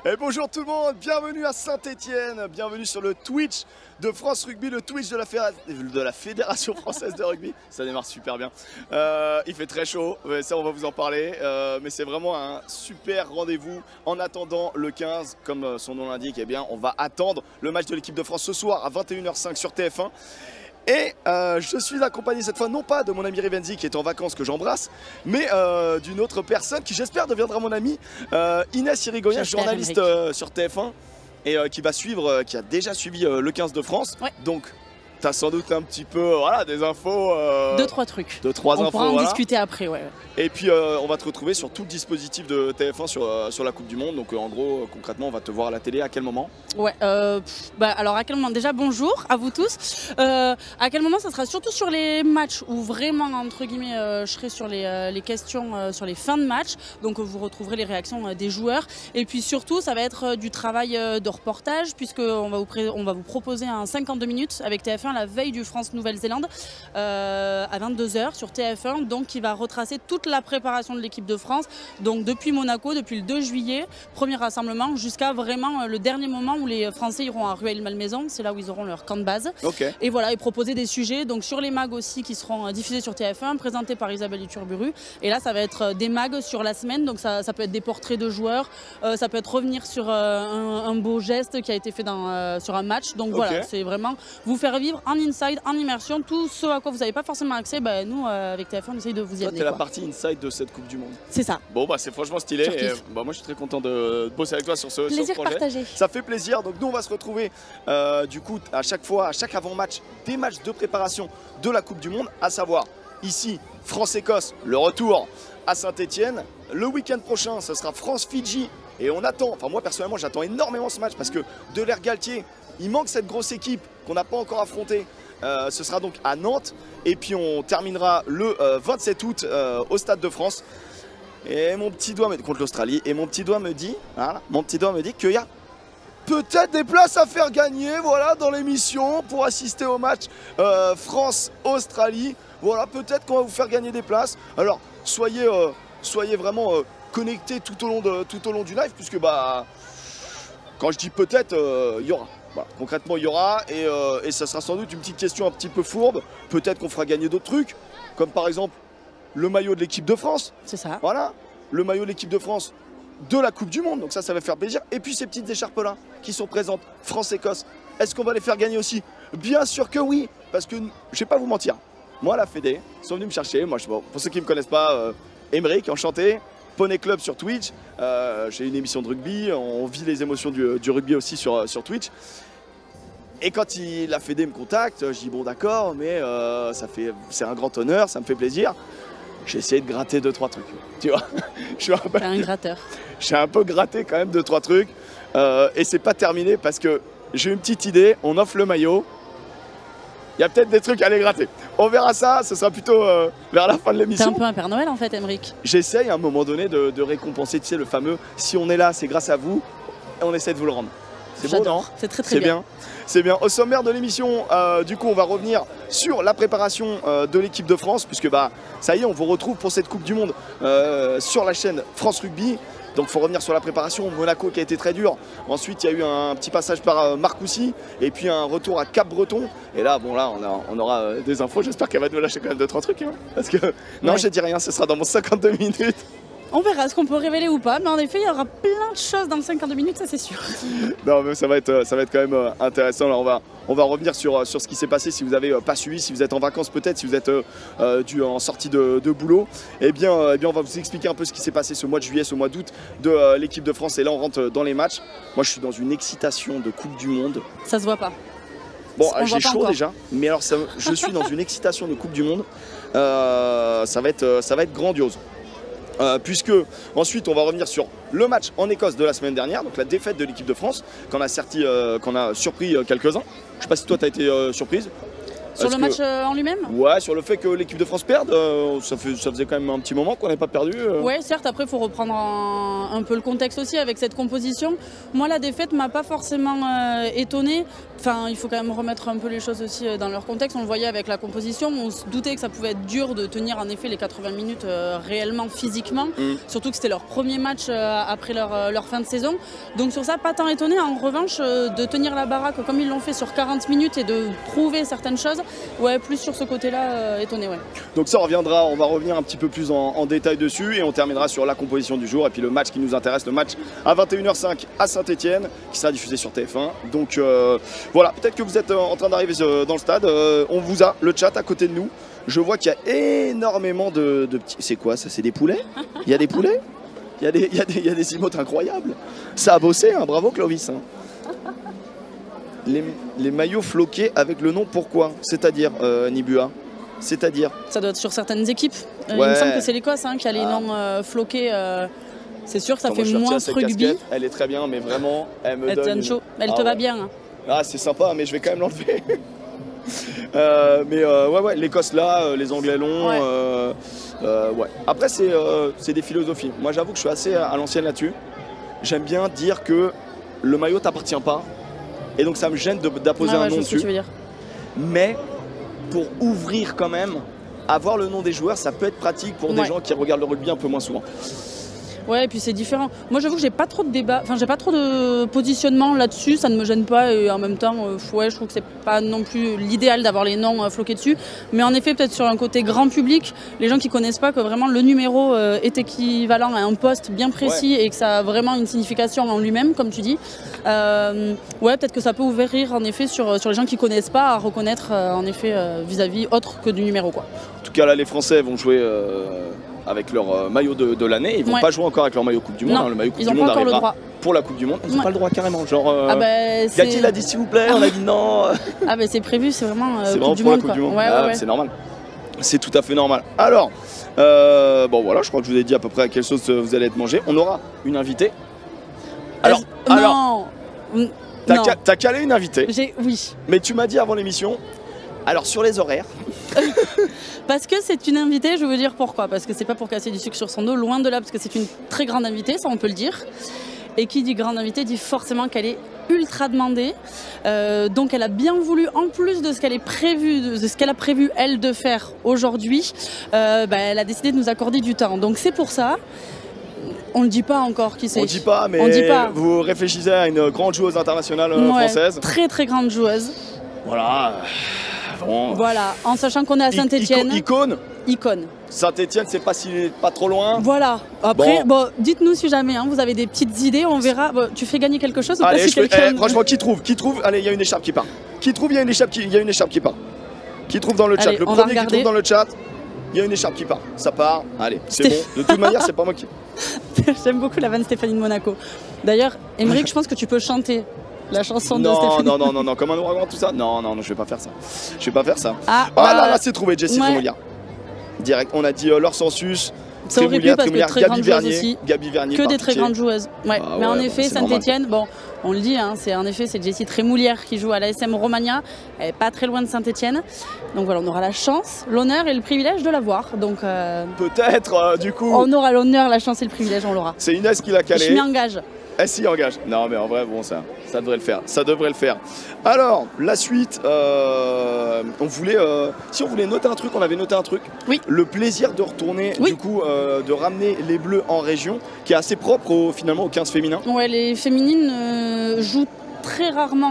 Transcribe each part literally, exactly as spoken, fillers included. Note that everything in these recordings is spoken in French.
Et bonjour tout le monde, bienvenue à Saint-Etienne, bienvenue sur le Twitch de France Rugby, le Twitch de la, Fédé de la Fédération Française de Rugby. Ça démarre super bien. Euh, il fait très chaud, ça on va vous en parler, euh, mais c'est vraiment un super rendez-vous. En attendant le quinze, comme son nom l'indique, eh bien, on va attendre le match de l'équipe de France ce soir à vingt et une heures cinq sur T F un. Et euh, je suis accompagné cette fois non pas de mon ami Rivenzi qui est en vacances que j'embrasse, mais euh, d'une autre personne qui j'espère deviendra mon ami, euh, Inès Irigoyen, journaliste euh, sur T F un et euh, qui va suivre, euh, qui a déjà suivi euh, le quinze de France. Ouais. Donc tu as sans doute un petit peu voilà, des infos. Euh, deux, trois trucs. Deux, trois on infos. pourra en voilà. discuter après, ouais. Et puis euh, on va te retrouver sur tout le dispositif de T F un sur, euh, sur la Coupe du Monde. Donc euh, en gros, euh, concrètement, on va te voir à la télé à quel moment? Ouais, euh, pff, bah, alors à quel moment? Déjà bonjour à vous tous. Euh, à quel moment? Ça sera surtout sur les matchs où vraiment, entre guillemets, euh, je serai sur les, euh, les questions, euh, sur les fins de match. Donc euh, vous retrouverez les réactions euh, des joueurs. Et puis surtout, ça va être euh, du travail euh, de reportage, puisqu'on va, vous on va vous proposer un cinquante-deux minutes avec T F un la veille du France-Nouvelle-Zélande euh, à vingt-deux heures sur T F un. Donc qui va retracer toute la préparation de l'équipe de France. Donc depuis Monaco, depuis le deux juillet, premier rassemblement, jusqu'à vraiment euh, le dernier moment où les Français iront à Rueil-Malmaison, c'est là où ils auront leur camp de base. Okay. Et voilà, et proposer des sujets donc sur les mags aussi qui seront diffusés sur T F un, présentés par Isabelle Iturburu. Et là, ça va être des mags sur la semaine, donc ça, ça peut être des portraits de joueurs, euh, ça peut être revenir sur euh, un, un beau geste qui a été fait dans, euh, sur un match. Donc okay. Voilà, c'est vraiment vous faire vivre en inside, en immersion, tout ce à quoi vous n'avez pas forcément accès. Ben, nous, euh, avec T F un, on essaye de vous y amener. C'est la partie inside de cette Coupe du Monde. C'est ça. Bon, bah c'est franchement stylé. Et, bah, moi, je suis très content de bosser avec toi sur ce, plaisir sur ce projet. Partagé. Ça fait plaisir. Donc nous, on va se retrouver Euh, du coup à chaque fois, à chaque avant-match, des matchs de préparation de la Coupe du Monde, à savoir ici France-Écosse, le retour à Saint-Etienne. Le week-end prochain, ce sera France-Fidji et on attend, enfin moi personnellement j'attends énormément ce match parce que Delair Galtier, il manque cette grosse équipe qu'on n'a pas encore affrontée. Euh, ce sera donc à Nantes et puis on terminera le euh, vingt-sept août euh, au Stade de France. Et mon petit doigt me... contre l'Australie et mon petit doigt me dit, voilà, mon petit doigt me dit qu'il y a peut-être des places à faire gagner, voilà, dans l'émission pour assister au match euh, France-Australie. Voilà, peut-être qu'on va vous faire gagner des places. Alors, soyez, euh, soyez vraiment euh, connectés tout au long de, tout au long du live, puisque bah, quand je dis peut-être, il euh, y aura. Voilà, concrètement, il y aura, et, euh, et ça sera sans doute une petite question un petit peu fourbe. Peut-être qu'on fera gagner d'autres trucs, comme par exemple le maillot de l'équipe de France. C'est ça. Voilà, le maillot de l'équipe de France de la Coupe du Monde, donc ça, ça va faire plaisir. Et puis ces petites écharpes-là qui sont présentes, France-Écosse, est-ce qu'on va les faire gagner aussi? Bien sûr que oui, parce que je vais pas vous mentir, moi, la Fédé, ils sont venus me chercher. Moi, je, bon, pour ceux qui ne me connaissent pas, euh, Émeric, enchanté, Poney Club sur Twitch, euh, j'ai une émission de rugby, on vit les émotions du, du rugby aussi sur, sur Twitch. Et quand il, la Fédé me contacte, je dis bon d'accord, mais euh, ça fait, c'est un grand honneur, ça me fait plaisir. J'ai essayé de gratter deux trois trucs, tu vois. Je suis un peu, un gratteur. J'ai un peu gratté quand même deux trois trucs euh, et c'est pas terminé parce que j'ai une petite idée. On offre le maillot. Il y a peut-être des trucs à aller gratter. On verra ça. Ce sera plutôt euh, vers la fin de l'émission. T'es un peu un Père Noël en fait, Émeric. J'essaye à un moment donné de, de récompenser, tu sais, le fameux. Si on est là, c'est grâce à vous. Et on essaie de vous le rendre. C'est beau, non? C'est très très bien. bien. C'est bien. Au sommaire de l'émission, euh, du coup, on va revenir sur la préparation euh, de l'équipe de France, puisque bah, ça y est, on vous retrouve pour cette Coupe du Monde euh, sur la chaîne France Rugby. Donc, il faut revenir sur la préparation. Monaco qui a été très dur. Ensuite, il y a eu un petit passage par euh, Marcoussis et puis un retour à Cap-Breton. Et là, bon, là, on, a, on aura euh, des infos. J'espère qu'elle va nous lâcher quand même deux trois trucs. Hein, parce que non, ouais. Je dis rien. Ce sera dans mon cinquante-deux minutes. On verra ce qu'on peut révéler ou pas, mais en effet, il y aura plein de choses dans le cinquante-deux minutes, ça c'est sûr. Non, mais ça va être, ça va être quand même intéressant. Alors on va, on va revenir sur, sur ce qui s'est passé si vous n'avez pas suivi, si vous êtes en vacances peut-être, si vous êtes euh, dû en sortie de, de boulot. Eh bien, euh, eh bien, on va vous expliquer un peu ce qui s'est passé ce mois de juillet, ce mois d'août de euh, l'équipe de France. Et là, on rentre dans les matchs. Moi, je suis dans une excitation de Coupe du Monde. Ça se voit pas. Bon, j'ai chaud encore. Déjà, mais alors ça, je suis dans une excitation de Coupe du Monde. Euh, ça va être, ça va être grandiose. Euh, puisque ensuite on va revenir sur le match en Écosse de la semaine dernière, donc la défaite de l'équipe de France, qu'on a, euh, qu'on a surpris euh, quelques-uns. Je ne sais pas si toi tu as été euh, surprise. Sur le match que... en lui-même? Ouais, sur le fait que l'équipe de France perde, euh, ça, fait, ça faisait quand même un petit moment qu'on n'avait pas perdu. Euh... Ouais, certes, après il faut reprendre un, un peu le contexte aussi avec cette composition. Moi, la défaite m'a pas forcément euh, étonnée. Enfin, il faut quand même remettre un peu les choses aussi dans leur contexte. On le voyait avec la composition, on se doutait que ça pouvait être dur de tenir en effet les quatre-vingts minutes euh, réellement physiquement. Mm. Surtout que c'était leur premier match euh, après leur, euh, leur fin de saison. Donc sur ça, pas tant étonné. En revanche, euh, de tenir la baraque comme ils l'ont fait sur quarante minutes et de prouver certaines choses, ouais, plus sur ce côté-là, euh, étonné, ouais. Donc ça reviendra, on va revenir un petit peu plus en, en détail dessus et on terminera sur la composition du jour et puis le match qui nous intéresse, le match à vingt et une heures cinq à Saint-Etienne qui sera diffusé sur T F un. Donc euh, voilà, peut-être que vous êtes en train d'arriver dans le stade, euh, on vous a le chat à côté de nous. Je vois qu'il y a énormément de, de petits... C'est quoi ça? C'est des poulets? Il y a des poulets? Il y a des, il y a des, il y a des emotes incroyables. Ça a bossé, hein. Bravo Clovis. Hein. Les, les maillots floqués avec le nom pourquoi? C'est-à-dire, euh, Nibua? C'est-à-dire? Ça doit être sur certaines équipes. Euh, ouais. Il me semble que c'est l'Écosse hein, qui a les ah. noms euh, floqués. Euh, c'est sûr que ça Attends, fait moins rugby. Casquette, elle est très bien, mais vraiment, elle me elle donne... Une... Elle ah, te ouais. va bien. Hein. Ah, c'est sympa, mais je vais quand même l'enlever. euh, mais euh, ouais, ouais, l'Écosse là, euh, les Anglais longs. Ouais. Euh, euh, ouais. Après, c'est euh, des philosophies. Moi, j'avoue que je suis assez à, à l'ancienne là-dessus. J'aime bien dire que le maillot t'appartient pas. Et donc ça me gêne d'apposer ah ouais, un nom dessus. Mais pour ouvrir quand même, avoir le nom des joueurs, ça peut être pratique pour ouais. des gens qui regardent le rugby un peu moins souvent. Ouais, et puis c'est différent. Moi, j'avoue que j'ai pas trop de débat, enfin, j'ai pas trop de positionnement là-dessus, ça ne me gêne pas. Et en même temps, euh, ouais, je trouve que c'est pas non plus l'idéal d'avoir les noms euh, floqués dessus. Mais en effet, peut-être sur un côté grand public, les gens qui connaissent pas que vraiment le numéro euh, est équivalent à un poste bien précis ouais. et que ça a vraiment une signification en lui-même, comme tu dis. Euh, ouais, peut-être que ça peut ouvrir en effet sur, sur les gens qui connaissent pas à reconnaître euh, en effet vis-à-vis -vis autre que du numéro, quoi. En tout cas, là, les Français vont jouer. Euh... avec leur euh, maillot de, de l'année, ils vont ouais. pas jouer encore avec leur maillot Coupe du Monde. Non, hein. Le maillot Coupe ils du Monde pas arrivera le droit. Pour la Coupe du Monde. Ils n'ont ouais. pas le droit carrément. Genre, euh, ah bah, Gatti a dit s'il vous plaît, on a dit non. Ah bah c'est prévu, c'est vraiment, euh, vraiment coupe pour du la Coupe quoi. du Monde. Ouais, ah, ouais, ouais. C'est normal. C'est tout à fait normal. Alors, euh, bon voilà, je crois que je vous ai dit à peu près à quelle sauce vous allez être mangé. On aura une invitée. Alors, non. alors t'as ca t'as calé une invitée. Oui. Mais tu m'as dit avant l'émission. Alors sur les horaires. Parce que c'est une invitée, je veux vous dire pourquoi. Parce que c'est pas pour casser du sucre sur son dos, loin de là, parce que c'est une très grande invitée, ça on peut le dire. Et qui dit grande invitée dit forcément qu'elle est ultra demandée. Euh, donc elle a bien voulu, en plus de ce qu'elle est prévu, de ce qu'elle a prévu elle de faire aujourd'hui, euh, bah, elle a décidé de nous accorder du temps. Donc c'est pour ça. On ne dit pas encore qui c'est. On ne dit pas, mais dit pas. Vous réfléchissez à une grande joueuse internationale ouais, française. Très très grande joueuse. Voilà. Bon. Voilà, en sachant qu'on est à Saint-Etienne. Icône. Icône. Saint-Etienne, c'est pas si pas trop loin. Voilà. Après, bon, bon dites-nous si jamais hein, vous avez des petites idées, on verra. Bon, tu fais gagner quelque chose ou allez, pas si fais, eh, franchement, qui trouve Qui trouve Allez, il y a une écharpe qui part. Qui trouve Il y a une écharpe qui, il y a une écharpe qui part. Qui trouve dans le chat allez, Le premier qui trouve dans le chat, il y a une écharpe qui part. Ça part. Allez, c'est bon. De toute manière, c'est pas moi qui. J'aime beaucoup la vanne Stéphanie de Monaco. D'ailleurs, Émeric, je pense que tu peux chanter. La chanson non, de Stéphanie. Non, non, non, non, comme un ouragan, tout ça. Non, non, non, je vais pas faire ça. Je vais pas faire ça. Ah, ah euh, là, là, c'est trouvé, Jessie ouais. Trémoulière. Direct, on a dit euh, Laure Sensus, Trémoulière, Trémoulière, Gabi Vernier, Gabi Vernier. Que des très grandes joueuses. Ouais. Ah, mais ouais, en effet, bon, Saint-Etienne, bon, on le dit, hein, c'est en effet, c'est Jessie Trémoulière qui joue à l'A S M Romagna. Elle est pas très loin de Saint-Etienne. Donc voilà, on aura la chance, l'honneur et le privilège de la voir. Donc euh, peut-être, euh, du coup. On aura l'honneur, la chance et le privilège, on l'aura. C'est Inès qui l'a calé. Je m'y engage. Elle s'y engage. Non, mais en vrai, bon, ça, ça devrait le faire. Ça devrait le faire. Alors, la suite, euh, on voulait, euh, si on voulait noter un truc, on avait noté un truc. Oui. Le plaisir de retourner, oui. du coup, euh, de ramener les Bleus en région, qui est assez propre au, finalement aux quinze féminins. Ouais, les féminines euh, jouent très rarement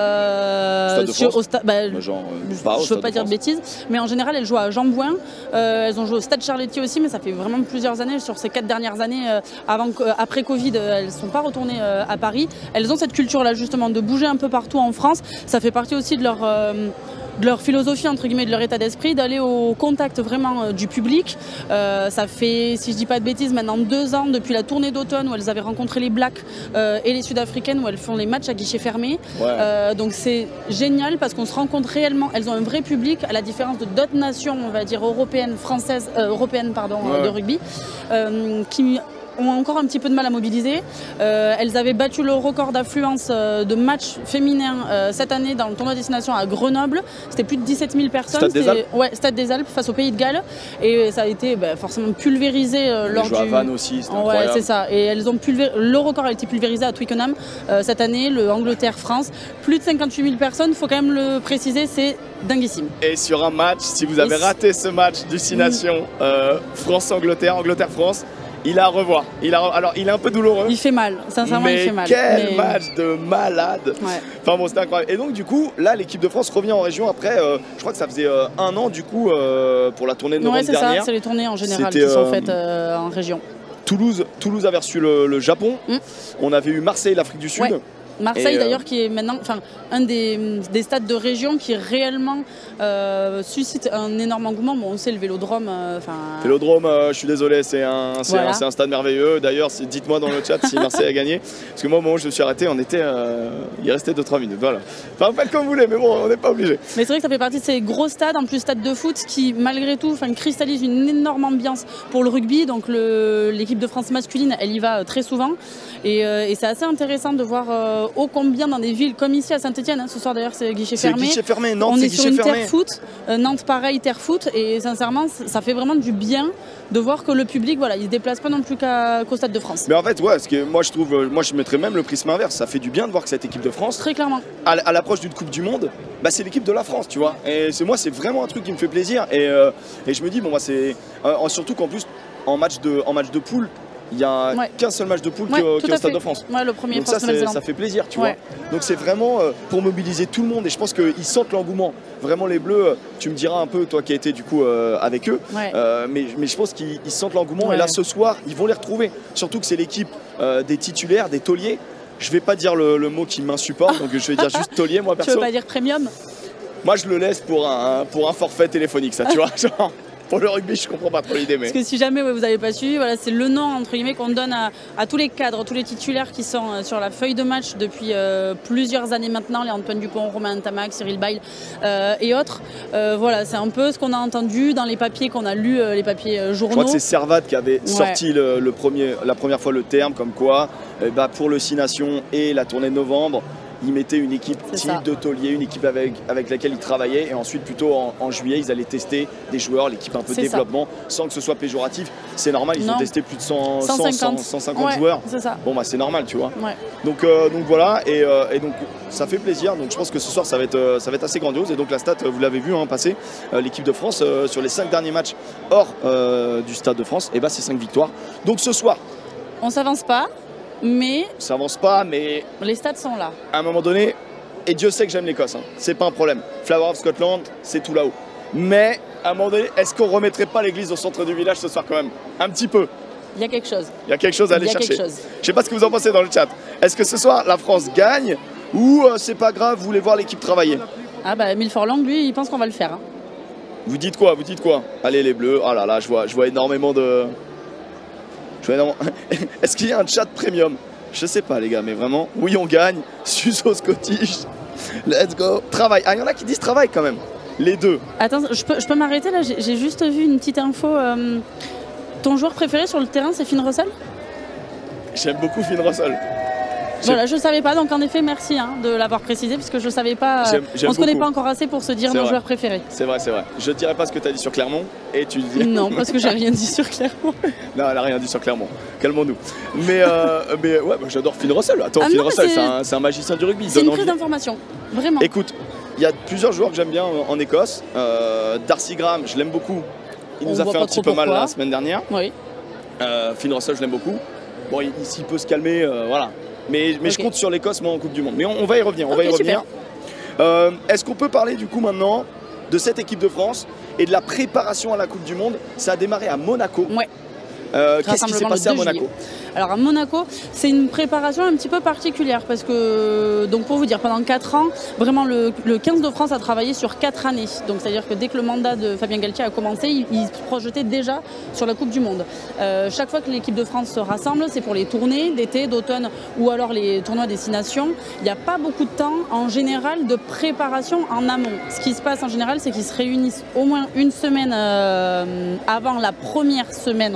euh, sur, au stade. Bah, genre, euh, je ne veux pas dire de bêtises, mais en général elles jouent à Jean-Bouin. Euh, elles ont joué au Stade Charlétier aussi, mais ça fait vraiment plusieurs années. Sur ces quatre dernières années, euh, avant, euh, après Covid, euh, elles ne sont pas retournées euh, à Paris. Elles ont cette culture-là justement de bouger un peu partout en France. Ça fait partie aussi de leur euh, de leur philosophie, entre guillemets, de leur état d'esprit, d'aller au contact vraiment euh, du public. Euh, ça fait, si je dis pas de bêtises, maintenant deux ans depuis la tournée d'automne où elles avaient rencontré les Blacks euh, et les Sud-Africaines où elles font les matchs à guichet fermé. Ouais. Euh, donc c'est génial parce qu'on se rencontre réellement. Elles ont un vrai public à la différence de d'autres nations, on va dire européennes, françaises, euh, européennes pardon, ouais. de rugby, euh, qui ont encore un petit peu de mal à mobiliser. Euh, elles avaient battu le record d'affluence euh, de matchs féminins euh, cette année dans le tournoi destination à Grenoble. C'était plus de dix-sept mille personnes. Stade des Alpes. Ouais, Stade des Alpes face au Pays de Galles. Et ça a été bah, forcément pulvérisé euh, lors du... à Vannes aussi, c'était incroyable. Ouais, c'est ça. Et elles ont pulver... le record a été pulvérisé à Twickenham euh, cette année, le Angleterre-France. Plus de cinquante-huit mille personnes, il faut quand même le préciser, c'est dinguissime. Et sur un match, si vous avez raté ce match du Six Nations, euh, France-Angleterre, Angleterre-France, il a à revoir. Il a, alors, il est un peu douloureux. Il fait mal, sincèrement, mais il fait mal. Quel mais... match de malade. Ouais. Enfin bon, c'était incroyable. Et donc, du coup, là, l'équipe de France revient en région après, euh, je crois que ça faisait euh, un an, du coup, euh, pour la tournée de novembre ouais, c'est dernière. ça, c'est les tournées en général qui euh, sont faites euh, en région. Toulouse, Toulouse avait reçu le, le Japon. Mm. On avait eu Marseille, l'Afrique du Sud. Ouais. Marseille euh... d'ailleurs qui est maintenant enfin, un des, des stades de région qui réellement euh, suscite un énorme engouement. Bon, on sait le Vélodrome. Euh, Vélodrome, euh, je suis désolé, c'est un, voilà. un, un stade merveilleux. D'ailleurs, dites-moi dans le chat si Marseille a gagné. Parce que moi, au moment où je me suis arrêté, on était, euh, il restait deux trois minutes. Voilà. Enfin, faites comme vous voulez, mais bon, on n'est pas obligé. Mais c'est vrai que ça fait partie de ces gros stades, en plus stades de foot, qui malgré tout cristallisent une énorme ambiance pour le rugby. Donc l'équipe de France masculine, elle y va très souvent. Et, euh, et c'est assez intéressant de voir euh, ô combien dans des villes comme ici à Saint-Etienne, hein, ce soir d'ailleurs c'est guichet fermé. C'est guichet fermé, Nantes, on est, est sur une fermé. terre foot, euh, Nantes pareil, terre foot, et sincèrement ça fait vraiment du bien de voir que le public, voilà, il se déplace pas non plus qu'à, qu'au Stade de France. Mais en fait, ouais, ce que moi je trouve, moi je mettrais même le prisme inverse, ça fait du bien de voir que cette équipe de France, très clairement, à, à l'approche d'une Coupe du Monde, bah, c'est l'équipe de la France, tu vois. Et c'est moi, c'est vraiment un truc qui me fait plaisir. Et, euh, et je me dis, bon, bah, c'est euh, surtout qu'en plus en match de, en match de poule. Il n'y a ouais. qu'un seul match de poule ouais, qui est au Stade de France. Ouais, le premier Donc ça, ça fait plaisir, tu ouais. vois. Donc c'est vraiment euh, pour mobiliser tout le monde. Et je pense qu'ils sentent l'engouement. Vraiment les Bleus, tu me diras un peu, toi qui as été du coup euh, avec eux. Ouais. Euh, mais, mais je pense qu'ils sentent l'engouement. Ouais. Et là, ce soir, ils vont les retrouver. Surtout que c'est l'équipe euh, des titulaires, des tauliers. Je ne vais pas dire le, le mot qui m'insupporte. Donc je vais dire juste taulier, moi perso. Tu veux pas dire premium? Moi, je le laisse pour un, pour un forfait téléphonique, ça, tu vois. Genre, pour le rugby, je comprends pas trop l'idée. Mais... Parce que si jamais ouais, vous n'avez pas suivi, voilà, c'est le nom entre guillemets qu'on donne à, à tous les cadres, tous les titulaires qui sont euh, sur la feuille de match depuis euh, plusieurs années maintenant, les Antoine Dupont, Romain Tamac, Cyril Bail euh, et autres. Euh, voilà, c'est un peu ce qu'on a entendu dans les papiers qu'on a lus, euh, les papiers euh, journaux. Je crois que c'est Servat qui avait ouais. sorti le, le premier, la première fois le terme, comme quoi eh bah, pour le Six Nations et la tournée de novembre, ils mettaient une équipe type de taulier, une équipe avec, avec laquelle ils travaillaient, et ensuite plutôt en, en juillet ils allaient tester des joueurs, l'équipe un peu développement, ça. Sans que ce soit péjoratif. C'est normal, ils non. ont testé plus de cent, cent cinquante, cent, cent cinquante ouais, joueurs. Ça. Bon bah c'est normal, tu vois. Ouais. Donc, euh, donc voilà, et, euh, et donc ça fait plaisir. Donc je pense que ce soir ça va être, euh, ça va être assez grandiose. Et donc la stat, vous l'avez vu hein, passer, euh, l'équipe de France euh, sur les cinq derniers matchs hors euh, du Stade de France, et bah c'est cinq victoires. Donc ce soir, on s'avance pas, mais ça avance pas, mais les stats sont là. À un moment donné. Et Dieu sait que j'aime l'Écosse, hein. C'est pas un problème. Flower of Scotland, c'est tout là-haut. Mais à un moment donné, est-ce qu'on remettrait pas l'église au centre du village ce soir quand même? Un petit peu. Il y a quelque chose. Il y a quelque chose à aller chercher. Chose. Je sais pas ce que vous en pensez dans le chat. Est-ce que ce soir la France gagne ou euh, c'est pas grave, vous voulez voir l'équipe travailler? Ah bah Emile Forlang, lui, il pense qu'on va le faire. Hein. Vous dites quoi? Vous dites quoi? Allez les Bleus. Oh là là, je vois, je vois énormément de. Je vois énormément... Est-ce qu'il y a un chat premium? Je sais pas les gars, mais vraiment, oui on gagne, Suso Scottish, let's go, travail. Ah il y en a qui disent travail quand même, les deux. Attends, je peux, je peux m'arrêter là, j'ai juste vu une petite info. Euh, ton joueur préféré sur le terrain c'est Finn Russell? J'aime beaucoup Finn Russell. Voilà, je ne savais pas, donc en effet merci hein, de l'avoir précisé, parce que je ne savais pas, euh, on ne se connaît pas encore assez pour se dire nos joueurs préférés. C'est vrai, c'est vrai. Je ne dirai pas ce que tu as dit sur Clermont, et tu dis... Non, parce que j'ai rien dit sur Clermont. Non, elle n'a rien dit sur Clermont, calmons-nous. Mais, euh, mais ouais, bah, j'adore Finn Russell. Attends, ah Finn non, Russell, c'est un, un magicien du rugby. C'est une prise d'information, vraiment. Écoute, il y a plusieurs joueurs que j'aime bien en Écosse. Euh, Darcy Graham, je l'aime beaucoup. Il nous on a fait un petit peu pourquoi. mal la semaine dernière. Oui. Euh, Finn Russell, je l'aime beaucoup. Bon, s'il peut se calmer, euh, voilà. Mais, mais okay. je compte sur l'Écosse, moi, en Coupe du Monde. Mais on, on va y revenir, on okay, va y revenir. Euh, Est-ce qu'on peut parler, du coup, maintenant, de cette équipe de France et de la préparation à la Coupe du Monde? Ça a démarré à Monaco. Ouais. Euh, Qu'est-ce qui s'est passé à Monaco? Alors à Monaco, c'est une préparation un petit peu particulière parce que, donc pour vous dire, pendant quatre ans, vraiment le, le quinze de France a travaillé sur quatre années. Donc c'est-à-dire que dès que le mandat de Fabien Galtier a commencé, il, il se projetait déjà sur la Coupe du Monde. Euh, chaque fois que l'équipe de France se rassemble, c'est pour les tournées d'été, d'automne ou alors les tournois des Six Nations. Il n'y a pas beaucoup de temps en général de préparation en amont. Ce qui se passe en général, c'est qu'ils se réunissent au moins une semaine euh, avant la première semaine, on va dire, de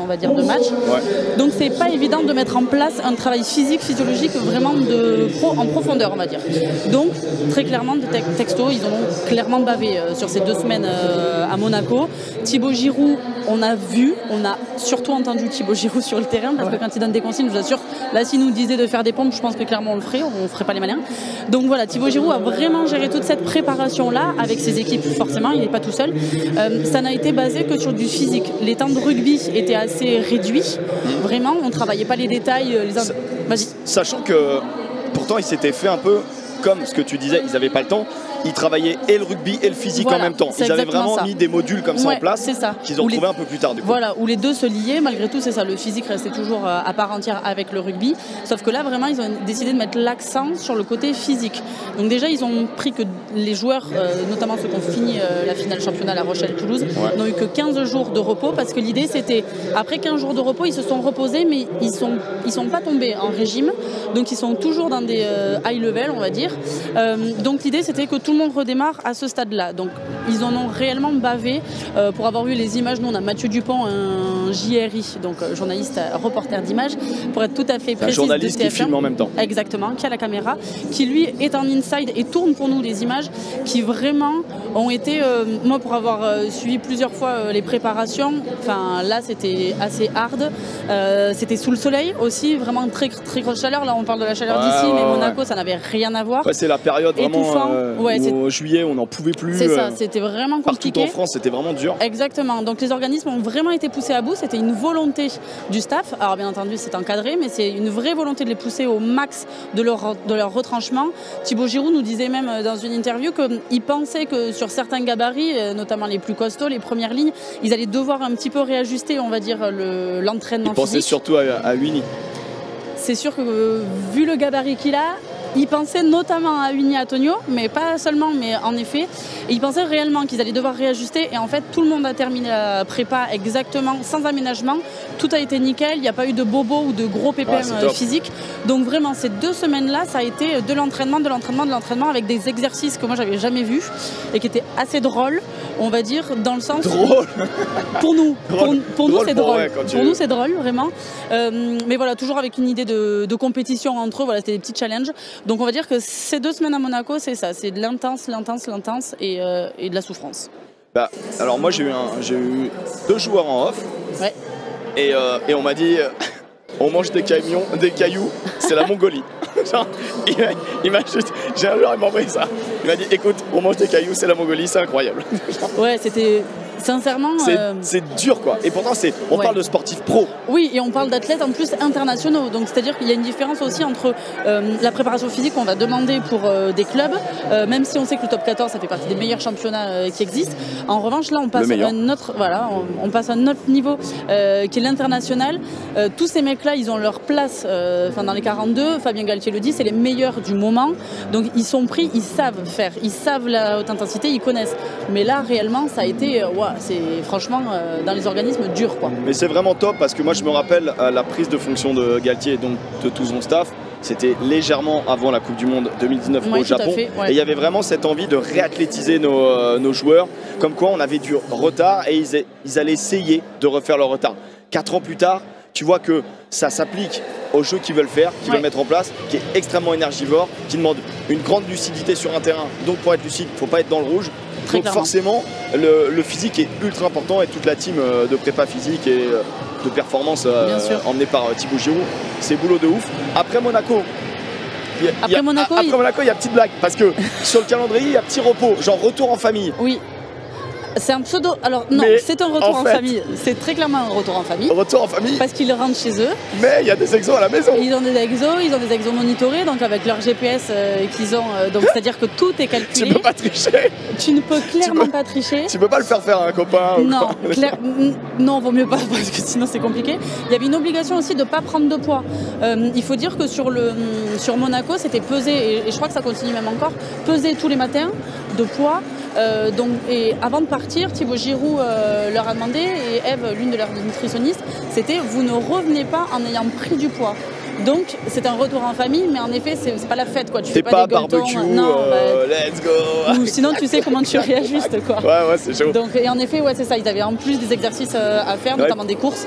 match. Ouais. Donc c'est pas évident de mettre en place un travail physique, physiologique vraiment de pro, en profondeur, on va dire. Donc très clairement, de texto, ils en ont clairement bavé euh, sur ces deux semaines euh, à Monaco. Thibaut Giroud, on a vu, on a surtout entendu Thibaut Giroud sur le terrain, parce que quand il donne des consignes, je vous assure, là s'il nous disait de faire des pompes, je pense que clairement on le ferait, on ne ferait pas les malins. Donc voilà, Thibaut Giroud a vraiment géré toute cette préparation-là avec ses équipes, forcément, il n'est pas tout seul. Euh, ça n'a été basé que sur du physique. Les temps de rugby étaient assez réduits, vraiment, on ne travaillait pas les détails. Les... Vas-y. Sachant que pourtant il s'était fait un peu comme ce que tu disais, ils n'avaient pas le temps. Ils travaillaient et le rugby et le physique voilà, en même temps. Ils avaient vraiment ça. mis des modules comme ça ouais, en place qu'ils ont les... trouvé un peu plus tard. Du coup. Voilà, où les deux se liaient. Malgré tout, c'est ça. Le physique restait toujours à part entière avec le rugby. Sauf que là, vraiment, ils ont décidé de mettre l'accent sur le côté physique. Donc déjà, ils ont pris que les joueurs, euh, notamment ceux qui ont fini euh, la finale championnat La Rochelle-Toulouse, ouais. n'ont eu que quinze jours de repos parce que l'idée, c'était, après quinze jours de repos, ils se sont reposés, mais ils sont, ils sont pas tombés en régime. Donc ils sont toujours dans des euh, high level, on va dire. Euh, donc l'idée, c'était que tout le monde redémarre à ce stade-là. Donc ils en ont réellement bavé. Euh, pour avoir eu les images, nous on a Mathieu Dupont, un J R I, donc euh, journaliste, euh, reporter d'images, pour être tout à fait précis. Un journaliste qui filme en même temps. Exactement, qui a la caméra, qui lui est en inside et tourne pour nous des images qui vraiment ont été, euh, moi pour avoir euh, suivi plusieurs fois euh, les préparations, enfin là c'était assez hard. Euh, c'était sous le soleil aussi, vraiment très très grosse chaleur. Là on parle de la chaleur ouais, d'ici, ouais, mais ouais. Monaco ça n'avait rien à voir. Ouais, c'est la période vraiment euh, ouais, au juillet on n'en pouvait plus. C'est ça, c'était vraiment compliqué. Partout en France, c'était vraiment dur. Exactement. Donc les organismes ont vraiment été poussés à bout. C'était une volonté du staff. Alors bien entendu, c'est encadré, mais c'est une vraie volonté de les pousser au max de leur, de leur retranchement. Thibaut Giroud nous disait même dans une interview qu'il pensait que sur certains gabarits, notamment les plus costauds, les premières lignes, ils allaient devoir un petit peu réajuster, on va dire, le, l'entraînement physique. Il pensait surtout à, à Winnie. C'est sûr que vu le gabarit qu'il a, il pensait notamment à Uni Antonio, mais pas seulement, mais en effet. Et il pensait réellement qu'ils allaient devoir réajuster. Et en fait, tout le monde a terminé la prépa exactement sans aménagement. Tout a été nickel. Il n'y a pas eu de bobo ou de gros P P M ah, physiques. Donc vraiment, ces deux semaines-là, ça a été de l'entraînement, de l'entraînement, de l'entraînement avec des exercices que moi, j'avais jamais vus et qui étaient assez drôles, on va dire, dans le sens... Drôle Pour nous. Drôle. Pour, pour nous, c'est drôle. Ouais, pour nous, c'est drôle, vraiment. Euh, mais voilà, toujours avec une idée de, de compétition entre eux. Voilà, c'était des petits challenges. Donc on va dire que ces deux semaines à Monaco, c'est ça, c'est de l'intense, l'intense, l'intense et, euh, et de la souffrance. Bah, alors moi j'ai eu, un, j'ai eu deux joueurs en off ouais. et, euh, et on m'a dit euh, on mange des, camions, des cailloux, c'est la Mongolie. Genre, il, il m'a juste, j'ai un joueur, il m'a envoyé ça. Il m'a dit écoute, on mange des cailloux, c'est la Mongolie, c'est incroyable. Ouais, c'était... Sincèrement, c'est, euh... c'est dur quoi. Et pourtant, c'est, on ouais. parle de sportifs pro. Oui, et on parle d'athlètes en plus internationaux. Donc, c'est-à-dire qu'il y a une différence aussi entre euh, la préparation physique qu'on va demander pour euh, des clubs, euh, même si on sait que le top quatorze, ça fait partie des meilleurs championnats euh, qui existent. En revanche, là, on passe à un autre, voilà, on, on passe à un autre niveau euh, qui est l'international. Euh, tous ces mecs-là, ils ont leur place. Euh, dans les quarante-deux, Fabien Galtier le dit, c'est les meilleurs du moment. Donc, ils sont pris, ils savent faire, ils savent la haute intensité, ils connaissent. Mais là, réellement, ça a été, euh, wow, c'est franchement euh, dans les organismes dur quoi. Mais c'est vraiment top parce que moi je me rappelle à la prise de fonction de Galtier et donc de tout son staff, c'était légèrement avant la Coupe du Monde deux mille dix-neuf oui, au Japon fait, ouais. et il y avait vraiment cette envie de réathlétiser nos, euh, nos joueurs, comme quoi on avait du retard et ils, ils allaient essayer de refaire leur retard. Quatre ans plus tard, tu vois que ça s'applique aux jeux qu'ils veulent faire, qu'ils ouais. veulent mettre en place, qui est extrêmement énergivore, qui demande une grande lucidité sur un terrain. Donc pour être lucide, il ne faut pas être dans le rouge. Très Donc clairement. forcément, le, le physique est ultra important et toute la team de prépa physique et de performance euh, emmenée par Thibaut Giroud, c'est boulot de ouf. Après Monaco, il y a, après, il y a, Monaco, après il... Monaco, il y a petite blague parce que sur le calendrier, il y a petit repos, genre retour en famille. Oui. C'est un pseudo. Alors non, mais c'est un retour en, en fait, famille. C'est très clairement un retour en famille. Retour en famille. Parce qu'ils rentrent chez eux. Mais il y a des exos à la maison. Ils ont des exos, ils ont des exos monitorés, donc avec leur G P S euh, qu'ils ont. Euh, donc c'est-à-dire que tout est calculé. Tu peux pas tricher. Tu ne peux clairement peux, pas tricher. Tu peux pas le faire faire à un copain. Non, clair, non, vaut mieux pas parce que sinon c'est compliqué. Il y avait une obligation aussi de ne pas prendre de poids. Euh, il faut dire que sur le sur Monaco, c'était peser et, et je crois que ça continue même encore. Peser tous les matins de poids. Euh, donc, et avant de partir, Thibaut Giroud euh, leur a demandé, et Eve, l'une de leurs nutritionnistes, c'était vous ne revenez pas en ayant pris du poids. Donc c'est un retour en famille, mais en effet c'est, c'est pas la fête quoi. Tu T'es fais pas, pas des gueuletons. Barbecue, non, euh, bah, let's go. Ou sinon tu sais comment tu réajustes quoi. Ouais ouais c'est chaud. Donc et en effet ouais c'est ça. Ils avaient en plus des exercices euh, à faire, ouais. notamment des courses.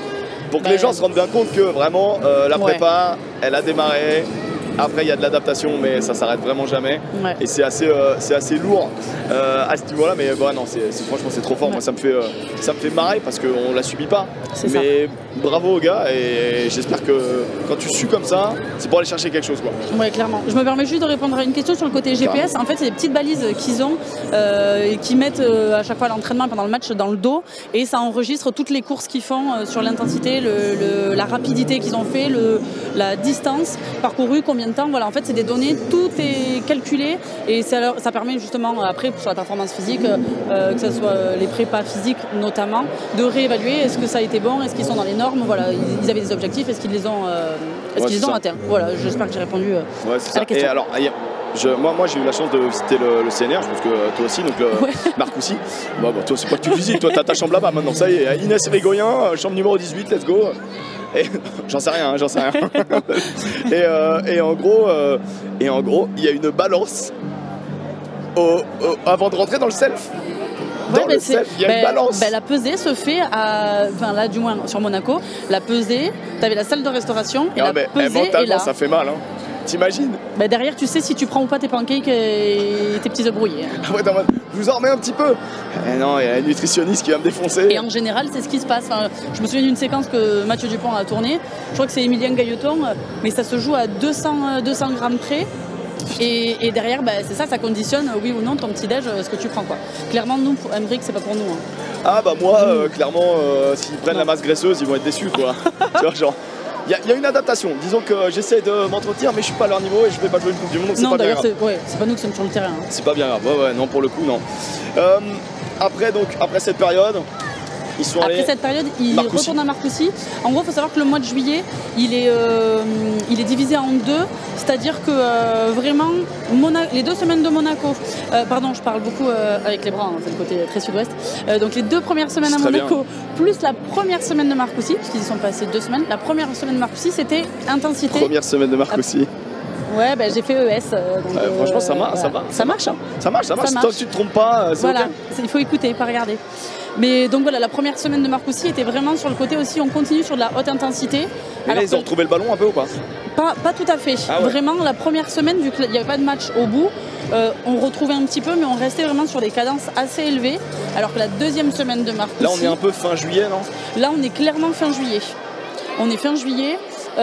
pour que bah, les gens se rendent bien compte que vraiment euh, la ouais. prépa, elle a démarré. Après, il y a de l'adaptation, mais ça s'arrête vraiment jamais. Ouais. Et c'est assez, euh, c'est assez lourd euh, à ce niveau-là. Mais bon, non, c'est, c'est, franchement, c'est trop fort. Ouais. Moi, ça me fait, euh, ça me fait marrer parce qu'on la subit pas. C'est mais ça. bravo aux gars. Et j'espère que quand tu sues comme ça, c'est pour aller chercher quelque chose, quoi. Ouais, clairement. Je me permets juste de répondre à une question sur le côté G P S. En fait, c'est des petites balises qu'ils ont euh, et qu'ils mettent euh, à chaque fois à l'entraînement et pendant le match dans le dos. Et ça enregistre toutes les courses qu'ils font euh, sur l'intensité, le, le, la rapidité qu'ils ont fait, le, la distance parcourue, combien de temps. Voilà, en fait, c'est des données, tout est calculé et ça, ça permet justement après sur la performance physique, euh, que ce soit les prépas physiques notamment, de réévaluer est-ce que ça a été bon, est-ce qu'ils sont dans les normes, voilà, ils avaient des objectifs, est-ce qu'ils les ont, euh, est-ce ouais, qu'ils les ont atteints. Voilà, j'espère que j'ai répondu euh, ouais, à la question. Et alors, je, moi, moi j'ai eu la chance de visiter le, le C N R, je pense que toi aussi, donc le ouais. Marc aussi. Bon, bah, toi, c'est pas que tu visites, toi, t'as ta chambre là-bas maintenant, ça y est, Inès Rigoyen, chambre numéro dix-huit, let's go. Et j'en sais rien, hein, j'en sais rien. et, euh, et en gros, euh, et en gros, il y a une balance au, au, avant de rentrer dans le self. Dans ouais, le self, il y a bah, une balance. Bah, la pesée se fait à, enfin là du moins sur Monaco, la pesée, t'avais la salle de restauration et ah, la mais, pesée eh, est là. Ça fait mal, hein. T'imagines? Bah derrière, tu sais si tu prends ou pas tes pancakes et tes petits œufs brouillés. Ah ouais, je vous en remets un petit peu. Eh non, il y a un nutritionniste qui va me défoncer. Et en général, c'est ce qui se passe. Enfin, je me souviens d'une séquence que Mathieu Dupont a tournée. Je crois que c'est Emilien Gailleton, mais ça se joue à deux cents, deux cents grammes près. Et, et derrière, bah, c'est ça, ça conditionne, oui ou non, ton petit-déj, ce que tu prends, quoi. Clairement, nous, pour Emmerich, c'est pas pour nous. Hein. Ah bah moi, euh, clairement, euh, s'ils prennent non. la masse graisseuse, ils vont être déçus, quoi. Tu vois, genre... Il y, y a une adaptation. Disons que j'essaie de m'entretenir, mais je suis pas à leur niveau et je vais pas jouer une Coupe du Monde, donc c'est pas bien grave. C'est ouais, pas nous qui sommes sur le terrain. Hein. C'est pas bien grave, ouais, ouais, non, pour le coup, non. Euh, après, donc, après cette période, ils sont Après allés... cette période, ils Marcoussis. retournent à Marcoussis. En gros, il faut savoir que le mois de juillet, il est, euh, il est divisé en deux. C'est-à-dire que euh, vraiment, Mona... les deux semaines de Monaco, euh, pardon, je parle beaucoup euh, avec les bras, hein, c'est le côté très sud-ouest. Euh, donc les deux premières semaines à Monaco, bien. plus la première semaine de Marcoussis, puisqu'ils y sont passés deux semaines. La première semaine de Marcoussis, c'était intensité. Première semaine de Marcoussis. Ouais, bah, j'ai fait E S. Euh, donc, ouais, franchement, euh, ça, marche, voilà. ça va. Ça marche. Hein. Ça marche, ça marche. Ça Tant marche. que tu te trompes pas, c'est voilà. ok. Il faut écouter, pas regarder. Mais donc voilà, la première semaine de Marcoussis était vraiment sur le côté aussi, on continue sur de la haute intensité. Et là, ils ont retrouvé le ballon un peu ou pas? Pas, pas tout à fait. Ah ouais. Vraiment, la première semaine, vu qu'il n'y avait pas de match au bout, euh, on retrouvait un petit peu, mais on restait vraiment sur des cadences assez élevées. Alors que la deuxième semaine de Marcoussis... Là, on est un peu fin juillet, non? Là, on est clairement fin juillet. On est fin juillet.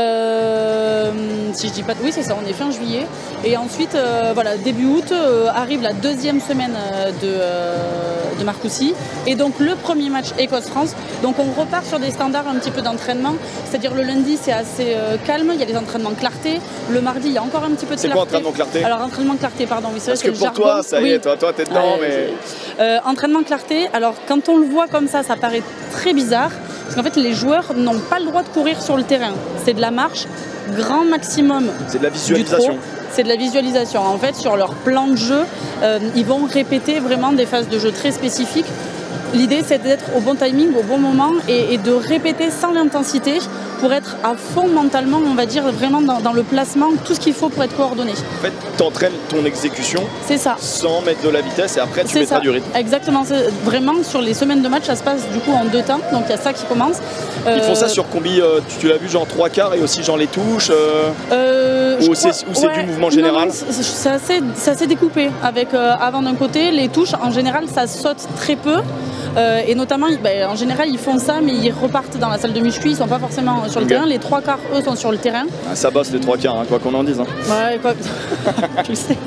Euh, si je dis pas oui c'est ça, on est fin juillet et ensuite euh, voilà, début août euh, arrive la deuxième semaine euh, de, euh, de Marcoussis et donc le premier match Écosse-France. Donc on repart sur des standards un petit peu d'entraînement, c'est-à-dire le lundi c'est assez euh, calme, il y a des entraînements clarté, le mardi il y a encore un petit peu de clarté. C'est quoi entraînement clarté? Alors entraînement clarté, pardon, oui, c'est parce vrai, que c'est pour le jargon. toi ça y est, oui. toi, toi t'es dedans euh, mais... Euh, entraînement clarté, alors quand on le voit comme ça, ça paraît très bizarre. Parce qu'en fait, les joueurs n'ont pas le droit de courir sur le terrain. C'est de la marche, grand maximum. C'est de la visualisation. C'est de la visualisation. En fait, sur leur plan de jeu, euh, ils vont répéter vraiment des phases de jeu très spécifiques. L'idée, c'est d'être au bon timing, au bon moment et, et de répéter sans l'intensité pour être à fond mentalement, on va dire, vraiment dans, dans le placement, tout ce qu'il faut pour être coordonné. En fait, tu entraînes ton exécution c'est ça. Sans mettre de la vitesse et après, tu c'est mettras ça. du rythme. Exactement. Vraiment, sur les semaines de match, ça se passe du coup en deux temps. Donc, il y a ça qui commence. Ils euh... font ça sur combien euh, Tu, tu l'as vu, genre trois quarts et aussi genre les touches euh... Euh, Ou c'est ouais, du mouvement général? C'est assez, assez découpé. Avec euh, avant d'un côté, les touches, en général, ça saute très peu. Euh, et notamment, bah, en général, ils font ça, mais ils repartent dans la salle de muscu, ils sont pas forcément sur le okay. terrain. Les trois quarts, eux, sont sur le terrain. Ah, ça bosse les trois quarts, hein, quoi qu'on en dise. Hein. Ouais, quoi. Tu le sais.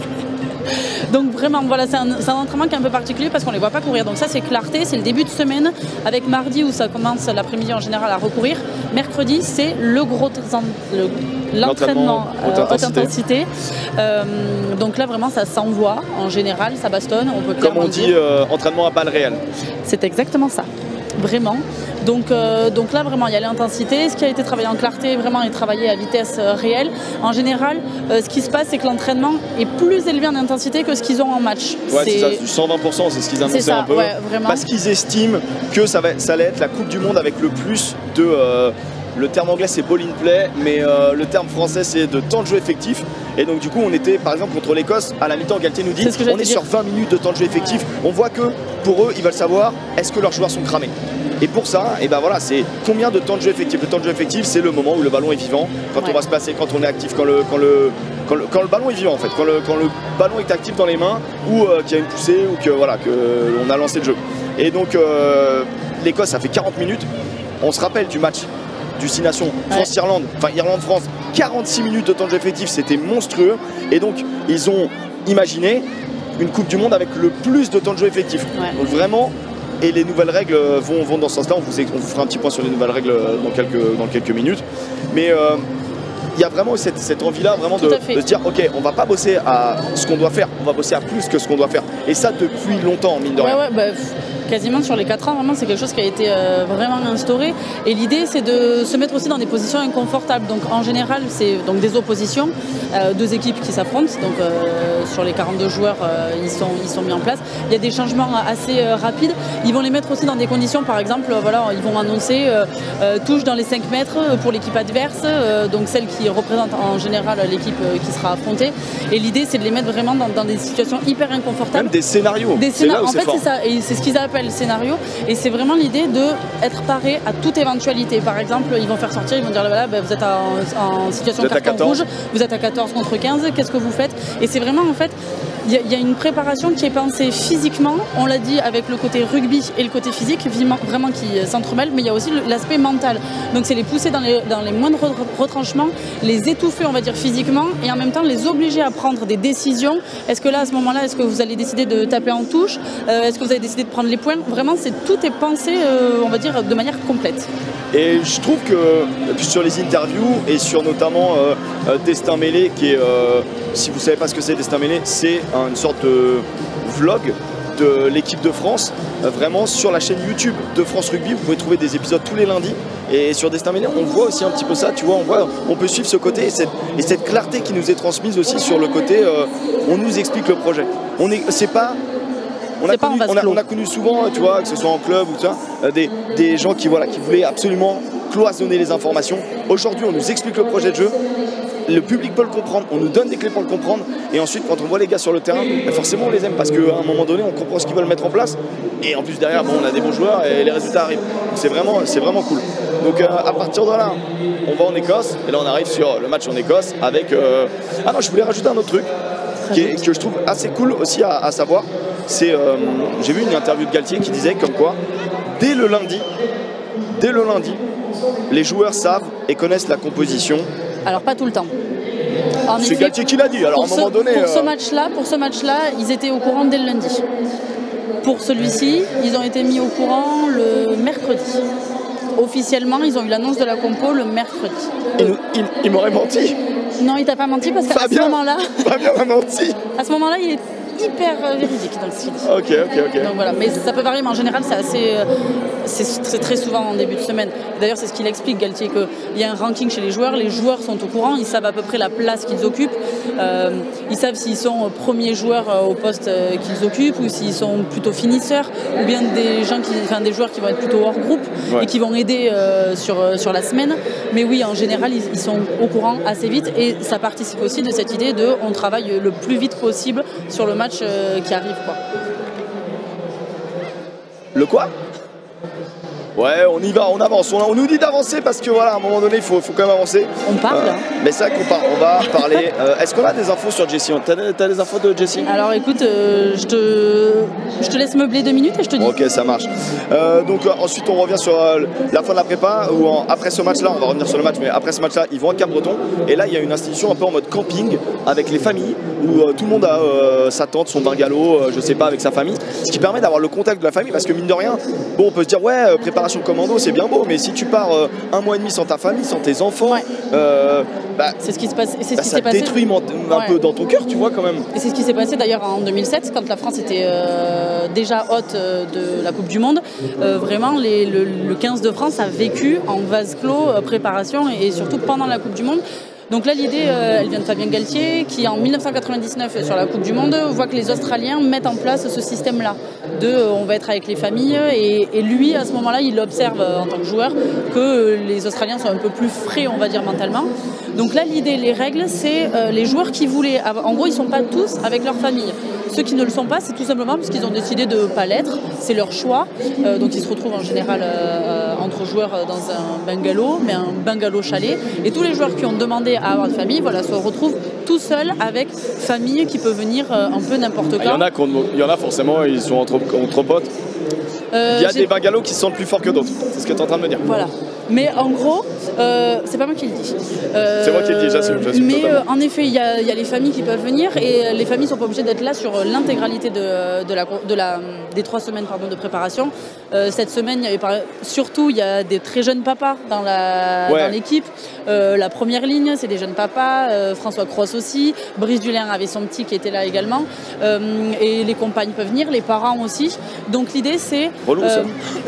Donc vraiment, voilà, c'est un, un entraînement qui est un peu particulier parce qu'on les voit pas courir. Donc ça, c'est clarté, c'est le début de semaine, avec mardi où ça commence l'après-midi en général à recourir. Mercredi, c'est le gros l'entraînement haute euh, intensité. Haute intensité. Euh, donc là, vraiment, ça s'envoie. En général, ça bastonne. On peut Comme on dit, euh, entraînement à balles réelles. C'est exactement ça. Vraiment. Donc, euh, donc là, vraiment, il y a l'intensité. Ce qui a été travaillé en clarté, vraiment, est travaillé à vitesse euh, réelle. En général, euh, ce qui se passe, c'est que l'entraînement est plus élevé en intensité que ce qu'ils ont en match. Ouais, c'est ça, du cent vingt pour cent, c'est ce qu'ils annonçaient ça, un peu. Ouais, vraiment. Parce qu'ils estiment que ça, va, ça allait être la Coupe du Monde avec le plus de... Euh, le terme anglais, c'est ball in play, mais euh, le terme français, c'est de temps de jeu effectif. Et donc, du coup, on était, par exemple, contre l'Écosse, à la mi-temps, Galtier nous dit, on est sur vingt minutes de temps de jeu effectif. Ouais. On voit que, pour eux, ils veulent savoir, est-ce que leurs joueurs sont cramés? Et pour ça, et ben voilà, c'est combien de temps de jeu effectif. Le temps de jeu effectif, c'est le moment où le ballon est vivant, quand ouais. on va se placer, quand on est actif, quand le, quand le, quand le, quand le ballon est vivant en fait, quand le, quand le ballon est actif dans les mains ou euh, qu'il y a une poussée ou que voilà, que on a lancé le jeu. Et donc euh, l'Écosse, ça fait quarante minutes. On se rappelle du match du Six Nations France-Irlande, enfin Irlande-France, quarante-six minutes de temps de jeu effectif, c'était monstrueux. Et donc ils ont imaginé une Coupe du Monde avec le plus de temps de jeu effectif. Ouais. Donc vraiment. Et les nouvelles règles vont, vont dans ce sens-là. On vous, on vous fera un petit point sur les nouvelles règles dans quelques, dans quelques minutes. Mais il euh, y a vraiment cette, cette envie-là vraiment de, de se dire ok, on va pas bosser à ce qu'on doit faire, on va bosser à plus que ce qu'on doit faire. Et ça depuis longtemps, mine de rien. Ouais, ouais, bah, quasiment sur les quatre ans, vraiment, c'est quelque chose qui a été euh, vraiment instauré. Et l'idée, c'est de se mettre aussi dans des positions inconfortables. Donc en général, c'est donc des oppositions, euh, deux équipes qui s'affrontent. Donc euh, sur les quarante-deux joueurs, euh, ils, sont, ils sont mis en place. Il y a des changements assez euh, rapides. Ils vont les mettre aussi dans des conditions, par exemple, voilà, ils vont annoncer euh, euh, touche dans les cinq mètres pour l'équipe adverse, euh, donc celle qui représente en général l'équipe euh, qui sera affrontée. Et l'idée, c'est de les mettre vraiment dans, dans des situations hyper inconfortables. Même des scénarios. Des scénar en fait, c'est ça. Et c'est ce qu'ils appellent le scénario. Et c'est vraiment l'idée d'être paré à toute éventualité. Par exemple, ils vont faire sortir, ils vont dire voilà, ben, vous êtes en, en situation carton rouge, vous êtes à quatorze contre quinze, qu'est-ce que vous faites? Et c'est vraiment en fait. Il y, y a une préparation qui est pensée physiquement, on l'a dit avec le côté rugby et le côté physique, vraiment qui s'entremêlent, mais il y a aussi l'aspect mental. Donc c'est les pousser dans les, dans les moindres retranchements, les étouffer on va dire physiquement et en même temps les obliger à prendre des décisions. Est-ce que là à ce moment-là, est-ce que vous allez décider de taper en touche, euh, est-ce que vous allez décider de prendre les points? Vraiment c'est, tout est pensé euh, on va dire de manière complète. Et je trouve que sur les interviews et sur notamment euh, Destin Mêlé qui est, euh, si vous ne savez pas ce que c'est Destin Mêlé, c'est une sorte de vlog de l'équipe de France, euh, vraiment sur la chaîne YouTube de France Rugby. Vous pouvez trouver des épisodes tous les lundis. Et sur Destin Mêlé, on voit aussi un petit peu ça, tu vois, on, voit, on peut suivre ce côté et cette, et cette clarté qui nous est transmise aussi sur le côté, euh, on nous explique le projet. On est, c'est pas... On a, connu, on, a, on a connu souvent, tu vois, que ce soit en club ou ça, euh, des, des gens qui, voilà, qui voulaient absolument cloisonner les informations. Aujourd'hui, on nous explique le projet de jeu, le public peut le comprendre, on nous donne des clés pour le comprendre, et ensuite, quand on voit les gars sur le terrain, ben forcément, on les aime parce qu'à un moment donné, on comprend ce qu'ils veulent mettre en place, et en plus derrière, bon, on a des bons joueurs et les résultats arrivent. C'est vraiment, c'est vraiment cool. Donc, euh, à partir de là, on va en Écosse, et là, on arrive sur le match en Écosse avec. Euh... Ah non, je voulais rajouter un autre truc qui est, que je trouve assez cool aussi à, à savoir. C'est, euh, j'ai vu une interview de Galtier qui disait comme quoi, dès le lundi, dès le lundi, les joueurs savent et connaissent la composition. Alors pas tout le temps. C'est Galtier qui l'a dit. Alors à un ce, moment donné, pour euh... ce match-là, pour ce match-là, ils étaient au courant dès le lundi. Pour celui-ci, ils ont été mis au courant le mercredi. Officiellement, ils ont eu l'annonce de la compo le mercredi. Il, il, il m'aurait menti. Non, il t'a pas menti parce qu'à ce moment-là, Fabien m'a menti. À ce moment-là, il est hyper euh, véridique dans le style. Ok, ok, ok. Donc voilà, mais ça peut varier, mais en général, c'est assez, euh, c'est très, très souvent en début de semaine. D'ailleurs, c'est ce qu'il explique, Galtier, qu'il y a un ranking chez les joueurs. Les joueurs sont au courant, ils savent à peu près la place qu'ils occupent. Euh, ils savent s'ils sont premiers joueurs euh, au poste euh, qu'ils occupent ou s'ils sont plutôt finisseurs, ou bien des gens qui, enfin des joueurs qui vont être plutôt hors groupe ouais. et qui vont aider euh, sur euh, sur la semaine. Mais oui, en général, ils, ils sont au courant assez vite et ça participe aussi de cette idée de on travaille le plus vite possible sur le match euh, qui arrive, quoi. Le quoi? Ouais, on y va, on avance. On, on nous dit d'avancer parce que voilà, à un moment donné, il faut, faut quand même avancer. On parle euh, Mais c'est vrai qu'on parle. On va parler. Euh, Est-ce qu'on a des infos sur Jessie? T'as des, t'as des infos de Jessie? Alors écoute, euh, je, te, je te laisse meubler deux minutes et je te dis. Ok, ça marche. Euh, donc euh, ensuite, on revient sur euh, la fin de la prépa. Ou en, après ce match-là, on va revenir sur le match, mais après ce match-là, ils vont à Cap-Breton. Et là, il y a une institution un peu en mode camping avec les familles où euh, tout le monde a euh, sa tente, son bungalow, euh, je sais pas, avec sa famille. Ce qui permet d'avoir le contact de la famille parce que mine de rien, bon, on peut se dire, ouais, euh, préparation commando, c'est bien beau, mais si tu pars euh, un mois et demi sans ta famille, sans tes enfants, ouais. euh, bah, c'est ce qui se passe, c'est bah, ce qui ça s'est passé. détruit un ouais. peu dans ton cœur, tu vois quand même. Et c'est ce qui s'est passé d'ailleurs en deux mille sept, quand la France était euh, déjà hôte euh, de la Coupe du Monde. Euh, vraiment, les, le, le quinze de France a vécu en vase clos, euh, préparation et, et surtout pendant la Coupe du Monde. Donc là, l'idée, euh, elle vient de Fabien Galtier, qui en mille neuf cent quatre-vingt-dix-neuf, sur la Coupe du Monde, voit que les Australiens mettent en place ce système-là, de euh, on va être avec les familles, et, et lui, à ce moment-là, il observe euh, en tant que joueur que euh, les Australiens sont un peu plus frais, on va dire, mentalement. Donc là, l'idée, les règles, c'est euh, les joueurs qui voulaient, en gros, ils ne sont pas tous avec leur famille. Ceux qui ne le sont pas, c'est tout simplement parce qu'ils ont décidé de ne pas l'être, c'est leur choix. Euh, donc ils se retrouvent en général euh, entre joueurs dans un bungalow, mais un bungalow chalet. Et tous les joueurs qui ont demandé à avoir une famille, voilà, se retrouvent tout seuls avec famille qui peut venir euh, un peu n'importe quand. Il y en a, il y en a forcément, ils sont entre, entre potes. Euh, il y a des bungalows qui se sentent plus forts que d'autres, c'est ce que tu es en train de me dire. Voilà. Mais en gros, euh, c'est pas moi qui le dis. Euh, c'est moi qui le dis, j'assume. Mais euh, en effet, il y, y a les familles qui peuvent venir et les familles ne sont pas obligées d'être là sur l'intégralité de, de la, de la, des trois semaines pardon, de préparation. Euh, cette semaine, il y avait par... surtout, il y a des très jeunes papas dans l'équipe. Ouais. Euh, la première ligne, c'est des jeunes papas. Euh, François Cross aussi. Brice Dulin avait son petit qui était là également. Euh, et les compagnes peuvent venir, les parents aussi. Donc l'idée, c'est... Relou, ça.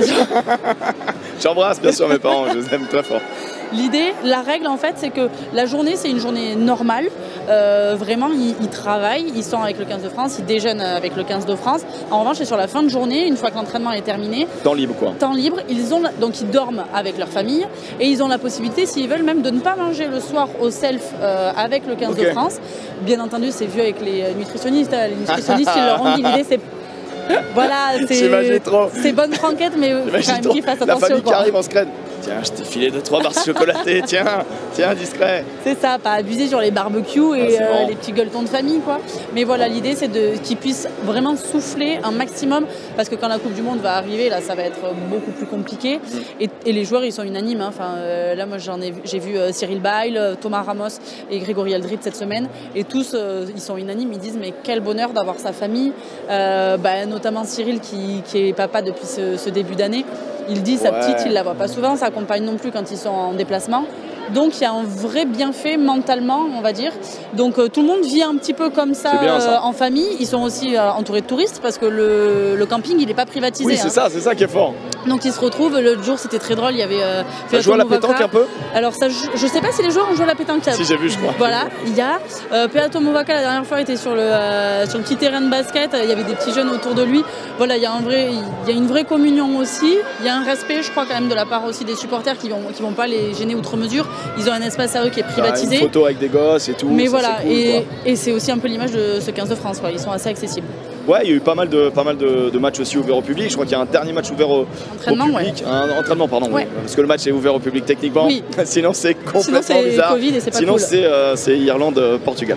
J'embrasse bien sûr mes parents, je les aime très fort. L'idée, la règle en fait, c'est que la journée, c'est une journée normale. Euh, vraiment, ils, ils travaillent, ils sont avec le quinze de France, ils déjeunent avec le quinze de France. En revanche, c'est sur la fin de journée, une fois que l'entraînement est terminé. Temps libre quoi. Temps libre, ils ont, donc ils dorment avec leur famille et ils ont la possibilité, s'ils veulent, même de ne pas manger le soir au self euh, avec le quinze okay. de France. Bien entendu, c'est vu avec les nutritionnistes. Les nutritionnistes, ils leur ont dit l'idée, c'est... Voilà, c'est bonne franquette, mais quand même qu'ils fassent attention. La famille quoi. qui arrive en scred. Tiens, je t'ai filé deux trois barres chocolatées, tiens, tiens, discret. C'est ça, pas abuser sur les barbecues et ah, euh, bon. les petits gueuletons de famille, quoi. Mais voilà, l'idée, c'est qu'ils puissent vraiment souffler un maximum, parce que quand la Coupe du Monde va arriver, là, ça va être beaucoup plus compliqué. Mmh. Et, et les joueurs, ils sont unanimes. Hein. Enfin, euh, là, moi, j'en ai, j'ai vu euh, Cyril Bail, Thomas Ramos et Grégory Aldrit cette semaine, et tous, euh, ils sont unanimes. Ils disent, mais quel bonheur d'avoir sa famille, euh, bah, notamment Cyril qui, qui est papa depuis ce, ce début d'année. Il dit, sa ouais. petite, il la voit pas souvent, sa compagne non plus quand ils sont en déplacement. Donc il y a un vrai bienfait mentalement, on va dire. Donc euh, tout le monde vit un petit peu comme ça, bien, ça. Euh, en famille. Ils sont aussi euh, entourés de touristes parce que le, le camping, il n'est pas privatisé. Oui, c'est hein. ça, c'est ça qui est fort. Donc ils se retrouvent. L'autre jour, c'était très drôle. Il y avait. Euh, ça joue à la pétanque un peu. Alors ça, je sais pas si les joueurs ont joué à la pétanque. Si j'ai vu, je crois. Voilà, il y a. Euh, Peato Movaca la dernière fois était sur le euh, sur le petit terrain de basket. Il y avait des petits jeunes autour de lui. Voilà, il y a un vrai, il y a une vraie communion aussi. Il y a un respect, je crois quand même de la part aussi des supporters qui vont qui vont pas les gêner outre mesure. Ils ont un espace à eux qui est privatisé. Une photo avec des gosses et tout. Mais ça, voilà, cool, et, et c'est aussi un peu l'image de ce quinze de France, quoi. Ils sont assez accessibles. Ouais, il y a eu pas mal de, pas mal de, de matchs aussi ouverts au public. Je crois qu'il y a un dernier match ouvert au, au public. Ouais. Un entraînement, pardon. Ouais. Oui, parce que le match est ouvert au public techniquement. Oui. Sinon, c'est complètement Sinon, bizarre. COVID et c'est pas Sinon, cool. c'est euh, Irlande-Portugal.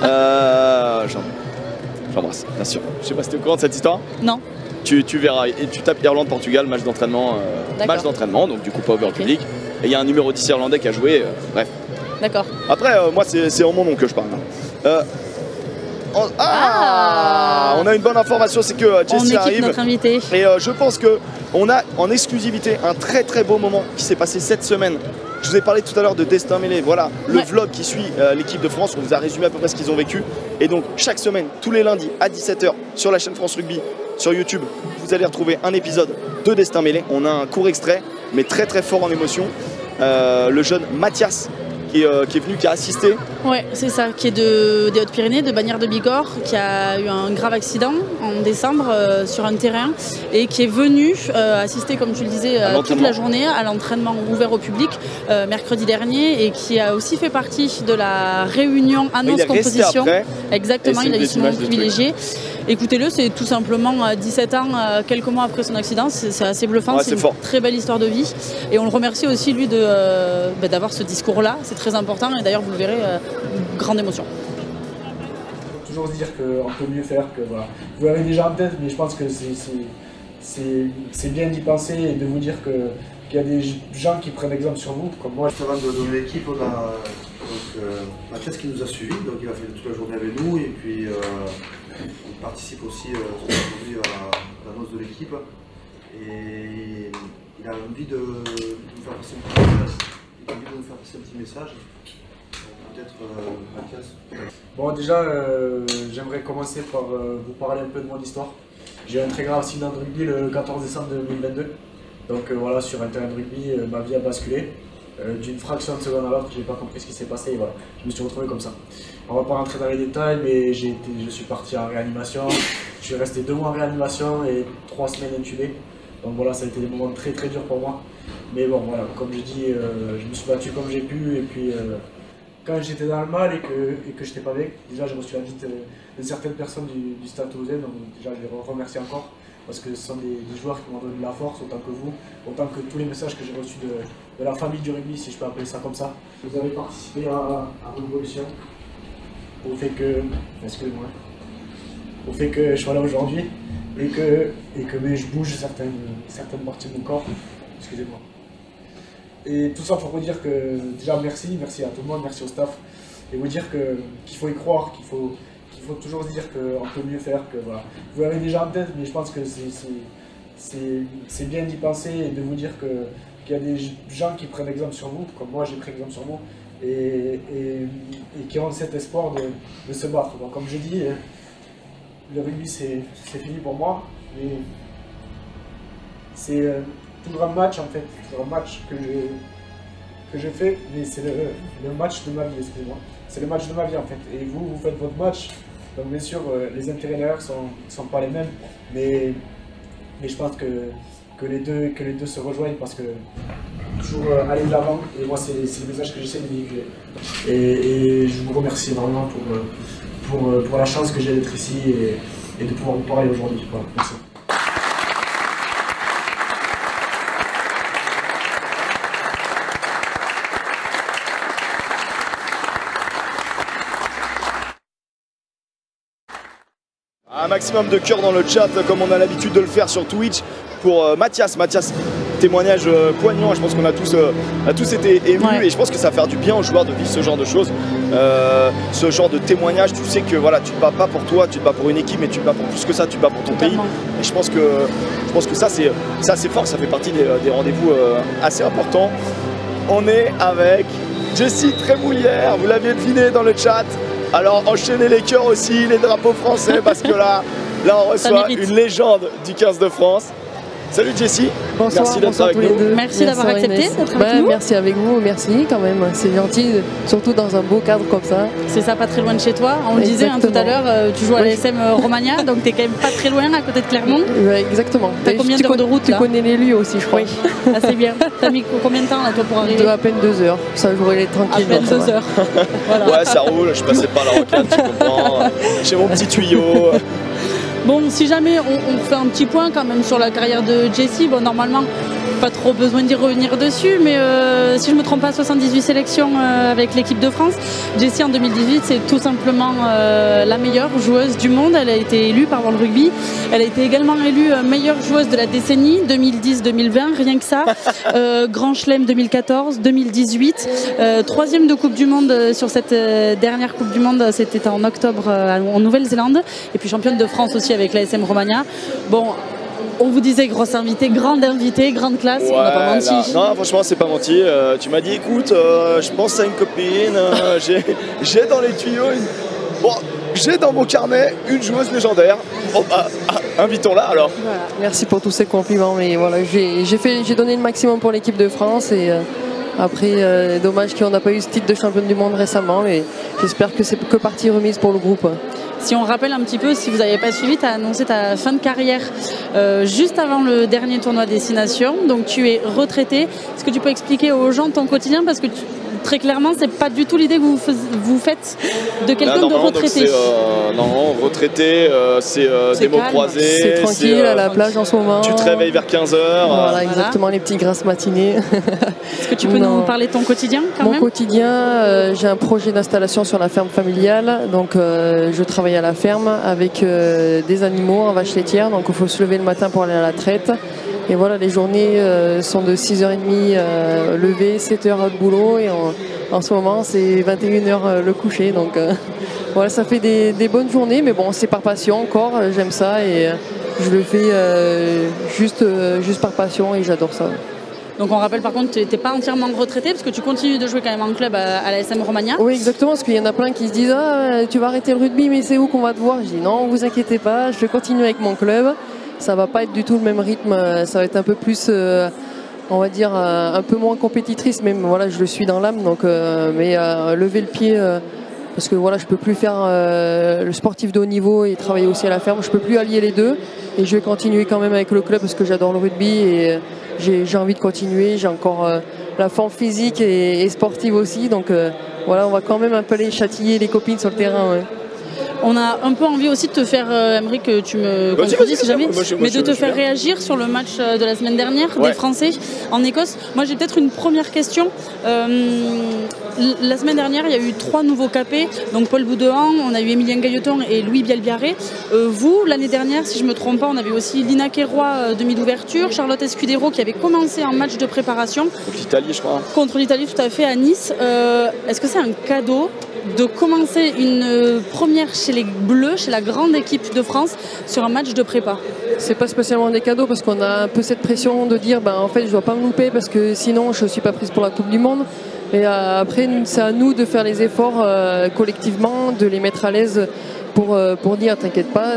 euh, J'embrasse, bien sûr. Je sais pas si tu es au courant de cette histoire. Non. Tu, tu verras. Et tu tapes Irlande-Portugal, match d'entraînement. Euh, match d'entraînement, donc du coup pas ouvert au okay. public. Et il y a un numéro dix irlandais qui a joué. Euh, bref. D'accord. Après, euh, moi, c'est en mon nom que je parle. Euh, on, ah, ah On a une bonne information, c'est que euh, Jessie arrive. Notre invité. Et euh, je pense qu'on a en exclusivité un très très beau moment qui s'est passé cette semaine. Je vous ai parlé tout à l'heure de Destin Mêlé. Voilà, le ouais. vlog qui suit euh, l'équipe de France. On vous a résumé à peu près ce qu'ils ont vécu. Et donc, chaque semaine, tous les lundis à dix-sept heures, sur la chaîne France Rugby, sur YouTube, vous allez retrouver un épisode de Destin Mêlé. On a un court extrait, mais très très fort en émotion. Euh, le jeune Mathias. Qui est, euh, qui est venu, qui a assisté. Ouais, c'est ça, qui est de, des Hautes-Pyrénées, de Bagnères de Bigorre, qui a eu un grave accident en décembre euh, sur un terrain et qui est venu euh, assister, comme tu le disais, euh, toute la journée à l'entraînement ouvert au public euh, mercredi dernier et qui a aussi fait partie de la réunion annonce-composition. Exactement, il a eu ce moment privilégié. Écoutez-le, c'est tout simplement à dix-sept ans, euh, quelques mois après son accident, c'est assez bluffant, ouais, c'est une fort. Très belle histoire de vie. Et on le remercie aussi, lui, euh, bah, d'avoir ce discours-là, c'est très important et d'ailleurs, vous le verrez, euh, une grande émotion. Il faut toujours se dire qu'on peut mieux faire, que voilà. Vous l'avez déjà en tête, mais je pense que c'est bien d'y penser et de vous dire que qu'il y a des gens qui prennent exemple sur vous, comme moi. Avant de donner l'équipe, on a donc, euh, Mathias qui nous a suivis, donc il a fait toute la journée avec nous et puis euh, il participe aussi euh, aujourd'hui à, à l'annonce de l'équipe et il a envie de, de nous faire passer un petit message. Il a envie de nous faire passer un petit message. Peut-être euh, Mathias. Bon, déjà, euh, j'aimerais commencer par euh, vous parler un peu de mon histoire. J'ai eu un très grave accident de rugby le quatorze décembre deux mille vingt-deux. Donc euh, voilà, sur un terrain de rugby, euh, ma vie a basculé. Euh, D'une fraction de seconde à l'autre, j'ai pas compris ce qui s'est passé et voilà, je me suis retrouvé comme ça. On va pas rentrer dans les détails, mais j'ai été, je suis parti en réanimation. Je suis resté deux mois en réanimation et trois semaines intubé. Donc voilà, ça a été des moments très très durs pour moi. Mais bon, voilà, comme je dis, euh, je me suis battu comme j'ai pu et puis, euh, quand j'étais dans le mal et que, et que je n'étais pas bien. Déjà, j'ai reçu la visite de certaines personnes du, du Stade Toulousain, donc déjà, je les remercie encore parce que ce sont des, des joueurs qui m'ont donné de la force, autant que vous, autant que tous les messages que j'ai reçus de, de la famille du rugby, si je peux appeler ça comme ça. Vous avez participé à, à Révolution, au fait que, excusez-moi, au fait que je sois là aujourd'hui et que, et que mais je bouge certaines, certaines parties de mon corps. Excusez-moi. Et tout ça pour vous dire que déjà merci, merci à tout le monde, merci au staff, et vous dire que qu'il faut y croire, qu'il faut, qu'il faut toujours se dire qu'on peut mieux faire, que voilà. Vous l'avez déjà en tête, mais je pense que c'est bien d'y penser et de vous dire que qu'il y a des gens qui prennent exemple sur vous, comme moi j'ai pris exemple sur vous, et, et, et qui ont cet espoir de, de se battre. Donc, comme je dis, le rugby c'est fini pour moi, mais c'est toujours un match en fait, toujours un match que je, que je fais, mais c'est le, le match de ma vie, excusez-moi. C'est le match de ma vie en fait. Et vous, vous faites votre match, donc bien sûr les intérêts derrière ne sont, sont pas les mêmes, mais, mais je pense que, que, les deux, que les deux se rejoignent parce que toujours aller de l'avant, et moi c'est le message que j'essaie de véhiculer. Et, et je vous remercie énormément pour, pour, pour la chance que j'ai d'être ici et, et de pouvoir vous parler aujourd'hui. Voilà, merci. Un maximum de cœur dans le chat, comme on a l'habitude de le faire sur Twitch, pour euh, Mathias. Mathias, témoignage euh, poignant, je pense qu'on a tous, euh, a tous été émus, ouais. Et je pense que ça va faire du bien aux joueurs de vivre ce genre de choses, euh, ce genre de témoignage. Tu sais que voilà, tu te bats pas pour toi, tu te bats pour une équipe, mais tu te bats pour plus que ça, tu te bats pour ton Totalement. pays. Et je pense que, je pense que ça c'est assez fort, ça fait partie des, des rendez-vous euh, assez importants. On est avec Jessie Trémoulière, vous l'aviez deviné dans le chat. Alors enchaînez les cœurs aussi, les drapeaux français, parce que là, là on reçoit une légende du quinze de France. Salut Jessie, bonsoir, merci d'être avec nous. Merci, merci d'avoir accepté d'être avec bah, nous. Merci avec vous, merci quand même, c'est gentil, surtout dans un beau cadre comme ça. C'est ça, pas très loin de chez toi. On le disait hein, tout à l'heure, euh, tu joues à l'A S M Romagna, donc tu es quand même pas très loin, à côté de Clermont. Ouais, exactement. T'as combien d'heures de route Tu là connais les lieux aussi, je crois. Oui, assez bien. T'as mis combien de temps là toi pour arriver? À peine deux heures, ça j'aurais les tranquilles. À peine deux heures. Voilà. Ouais, ça roule, je passais par la rocade, tu comprends. J'ai mon petit tuyau. Bon, si jamais on, on fait un petit point quand même sur la carrière de Jessie, bon normalement pas trop besoin d'y revenir dessus, mais euh, si je me trompe pas, soixante-dix-huit sélections euh, avec l'équipe de France. Jessie en deux mille dix-huit, c'est tout simplement euh, la meilleure joueuse du monde. Elle a été élue par World Rugby. Elle a été également élue euh, meilleure joueuse de la décennie deux mille dix deux mille vingt, rien que ça. Euh, Grand Chelem deux mille quatorze, deux mille dix-huit, euh, troisième de Coupe du Monde sur cette euh, dernière Coupe du Monde, c'était en octobre euh, en Nouvelle-Zélande, et puis championne de France aussi avec l'A S M Romagna. Bon, on vous disait grosse invitée, grande invitée, grande classe, ouais, on n'a pas menti. Là, non, franchement, c'est pas menti. Euh, tu m'as dit, écoute, euh, je pense à une copine, euh, j'ai dans les tuyaux, une... bon, j'ai dans mon carnet une joueuse légendaire. Bon, bah, ah, invitons-la alors. Voilà. Merci pour tous ces compliments, mais voilà, j'ai donné le maximum pour l'équipe de France et euh, après, euh, dommage qu'on n'a pas eu ce titre de championne du monde récemment, mais j'espère que c'est que partie remise pour le groupe. Si on rappelle un petit peu, si vous n'avez pas suivi, tu as annoncé ta fin de carrière euh, juste avant le dernier tournoi Destination. Donc tu es retraité. Est-ce que tu peux expliquer aux gens ton quotidien? Parce que tu, très clairement, c'est pas du tout l'idée que vous, vous faites de quelqu'un de retraité. Euh, non, retraité, euh, c'est euh, des mots croisés. C'est tranquille euh, à la plage en ce moment. Tu te réveilles vers quinze heures. Voilà, voilà, exactement, les petits grasses matinées. Est-ce que tu peux non. nous parler de ton quotidien quand Mon même? quotidien, euh, j'ai un projet d'installation sur la ferme familiale. Donc euh, je travaille à la ferme avec euh, des animaux en vache laitière. Donc il faut se lever le matin pour aller à la traite. Et voilà, les journées euh, sont de six heures trente euh, lever, sept heures de boulot, et en, en ce moment c'est vingt et une heures euh, le coucher. Donc euh, voilà, ça fait des, des bonnes journées, mais bon, c'est par passion encore, euh, j'aime ça et euh, je le fais euh, juste, euh, juste par passion et j'adore ça. Donc on rappelle par contre, tu n'es pas entièrement retraité parce que tu continues de jouer quand même en club à, à l'A S M Romagna. Oui, exactement, parce qu'il y en a plein qui se disent ah, tu vas arrêter le rugby, mais c'est où qu'on va te voir? Je dis non, vous inquiétez pas, je vais continuer avec mon club. Ça va pas être du tout le même rythme, ça va être un peu plus, euh, on va dire, euh, un peu moins compétitrice, même voilà, je le suis dans l'âme, donc euh, mais euh, lever le pied, euh, parce que voilà, je peux plus faire euh, le sportif de haut niveau et travailler aussi à la ferme, je peux plus allier les deux, et je vais continuer quand même avec le club parce que j'adore le rugby et j'ai envie de continuer, j'ai encore euh, la forme physique et, et sportive aussi, donc euh, voilà, on va quand même un peu les chatiller les copines sur le terrain. Ouais. On a un peu envie aussi de te faire, euh, Aymeric, que tu me contredis si jamais, moi, je, moi, mais de te faire bien. réagir sur le match de la semaine dernière ouais. des Français en Écosse. Moi, j'ai peut-être une première question. Euh, la semaine dernière, il y a eu trois nouveaux capés, donc Paul Boudouin, on a eu Emilien Gailleton et Louis Bielbiarré. Euh, vous, l'année dernière, si je ne me trompe pas, on avait aussi Lina Queiroy, euh, demi d'ouverture, Charlotte Escudero qui avait commencé un match de préparation. Contre l'Italie, je crois. Contre l'Italie, tout à fait, à Nice. Euh, Est-ce que c'est un cadeau de commencer une première chez les Bleus, chez la grande équipe de France, sur un match de prépa? C'est pas spécialement des cadeaux parce qu'on a un peu cette pression de dire ben, en fait je dois pas me louper parce que sinon je suis pas prise pour la Coupe du Monde. Et euh, après c'est à nous de faire les efforts euh, collectivement, de les mettre à l'aise pour, euh, pour dire t'inquiète pas,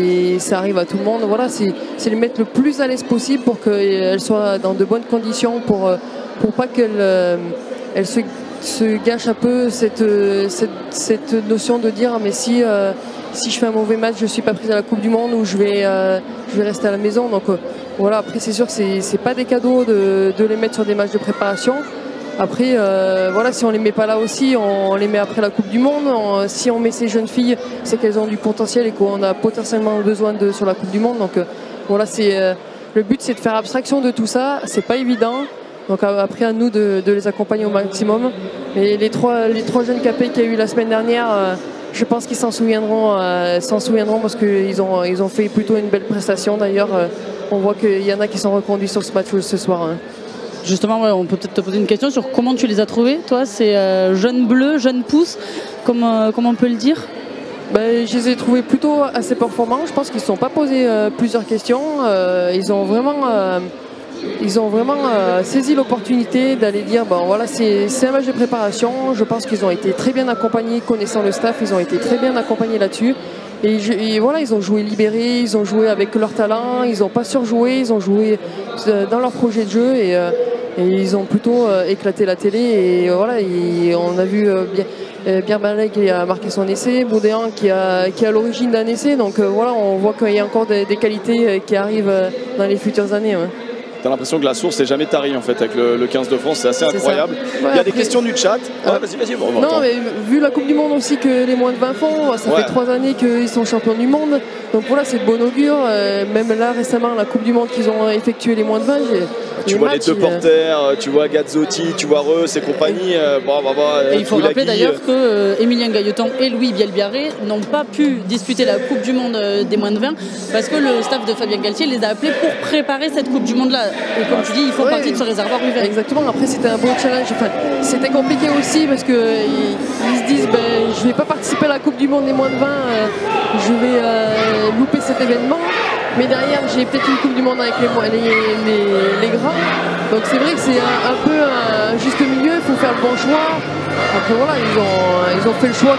ça arrive à tout le monde. Voilà, c'est les mettre le plus à l'aise possible pour qu'elles soient dans de bonnes conditions pour, pour pas qu'elles euh, elles se se gâche un peu cette, cette, cette notion de dire mais si, euh, si je fais un mauvais match je suis pas prise à la Coupe du Monde ou je vais, euh, je vais rester à la maison. Donc euh, voilà, après c'est sûr que c'est pas des cadeaux de, de les mettre sur des matchs de préparation. Après euh, voilà, si on les met pas là aussi, on, on les met après la Coupe du Monde. On, si on met ces jeunes filles, c'est qu'elles ont du potentiel et qu'on a potentiellement besoin de sur la Coupe du Monde. Donc euh, voilà, c'est euh, le but c'est de faire abstraction de tout ça, c'est pas évident. Donc après à nous de, de les accompagner au maximum. Et les trois, les trois jeunes capés qu'il y a eu la semaine dernière, euh, je pense qu'ils s'en souviendront, euh, s'en souviendront parce qu'ils ont, ils ont fait plutôt une belle prestation. D'ailleurs, euh, on voit qu'il y en a qui sont reconduits sur ce match ce soir. Hein. Justement, ouais, on peut peut-être te poser une question sur comment tu les as trouvés. Toi, c'est euh, jeunes bleus, jeunes pousses, comme, euh, comment on peut le dire? Ben, je les ai trouvés plutôt assez performants. Je pense qu'ils ne se sont pas posés euh, plusieurs questions. Euh, ils ont vraiment... Euh, Ils ont vraiment euh, saisi l'opportunité d'aller dire bon voilà c'est un match de préparation. Je pense qu'ils ont été très bien accompagnés, connaissant le staff, ils ont été très bien accompagnés là-dessus. Et, et voilà, ils ont joué libérés, ils ont joué avec leur talent, ils n'ont pas surjoué, ils ont joué dans leur projet de jeu et, euh, et ils ont plutôt euh, éclaté la télé. Et euh, voilà, et on a vu euh, bien. Bielbiarré qui a marqué son essai, Boudouin qui a, qui a l'origine d'un essai. Donc euh, voilà, on voit qu'il y a encore des, des qualités qui arrivent dans les futures années. Ouais. T'as l'impression que la source n'est jamais tarie en fait avec le, le quinze de France, c'est assez incroyable. Ouais, Il y a après... des questions du chat. Ouais, vas-y, vas-y. Bon, non, mais vu la Coupe du Monde aussi que les moins de vingt font, ça ouais. fait trois années qu'ils sont champions du monde. Donc voilà, c'est de bon augure. Euh, même là récemment, la Coupe du Monde qu'ils ont effectué les moins de vingt. Tu les vois matchs, les deux porteurs, tu vois Gazzotti, tu vois Reus et compagnie. Euh, bah, bah, bah, et il faut rappeler d'ailleurs que euh, Emilien Gailleton et Louis Bielbiaré n'ont pas pu disputer la Coupe du Monde euh, des moins de vingt parce que le staff de Fabien Galtier les a appelés pour préparer cette Coupe du Monde là. Et comme tu dis, ils font ouais, partie de ce réservoir hiver. Exactement, après c'était un beau challenge. Enfin, c'était compliqué aussi parce qu'ils ils se disent ben, je ne vais pas participer à la Coupe du Monde des moins de vingt, euh, je vais euh, louper cet événement. Mais derrière, j'ai peut-être une Coupe du Monde avec les, les, les, les grands. Donc c'est vrai que c'est un, un peu un juste milieu, il faut faire le bon choix. Après voilà, ils ont, ils ont fait le choix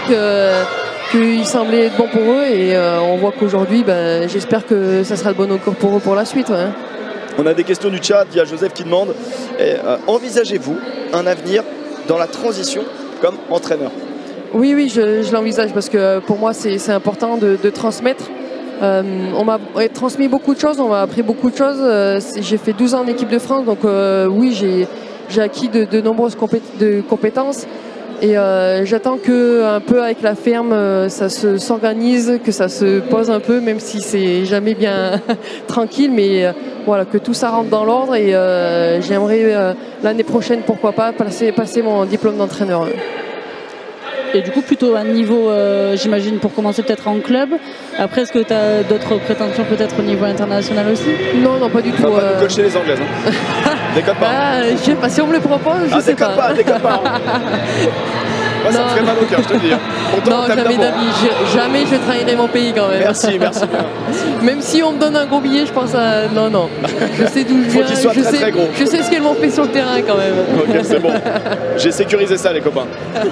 que, qu'il semblait être bon pour eux. Et euh, on voit qu'aujourd'hui, ben, j'espère que ça sera le bon cours pour eux pour la suite. Ouais. On a des questions du chat, il y a Joseph qui demande euh, envisagez-vous un avenir dans la transition comme entraîneur? Oui, oui, je, je l'envisage parce que pour moi c'est important de, de transmettre. Euh, on m'a transmis beaucoup de choses, on m'a appris beaucoup de choses. Euh, j'ai fait douze ans en équipe de France, donc euh, oui, j'ai acquis de, de nombreuses compé de compétences. Et euh, j'attends que un peu avec la ferme, euh, ça s'organise, que ça se pose un peu, même si c'est jamais bien tranquille, mais euh, voilà, que tout ça rentre dans l'ordre. Et euh, j'aimerais euh, l'année prochaine, pourquoi pas, passer, passer mon diplôme d'entraîneur. Et du coup, plutôt à un niveau, euh, j'imagine, pour commencer peut-être en club. Après, est-ce que tu as d'autres prétentions peut-être au niveau international aussi? Non, non, pas du tout. On va pas euh... nous coacher les Anglaises. Hein. Déconne pas. Ah, je sais pas, si on me le propose, je ah, sais déconne pas. pas. Déconne pas, Moi, ça me ferait mal au cœur, je te le dis. Pourtant, non, jamais d'avis. Jamais je trahirai mon pays quand même. Merci, merci bien. Même si on me donne un gros billet, je pense à... Non, non. Je sais d'où je viens. Faut qu'il soit je très, sais, très gros. Je sais ce qu'elles m'ont fait sur le terrain quand même. Ok, c'est bon. J'ai sécurisé ça, les copains.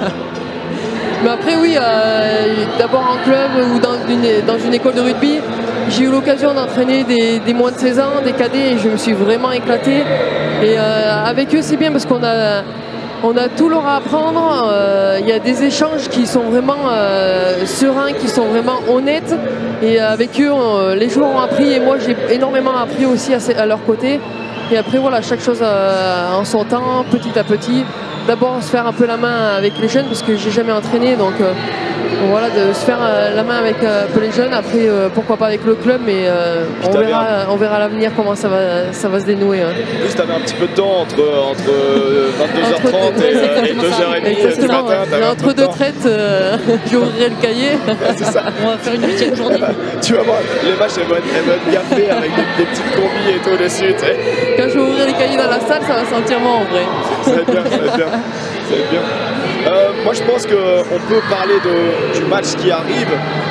Mais après, oui, euh, d'abord en club ou dans une, dans une école de rugby, j'ai eu l'occasion d'entraîner des, des moins de seize ans, des cadets, et je me suis vraiment éclaté. Et euh, avec eux, c'est bien parce qu'on a, on a tout leur à apprendre. Euh, il y a des échanges qui sont vraiment euh, sereins, qui sont vraiment honnêtes. Et avec eux, on, les joueurs ont appris, et moi, j'ai énormément appris aussi à, à leur côté. Et après, voilà, chaque chose euh, en son temps, petit à petit. d'abord se faire un peu la main avec les jeunes parce que j'ai jamais entraîné, donc euh, voilà, de se faire euh, la main avec euh, un peu les jeunes. Après, euh, pourquoi pas avec le club, mais euh, on, verra, on verra à l'avenir comment ça va, ça va se dénouer. Hein. En plus, tu avais un petit peu de temps entre, entre vingt-deux heures trente entre, et, euh, et deux heures trente du matin. Ouais. Entre deux traites, euh, j'ouvrirai le cahier. C'est ça. On va faire une huitième journée. Tu vas voir, les matchs, elles vont être, elles vont être bien faits avec des, des petites combis et tout dessus. Tu sais. Quand je vais ouvrir les cahiers dans la salle, ça va sentir bon en vrai. Ça va être bien, ça va être bien. Ça va être bien. Euh, moi je pense qu'on peut parler de, du match qui arrive,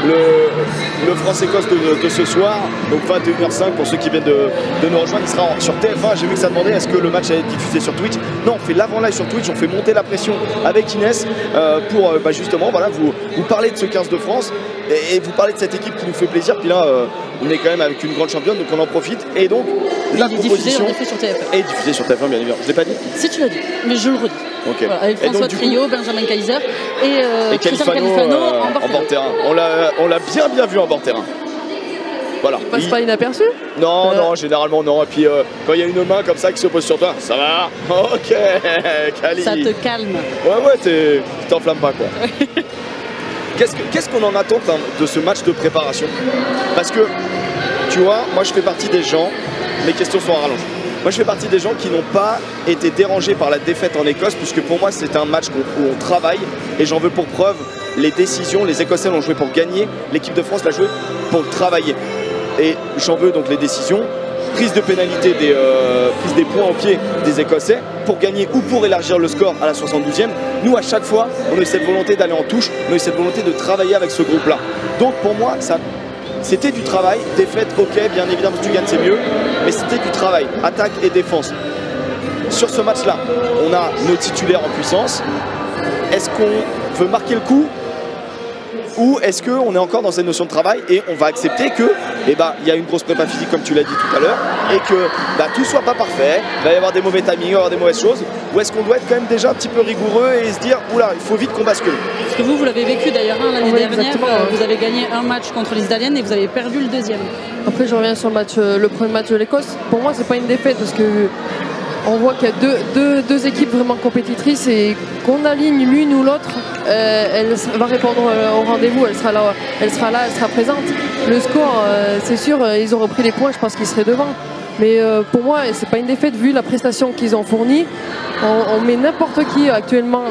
le, le France-Écosse de, de ce soir, donc vingt et une heures cinq pour ceux qui viennent de, de nous rejoindre. Il sera en, sur T F un. J'ai vu que ça demandait est-ce que le match allait être diffusé sur Twitch. Non, on fait l'avant-live sur Twitch, on fait monter la pression avec Inès euh, pour euh, bah, justement voilà, vous, vous parler de ce quinze de France et, et vous parler de cette équipe qui nous fait plaisir. Puis là, euh, on est quand même avec une grande championne, donc on en profite. Et donc, la il est proposition diffusé, sur T F un. est diffusée sur T F un, bien évidemment. Je l'ai pas dit. Si tu l'as dit, mais je le redis. Okay. Voilà, avec François Trio, Benjamin Kaiser et, euh, et Califano, Califano euh, en bord terrain. terrain. On l'a, on l'a bien bien vu en bord terrain. Voilà. Il passe il... pas inaperçu? Non, euh... non, généralement non. Et puis euh, quand il y a une main comme ça qui se pose sur toi, ça va. Ok, Cali. Ça te calme. Ouais, ouais, t'es... tu t'enflammes pas quoi. Qu'est-ce, que, qu'est-ce qu'on en attend de ce match de préparation? Parce que, tu vois, moi je fais partie des gens, mes questions sont à rallonge. Moi je fais partie des gens qui n'ont pas été dérangés par la défaite en Écosse, puisque pour moi c'est un match où on travaille, et j'en veux pour preuve les décisions. Les Écossais l'ont joué pour gagner, l'équipe de France l'a joué pour travailler. Et j'en veux donc les décisions, prise de pénalité, des, euh, prise des points au pied des Écossais pour gagner ou pour élargir le score à la soixante-douzième. Nous à chaque fois on a eu cette volonté d'aller en touche, on a eu cette volonté de travailler avec ce groupe là. Donc pour moi ça... c'était du travail, défaite, ok, bien évidemment si tu gagnes c'est mieux, mais c'était du travail, attaque et défense. Sur ce match-là, on a nos titulaires en puissance. Est-ce qu'on veut marquer le coup ou est-ce qu'on est encore dans cette notion de travail et on va accepter que, eh ben, il y a une grosse prépa physique comme tu l'as dit tout à l'heure et que bah, tout soit pas parfait, il va y avoir des mauvais timings, il va y avoir des mauvaises choses, ou est-ce qu'on doit être quand même déjà un petit peu rigoureux et se dire, oula, il faut vite qu'on bascule. Parce que vous, vous l'avez vécu d'ailleurs hein, l'année oui, dernière, euh, vous avez gagné un match contre les Italiennes et vous avez perdu le deuxième. Après je reviens sur le, match, le premier match de l'Écosse. Pour moi c'est pas une défaite parce que on voit qu'il y a deux, deux, deux équipes vraiment compétitrices et qu'on aligne l'une ou l'autre, euh, elle va répondre au rendez-vous, elle sera là, elle sera là, elle sera présente. Le score, euh, c'est sûr, ils ont repris les points, je pense qu'ils seraient devant. Mais euh, pour moi, c'est pas une défaite vu la prestation qu'ils ont fournie. On, on met n'importe qui actuellement,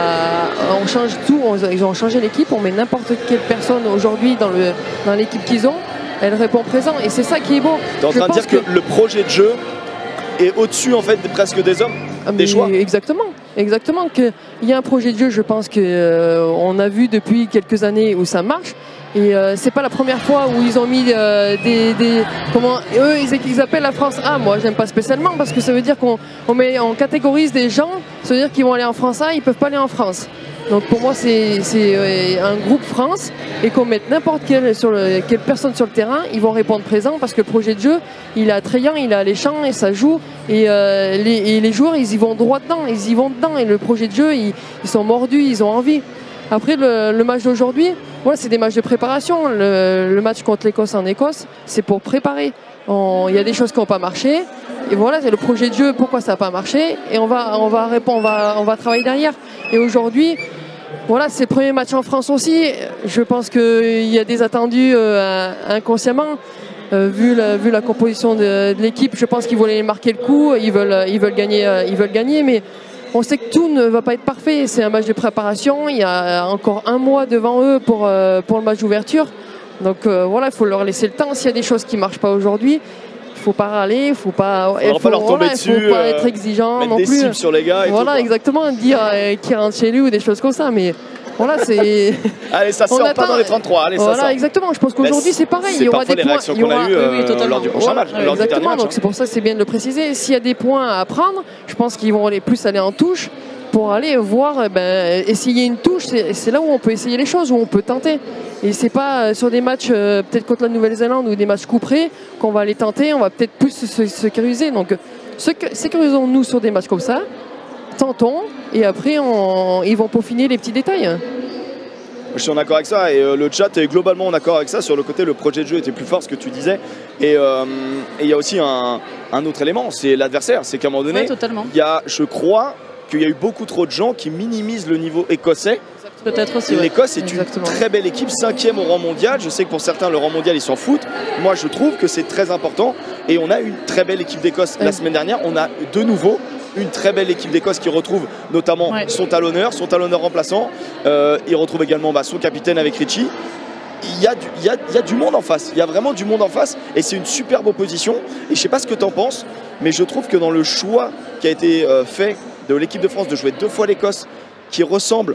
à, on change tout, on, ils ont changé l'équipe, on met n'importe quelle personne aujourd'hui dans, le, dans l'équipe qu'ils ont, elle répond présent et c'est ça qui est beau. Tu es en train de dire que... que le projet de jeu et au-dessus en fait presque des hommes, ah, des choix. Exactement, exactement. Que il y a un projet de jeu, je pense que euh, on a vu depuis quelques années où ça marche. Et euh, c'est pas la première fois où ils ont mis euh, des, des comment eux ils, ils appellent la France A. Moi j'aime pas spécialement parce que ça veut dire qu'on on met on catégorise des gens, ça veut dire qu'ils vont aller en France A, ils peuvent pas aller en France. Donc pour moi c'est euh, un groupe France et qu'on mette n'importe quelle, sur le, quelle personne sur le terrain, ils vont répondre présent parce que le projet de jeu il est attrayant, il est alléchant et ça joue et, euh, les, et les joueurs ils y vont droit dedans, ils y vont dedans et le projet de jeu ils, ils sont mordus, ils ont envie. Après le, le match d'aujourd'hui, voilà, c'est des matchs de préparation. Le, le match contre l'Écosse en Écosse, c'est pour préparer. Il y a des choses qui n'ont pas marché. Et voilà, c'est le projet de jeu, pourquoi ça n'a pas marché. Et on va, on va répondre, on va, on va travailler derrière. Et aujourd'hui, voilà, c'est le premier match en France aussi. Je pense qu'il y a des attendus euh, inconsciemment. Euh, vu, la, vu la composition de, de l'équipe, je pense qu'ils voulaient marquer le coup. Ils veulent, ils veulent gagner, euh, ils veulent gagner, mais on sait que tout ne va pas être parfait, c'est un match de préparation, il y a encore un mois devant eux pour, euh, pour le match d'ouverture. Donc euh, voilà, il faut leur laisser le temps. S'il y a des choses qui ne marchent pas aujourd'hui, il ne faut pas râler, il ne faut pas, il faut, pas leur tomber voilà, dessus, faut pas euh, être exigeant mettre non des plus. cibles sur les gars et voilà, tout, exactement, dire euh, qu'il rentre chez lui ou des choses comme ça. Mais voilà, c'est. Allez, ça sort pas dans les trente-trois. Allez, voilà, ça sort. Exactement. Je pense qu'aujourd'hui c'est pareil. C'est il y aura des les points. réactions Il y aura qu'on a eues euh, oui, oui, lors du prochain voilà, match, lors du exactement. dernier match. Donc c'est pour ça que c'est bien de le préciser. S'il y a des points à prendre, je pense qu'ils vont aller plus aller en touche pour aller voir, ben, essayer une touche. C'est là où on peut essayer les choses, où on peut tenter. Et c'est pas sur des matchs euh, peut-être contre la Nouvelle-Zélande ou des matchs couperés qu'on va aller tenter. On va peut-être plus se sécuriser. Donc sécurisons-nous sur des matchs comme ça. Tentons et après on, ils vont peaufiner les petits détails. Je suis en accord avec ça et euh, le chat est globalement en accord avec ça. Sur le côté, le projet de jeu était plus fort, ce que tu disais. Et il euh, y a aussi un, un autre élément, c'est l'adversaire. C'est qu'à un moment donné, ouais, totalement. il y a, je crois, qu'il y a eu beaucoup trop de gens qui minimisent le niveau écossais. Peut-être aussi. Ouais. L'Écosse est Exactement. une très belle équipe, cinquième au rang mondial. Je sais que pour certains, le rang mondial, ils s'en foutent. Moi, je trouve que c'est très important. Et on a une très belle équipe d'Écosse Ouais. la semaine dernière. On a de nouveau une très belle équipe d'Écosse qui retrouve notamment Ouais. son talonneur, son talonneur remplaçant. Euh, il retrouve également bah, son capitaine avec Richie. Il y, a du, il, y a, il y a du monde en face. Il y a vraiment du monde en face. Et c'est une superbe opposition. Et je sais pas ce que tu en penses, mais je trouve que dans le choix qui a été euh, fait de l'équipe de France de jouer deux fois l'Écosse, qui ressemble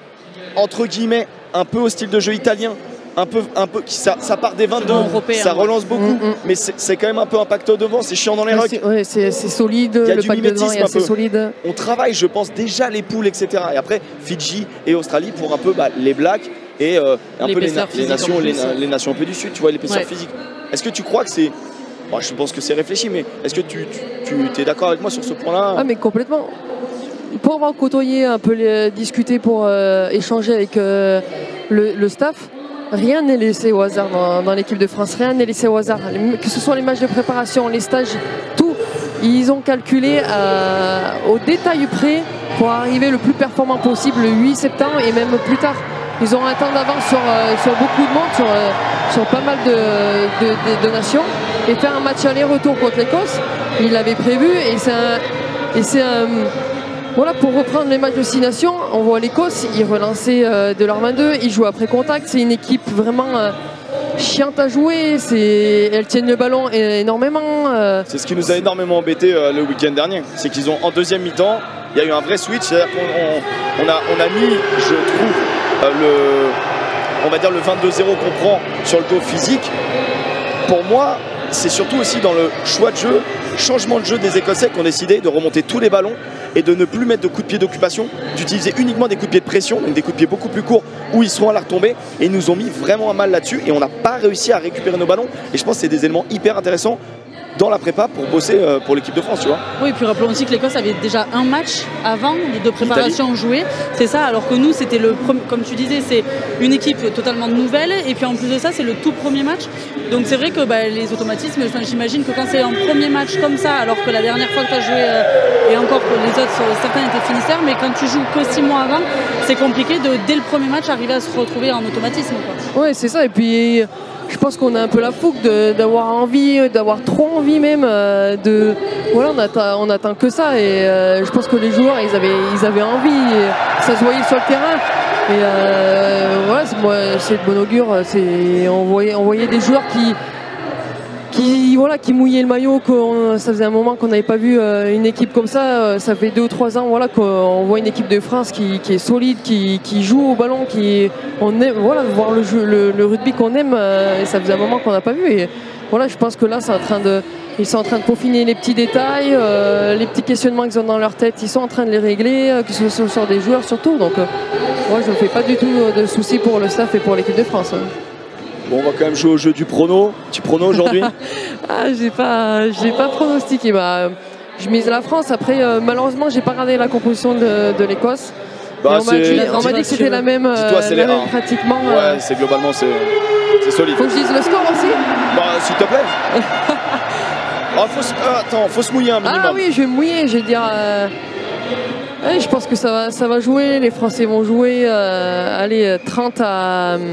entre guillemets un peu au style de jeu italien, un peu, un peu, ça, ça part des vingt-deux, Européen, ça ouais. relance beaucoup, Mm, mm. mais c'est c'est quand même un peu impact au devant, c'est chiant dans les Ouais, rucks. c'est ouais, c'est- c'est solide, Il y a le du pack de devant mimétisme est un assez peu. solide. On travaille, je pense, déjà les poules, et cetera. Et après, Fidji et Australie pour un peu bah, les Blacks et euh, un peu les, L'épaisseur na- les physique nations, en les, plus. na- les nations un peu du sud, tu vois, l'épaisseur Ouais. physique. Est-ce que tu crois que c'est... Bon, je pense que c'est réfléchi, mais est-ce que tu, tu, tu es d'accord avec moi sur ce point-là? Ah mais complètement. Pour avoir côtoyé un peu, les, discuté pour euh, échanger avec euh, le, le staff, rien n'est laissé au hasard dans, dans l'équipe de France. Rien n'est laissé au hasard. Les- que ce soit les matchs de préparation, les stages, tout. Ils ont calculé euh, au détail près pour arriver le plus performant possible le huit septembre et même plus tard. Ils ont un temps d'avance sur, euh, sur beaucoup de monde, sur, euh, sur pas mal de, de, de- de nations. Et faire un match aller-retour contre l'Écosse, ils l'avaient prévu et c'est un, et c'est un, voilà, pour reprendre les matchs de six nations, on voit l'Écosse, ils relançaient euh, de leur vingt-deux, ils jouent après contact, c'est une équipe vraiment euh, chiante à jouer, c'est, elles tiennent le ballon é- énormément. euh, C'est ce qui nous a énormément embêté euh, le week-end dernier. C'est qu'ils ont, en deuxième mi-temps, il y a eu un vrai switch. C'est-à-dire qu'on on, on a, on a mis, je trouve, euh, le, on va dire le vingt-deux zéro qu'on prend sur le dos physique. Pour moi, c'est surtout aussi dans le choix de jeu, changement de jeu des Écossais qui ont décidé de remonter tous les ballons et de ne plus mettre de coups de pied d'occupation, d'utiliser uniquement des coups de pied de pression, donc des coups de pied beaucoup plus courts où ils seront à la retomber. Et ils nous ont mis vraiment un mal là-dessus et on n'a pas réussi à récupérer nos ballons. Et je pense que c'est des éléments hyper intéressants dans la prépa pour bosser euh, pour l'équipe de France, tu vois. Oui, puis rappelons aussi que l'Écosse avait déjà un match avant de préparation joué. C'est ça, alors que nous, c'était le premier, comme tu disais, c'est une équipe totalement nouvelle. Et puis en plus de ça, c'est le tout premier match. Donc c'est vrai que bah, les automatismes, enfin, j'imagine que quand c'est un premier match comme ça, alors que la dernière fois que tu as joué, euh, et encore que les autres, certains étaient finisseurs, mais quand tu joues que six mois avant, c'est compliqué de, dès le premier match, arriver à se retrouver en automatisme, quoi. Ouais, c'est ça. Et puis, je pense qu'on a un peu la fougue de- d'avoir envie, d'avoir trop envie même. euh, de, voilà, on attend, on attend que ça. Et euh, je pense que les joueurs, ils avaient, ils avaient envie. Et ça se voyait sur le terrain. Et euh, voilà, c'est moi, c'est de bon augure. C'est, on voyait, on voyait des joueurs qui, qui, voilà, qui mouillaient le maillot. qu'on- Ça faisait un moment qu'on n'avait pas vu euh, une équipe comme ça. Euh, Ça fait deux ou trois ans, voilà, qu'on voit une équipe de France qui, qui est solide, qui, qui joue au ballon, qui on aime, voilà, voir le jeu, le, le rugby qu'on aime. euh, et ça faisait un moment qu'on n'a pas vu. Et voilà, je pense que là, c'est en train de, ils sont en train de peaufiner les petits détails, euh, les petits questionnements qu'ils ont dans leur tête. Ils sont en train de les régler, euh, que ce soit sur des joueurs surtout. Donc, euh, moi, je ne fais pas du tout de soucis pour le staff et pour l'équipe de France. hein. Bon, on va quand même jouer au jeu du prono. Petit prono aujourd'hui. Ah, j'ai pas, j'ai pas pronostiqué. Bah, je mise la France. Après, euh, malheureusement, j'ai pas regardé la composition de, de l'Écosse. Bah, Et on m'a c'est- dit, on m'a dit que c'était la même, Dis-toi, euh, c'est la les même un. pratiquement. euh. Ouais, c'est globalement, c'est c'est solide. Faut que je dise le score aussi. Bah, s'il te plaît. Ah, faut se... ah, attends, faut se mouiller un minimum. Ah oui, je vais me mouiller. Je vais dire. euh, ouais, je pense que ça va, ça va jouer. Les Français vont jouer. euh, allez, trente à. hum,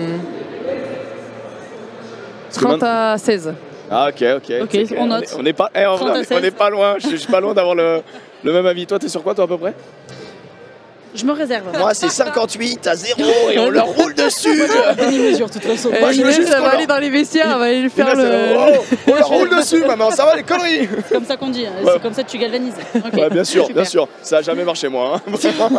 Parce que trente maintenant- à seize. Ah, ok, ok. Ok, C'est que- on est- note. On n'est pas, eh, en vrai, trente à on est- on seize. n'est pas loin. Je, je suis pas loin d'avoir le, le même avis. Toi, t'es sur quoi, toi, à peu près? Je me réserve. Moi, c'est cinquante-huit à zéro et on leur roule dessus. Demi-mesure, de toute façon. Moi, je veux Inès, juste elle qu'on va leur- aller dans les vestiaires. Elle va aller lui faire Inès, le. elle- oh, on leur roule dessus, maman. Ça va, les conneries. C'est comme ça qu'on dit. hein. Ouais. C'est comme ça que tu galvanises. Ok. Ouais, bien sûr, Super. bien sûr. Ça a jamais marché, moi. hein. Vraiment.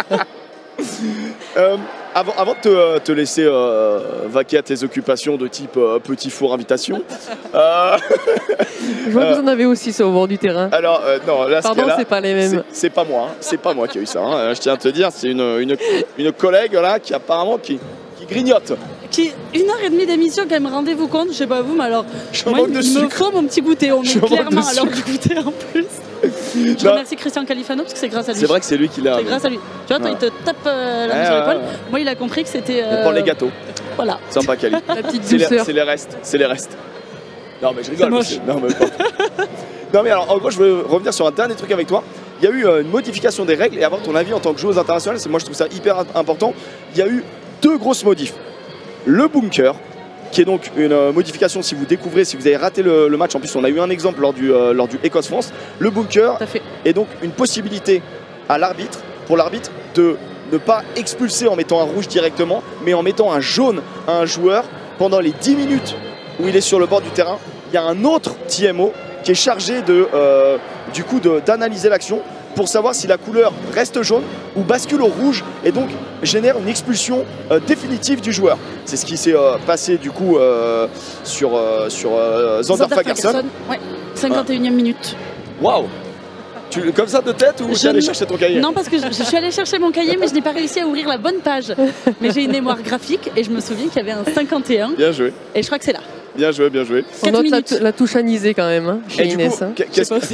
Euh, avant, avant de te, euh, te laisser euh, vaquer à tes occupations de type euh, petit four invitation, euh, Je vois que vous en avez aussi ça au bord du terrain. alors euh, non, là, ce Pardon, cas-là, c'est pas les mêmes. c'est- c'est pas moi, hein. C'est pas moi qui a eu ça. hein. Je tiens à te dire, c'est une, une, une collègue là qui apparemment qui, qui grignote. Qui, une heure et demie d'émission, quand même, rendez-vous compte, je sais pas vous, mais alors, Je suis en moi, manque de il me sucre. faut mon petit goûter. On Je suis est en manque clairement de à l'heure du sucre. goûter en plus. Je Non, remercie Christian Califano parce que c'est grâce à lui. C'est vrai que c'est lui qui l'a. C'est grâce à lui. Tu vois, toi, Ouais. il te tape euh, la main Ouais, sur ouais, l'épaule. ouais. Moi, il a compris que c'était. Il euh, prend les gâteaux. Voilà. Sympa, Cali. La petite C'est les, douceur. c'est les restes, c'est les restes. Non mais je rigole. C'est moche. mais c'est- Non mais, pas- non mais alors en gros je veux revenir sur un dernier truc avec toi. il y a eu euh, une modification des règles et avoir ton avis en tant que joueuse internationale, c'est moi je trouve ça hyper important. Il y a eu deux grosses modifs. Le bunker, qui est donc une euh, modification si vous découvrez, si vous avez raté le, le match, en plus on a eu un exemple lors du, euh, lors du Écosse-France. Le bunker est donc une possibilité à l'arbitre, pour l'arbitre, de ne pas expulser en mettant un rouge directement, mais en mettant un jaune à un joueur pendant les dix minutes où il est sur le bord du terrain. Il y a un autre T M O qui est chargé de, euh, du coup d'analyser l'action pour savoir si la couleur reste jaune ou bascule au rouge et donc génère une expulsion euh, définitive du joueur. C'est ce qui s'est euh, passé du coup euh, sur, euh, sur euh, Zander Fagerson. Ouais. cinquante et unième minute. Waouh! Comme ça de tête ou tu es allé chercher ton cahier? Non, parce que je, je suis allée chercher mon cahier, mais je n'ai pas réussi à ouvrir la bonne page. Mais j'ai une mémoire graphique et je me souviens qu'il y avait un cinquante et un. Bien joué. Et je crois que c'est là. Bien joué, bien joué. On note la, la touche anisée quand même, hein, chez et Inès. Coup, hein. Qu'est-ce que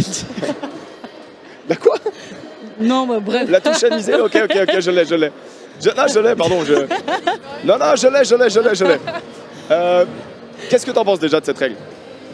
La quoi? Non, bah, bref. La touche anisée, ok, ok, ok, je l'ai, je l'ai. Je, non, je l'ai, pardon. Je... Non, non, je l'ai, je l'ai, je l'ai, je l'ai. Euh, Qu'est-ce que tu en penses déjà de cette règle?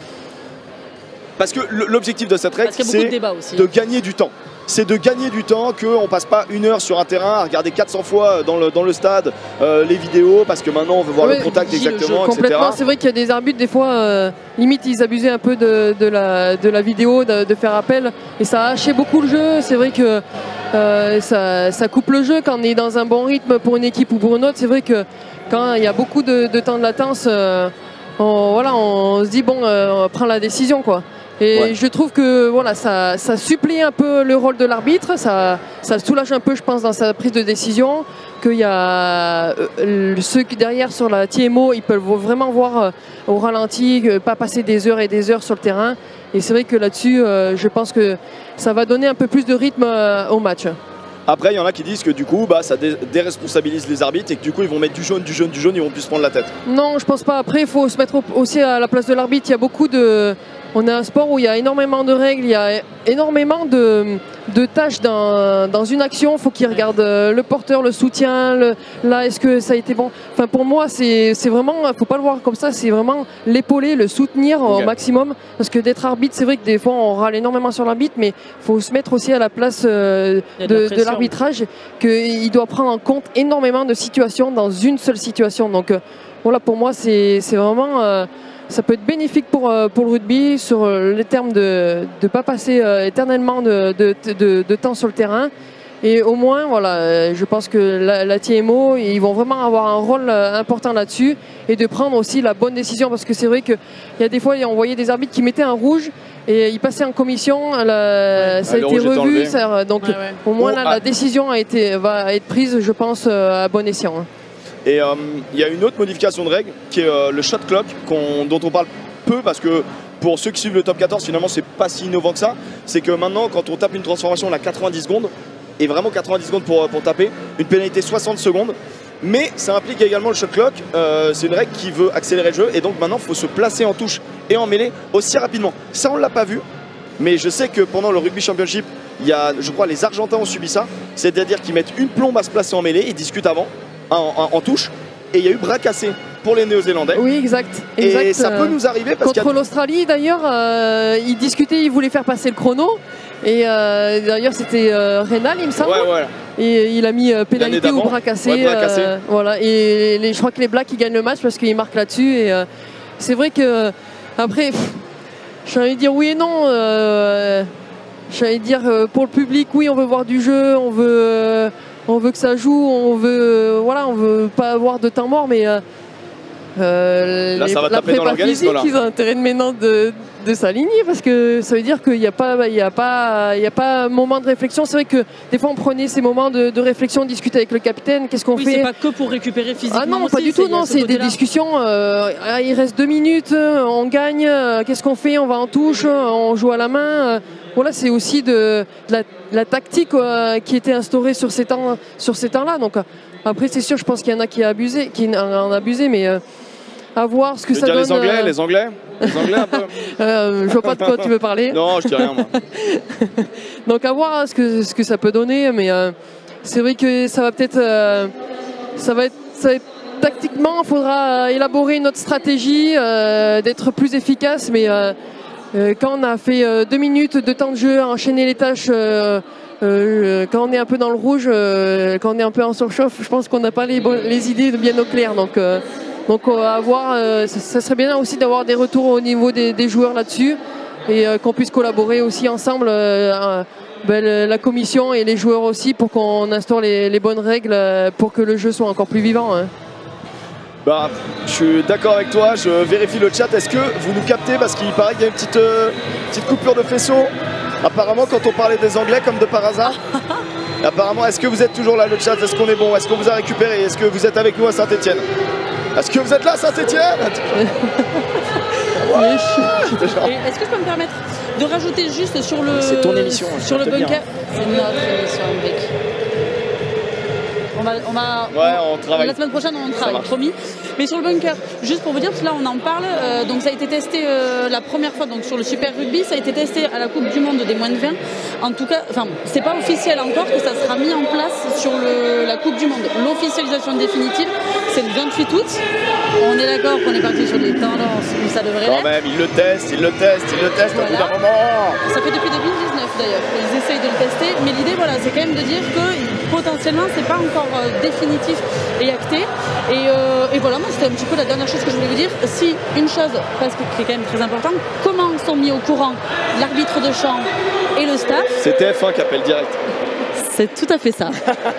Parce que l'objectif de cette règle, c'est de, de gagner du temps. C'est de gagner du temps, qu'on ne passe pas une heure sur un terrain à regarder quatre cents fois dans le, dans le stade euh, les vidéos, parce que maintenant on veut voir oui, le contact exactement, le complètement. C'est vrai qu'il y a des arbitres, des fois, euh, limite ils abusaient un peu de, de, la, de la vidéo, de, de faire appel, et ça a haché beaucoup le jeu. C'est vrai que euh, ça, ça coupe le jeu quand on est dans un bon rythme pour une équipe ou pour une autre. C'est vrai que quand il y a beaucoup de, de temps de latence, euh, on, voilà, on se dit bon, euh, on prend la décision quoi. Et ouais. je trouve que voilà, ça, ça supplie un peu le rôle de l'arbitre, ça, ça soulage un peu, je pense, dans sa prise de décision, qu'il y a euh, ceux qui derrière sur la T M O, ils peuvent vraiment voir euh, au ralenti, euh, pas passer des heures et des heures sur le terrain. Et c'est vrai que là-dessus, euh, je pense que ça va donner un peu plus de rythme euh, au match. Après, il y en a qui disent que du coup, bah, ça dé déresponsabilise les arbitres et que du coup, ils vont mettre du jaune, du jaune, du jaune, ils vont plus se prendre la tête. Non, je pense pas. Après, il faut se mettre aussi à la place de l'arbitre. Il y a beaucoup de... On a un sport où il y a énormément de règles, il y a énormément de, de tâches dans, dans une action. Il faut qu'il regarde le porteur, le soutien, le, là, est-ce que ça a été bon. Enfin, pour moi, c'est vraiment, il ne faut pas le voir comme ça, c'est vraiment l'épauler, le soutenir okay. au maximum. Parce que d'être arbitre, c'est vrai que des fois, on râle énormément sur l'arbitre, mais il faut se mettre aussi à la place euh, de, de, de l'arbitrage, qu'il doit prendre en compte énormément de situations dans une seule situation. Donc, euh, voilà, pour moi, c'est vraiment... Euh, ça peut être bénéfique pour, pour le rugby sur les termes de ne pas passer éternellement de, de, de, de temps sur le terrain. Et au moins, voilà, je pense que la, la T M O, ils vont vraiment avoir un rôle important là-dessus et de prendre aussi la bonne décision. Parce que c'est vrai qu'il y a des fois, on voyait des arbitres qui mettaient un rouge et ils passaient en commission, la, ouais, ça a été revu. Ça, donc ouais, ouais. au moins, là, la décision a été, va être prise, je pense, à bon escient. Hein. Et il euh, y a une autre modification de règle qui est euh, le shot clock qu'on, dont on parle peu parce que pour ceux qui suivent le top quatorze finalement c'est pas si innovant que ça. C'est que maintenant quand on tape une transformation on a quatre-vingt-dix secondes et vraiment quatre-vingt-dix secondes pour, pour taper, une pénalité soixante secondes. Mais ça implique également le shot clock, euh, c'est une règle qui veut accélérer le jeu et donc maintenant il faut se placer en touche et en mêlée aussi rapidement. Ça on l'a pas vu, mais je sais que pendant le Rugby Championship, il y a, je crois les Argentins ont subi ça, c'est-à-dire qu'ils mettent une plombe à se placer en mêlée, ils discutent avant. En, en, en touche et il y a eu bras cassé pour les Néo-Zélandais. Oui, exact. Et exact. ça peut nous arriver parce contre l'Australie d'ailleurs, euh, ils discutaient, ils voulaient faire passer le chrono et euh, d'ailleurs c'était euh, Reynal il me semble. Ouais, voilà. Et il a mis euh, pénalité ou bras cassé. Ouais, bras cassé. Euh, voilà. Et les, je crois que les Blacks ils gagnent le match parce qu'ils marquent là-dessus et euh, c'est vrai que après, j'ai envie de dire oui et non. Euh, j'ai envie de dire pour le public, oui, on veut voir du jeu, on veut. Euh, On veut que ça joue, on veut, euh, voilà, on veut pas avoir de temps mort, mais euh, là, les, ça va la taper dans prépa physique, ils ont intérêt de maintenant de, de s'aligner parce que ça veut dire qu'il n'y a pas, il y a pas, il y a pas un moment de réflexion. C'est vrai que des fois on prenait ces moments de, de réflexion, discuter avec le capitaine, qu'est-ce qu'on oui, fait. C'est pas que pour récupérer physiquement. Ah non, aussi, pas du tout. Non, c'est des discussions. Euh, ah, il reste deux minutes, on gagne. Euh, qu'est-ce qu'on fait? On va en touche, on joue à la main. Euh, Voilà, c'est aussi de, de, la, de la tactique euh, qui était instaurée sur ces temps, sur ces temps-là. Donc après, c'est sûr, je pense qu'il y en a qui, a abusé, qui en ont abusé, mais euh, à voir ce que ça dire donne. Les Anglais, euh... les Anglais, les Anglais un peu. euh, je vois pas de quoi tu veux parler. Non, je dis rien moi. Donc à voir ce que ce que ça peut donner, mais euh, c'est vrai que ça va peut-être, euh, ça va être, ça va être tactiquement, il faudra élaborer une autre stratégie, euh, d'être plus efficace, mais euh, Euh, quand on a fait euh, deux minutes de temps de jeu, enchaîner les tâches, euh, euh, quand on est un peu dans le rouge, euh, quand on est un peu en surchauffe, je pense qu'on n'a pas les, les idées bien au clair. Donc, euh, donc à voir, euh, ça, ça serait bien aussi d'avoir des retours au niveau des, des joueurs là-dessus et euh, qu'on puisse collaborer aussi ensemble, euh, ben, la commission et les joueurs aussi, pour qu'on instaure les, les bonnes règles pour que le jeu soit encore plus vivant. Hein. Bah, je suis d'accord avec toi, je vérifie le chat. Est-ce que vous nous captez? Parce qu'il paraît qu'il y a une petite, euh, petite coupure de faisceau. Apparemment, quand on parlait des Anglais, comme de par hasard. Apparemment, est-ce que vous êtes toujours là, le chat? Est-ce qu'on est bon? Est-ce qu'on vous a récupéré? Est-ce que vous êtes avec nous à Saint-Etienne? Est-ce que vous êtes là à Saint-Etienne? Ouais. Est-ce que je peux me permettre de rajouter juste sur le, c'est ton émission, sur le bunker? bien. C'est notre émission, mec. On va, on va, ouais, on travaille. La semaine prochaine, on travaille, promis. Mais sur le bunker, juste pour vous dire, parce que là, on en parle. Euh, donc, ça a été testé euh, la première fois donc sur le Super Rugby. Ça a été testé à la Coupe du Monde des moins de vingt. En tout cas, enfin, c'est pas officiel encore que ça sera mis en place sur le, la Coupe du Monde. L'officialisation définitive, c'est le vingt-huit août. On est d'accord qu'on est parti sur des tendances où ça devrait l'être. Quand même, ils le testent, ils le testent, ils le testent voilà. au bout d'un moment. Ça fait depuis deux mille dix-neuf d'ailleurs qu'ils essayent de le tester. Mais l'idée, voilà, c'est quand même de dire que potentiellement, c'est pas encore euh, définitif et acté. Et, euh, et voilà, c'était un petit peu la dernière chose que je voulais vous dire. Si une chose, parce que qui est quand même très importante, comment sont mis au courant l'arbitre de champ et le staff? C'est T F un qui appelle direct. C'est tout à fait ça.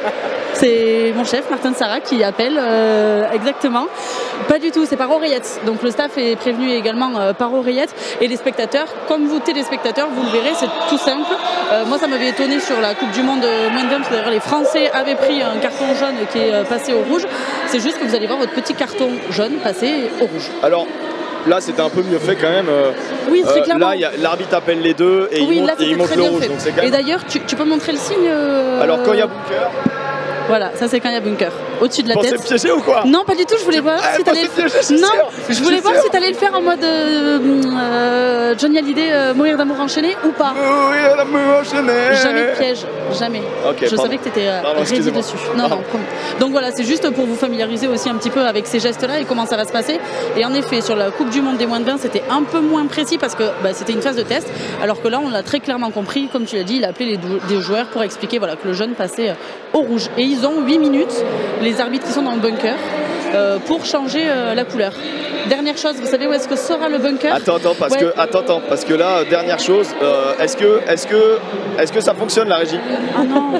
C'est mon chef, Martin Sarah, qui appelle euh, exactement. Pas du tout, c'est par oreillette. Donc le staff est prévenu également euh, par oreillette. Et les spectateurs, comme vous téléspectateurs, vous le verrez, c'est tout simple. Euh, moi, ça m'avait étonné sur la Coupe du Monde euh, moins de vingt, parce que d'ailleurs les Français avaient pris un carton jaune qui est euh, passé au rouge. C'est juste que vous allez voir votre petit carton jaune passer au rouge. Alors, là, c'était un peu mieux fait quand même. Oui, très euh, clairement. Là, l'arbitre appelle les deux et oui, il monte, là, et il monte le rouge. Donc quand même... Et d'ailleurs, tu, tu peux montrer le signe euh... Alors, quand il y a bunker. Voilà, ça c'est quand il y a bunker. Au-dessus de la tête. Vous pensez piéger ou quoi? Non, pas du tout, je voulais voir ah, si t'allais le... Non, je, je voulais voir sûr. si t'allais le faire en mode euh, euh, Johnny Hallyday, euh, mourir d'amour enchaîné ou pas. Mourir d'amour enchaîné. Jamais de piège, jamais. Okay, je pardon. savais que t'étais euh, rédi dessus. Non, pardon. non, promis. Donc voilà, c'est juste pour vous familiariser aussi un petit peu avec ces gestes-là et comment ça va se passer. Et en effet, sur la Coupe du Monde des moins de vingt, c'était un peu moins précis parce que bah, c'était une phase de test. Alors que là, on l'a très clairement compris, comme tu l'as dit, il a appelé les des joueurs pour expliquer voilà, que le jeune passait au rouge. Et ils ont huit minutes, les arbitres qui sont dans le bunker, euh, pour changer euh, la couleur. Dernière chose, vous savez où est-ce que sera le bunker? Attends, attends, parce ouais. que, attends, attends, parce que là, dernière chose, euh, est-ce que, est-ce que, est-ce que ça fonctionne la régie? Ah non.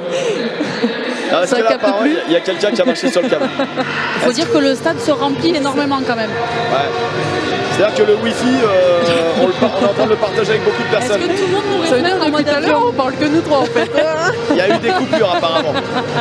Non, est-ce que là, apparemment, il y a quelqu'un qui a marché sur le câble? Il faut dire que le stade se remplit énormément quand même. Ouais. C'est-à-dire que le Wi-Fi, euh, on, le, on est en train de le partager avec beaucoup de personnes. Est-ce que tout le monde pourrait se mettre en mode tout à l'heure, on parle que nous trois en fait. Il y a eu des coupures apparemment.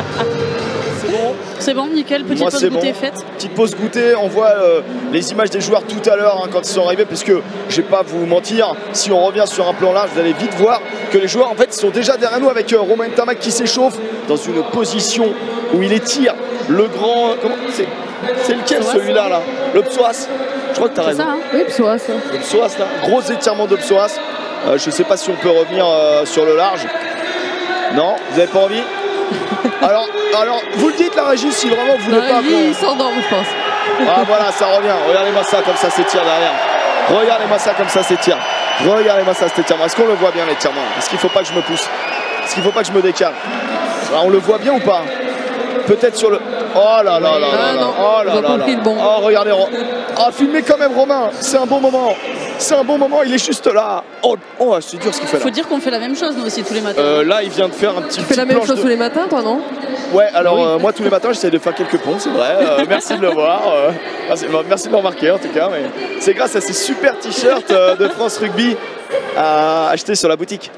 C'est bon? C'est bon, nickel, petite Moi, pause goûter bon. faite. Petite pause goûter, on voit euh, les images des joueurs tout à l'heure hein, quand ils sont arrivés, puisque je vais pas vous mentir, si on revient sur un plan large, vous allez vite voir que les joueurs en fait sont déjà derrière nous avec euh, Romain Ntamak qui s'échauffe dans une position où il étire le grand. Comment c'est lequel celui-là là? Le Psoas. Je crois que tu as raison. Ça, hein oui, Psoas. Le Psoas là, gros étirement de Psoas. Euh, je sais pas si on peut revenir euh, sur le large. Non, vous n'avez pas envie? alors, alors, vous le dites la régie si vraiment vous voulez pas. Il s'endort, je pense. Ah voilà, ça revient. Regardez-moi ça comme ça s'étire derrière. Regardez-moi ça comme ça s'étire. Regardez-moi ça cet étirement. Est-ce qu'on le voit bien l'étirement? Est-ce qu'il ne faut pas que je me pousse? Est-ce qu'il ne faut pas que je me décale? Alors, on le voit bien ou pas? Peut-être sur le. Oh là là là là ah, là. Non. Oh là là là. Bon. Oh regardez. Ah filmez quand même Romain. C'est un bon moment. C'est un bon moment. Il est juste là. Oh, oh c'est dur ce qu'il fait là. Faut dire qu'on fait la même chose nous aussi tous les matins. Euh, là il vient de faire un petit. Tu fais la même chose de... tous les matins toi non? Ouais alors oui. euh, moi tous les matins j'essaie de faire quelques ponts c'est vrai. Euh, merci de le voir. Euh, merci de le remarquer en tout cas. Mais c'est grâce à ces super t-shirts euh, de France Rugby à acheter sur la boutique.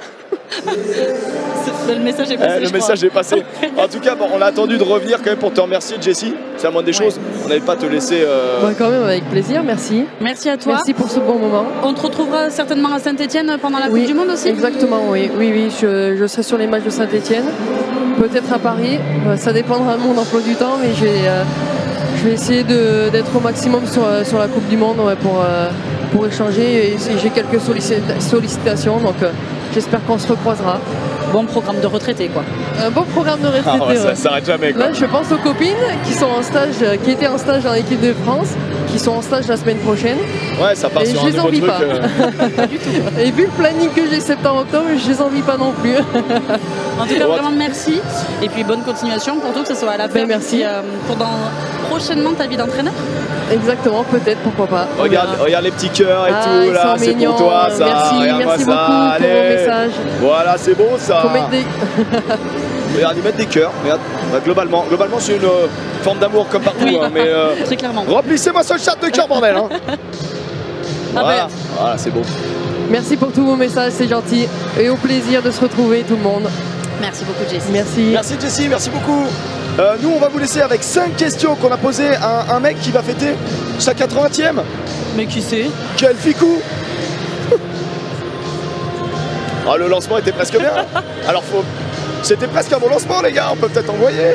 Le message est passé. Euh, le message est passé. En tout cas, bon, on a attendu de revenir quand même pour te remercier, Jessie. C'est la moindre des ouais. choses. On n'avait pas te laisser. Euh... Ouais, quand même, avec plaisir. Merci. Merci à toi. Merci pour ce bon moment. On te retrouvera certainement à Saint-Etienne pendant la oui, Coupe du Monde aussi. Exactement, oui, oui, oui. Je, je serai sur les matchs de Saint-Etienne. Peut-être à Paris. Ça dépendra de mon emploi du temps, mais je vais, euh, je vais essayer d'être au maximum sur, sur la Coupe du Monde ouais, pour, euh, pour échanger. Et j'ai quelques sollicitations, donc euh, j'espère qu'on se recroisera. Bon programme de retraité quoi. Un bon programme de retraité. Ah ouais, ça ouais. s'arrête jamais quoi. Là je pense aux copines qui sont en stage, qui étaient en stage dans l'équipe de France, qui sont en stage la semaine prochaine. Ouais, ça part Et sur je un les nouveau envie truc. pas. euh. Pas du tout. Et vu le planning que j'ai septembre-octobre, je les envie pas non plus. En tout cas, vraiment merci. Et puis bonne continuation pour tout, que ce soit à la ferme. merci. Puis, euh, pour dans prochainement ta vie d'entraîneur. Exactement, peut-être, pourquoi pas. On Regarde, verra. regarde les petits cœurs et Ah, tout ils là, sont c'est mignons. pour toi ça. Merci, Regarde-moi merci ça. beaucoup pour vos Allez. messages. Voilà, c'est beau ça. Faut mettre des... Regarde, ils mettent des cœurs. Regarde, bah, globalement, globalement c'est une euh, forme d'amour comme partout. Oui. hein, mais euh, Très clairement. remplissez-moi ce chat de cœur, bordel. Hein. Ah Voilà, ben. voilà c'est beau. Merci pour tous vos messages, c'est gentil. Et au plaisir de se retrouver tout le monde. Merci beaucoup, Jessie. Merci. Merci Jessie, merci beaucoup. Euh, nous, on va vous laisser avec cinq questions qu'on a posées à un mec qui va fêter sa quatre-vingtième. Mais qui sait? Quel ficou. Ah, le lancement était presque bien. Alors, faut... c'était presque un bon lancement, les gars. On peut peut-être envoyer.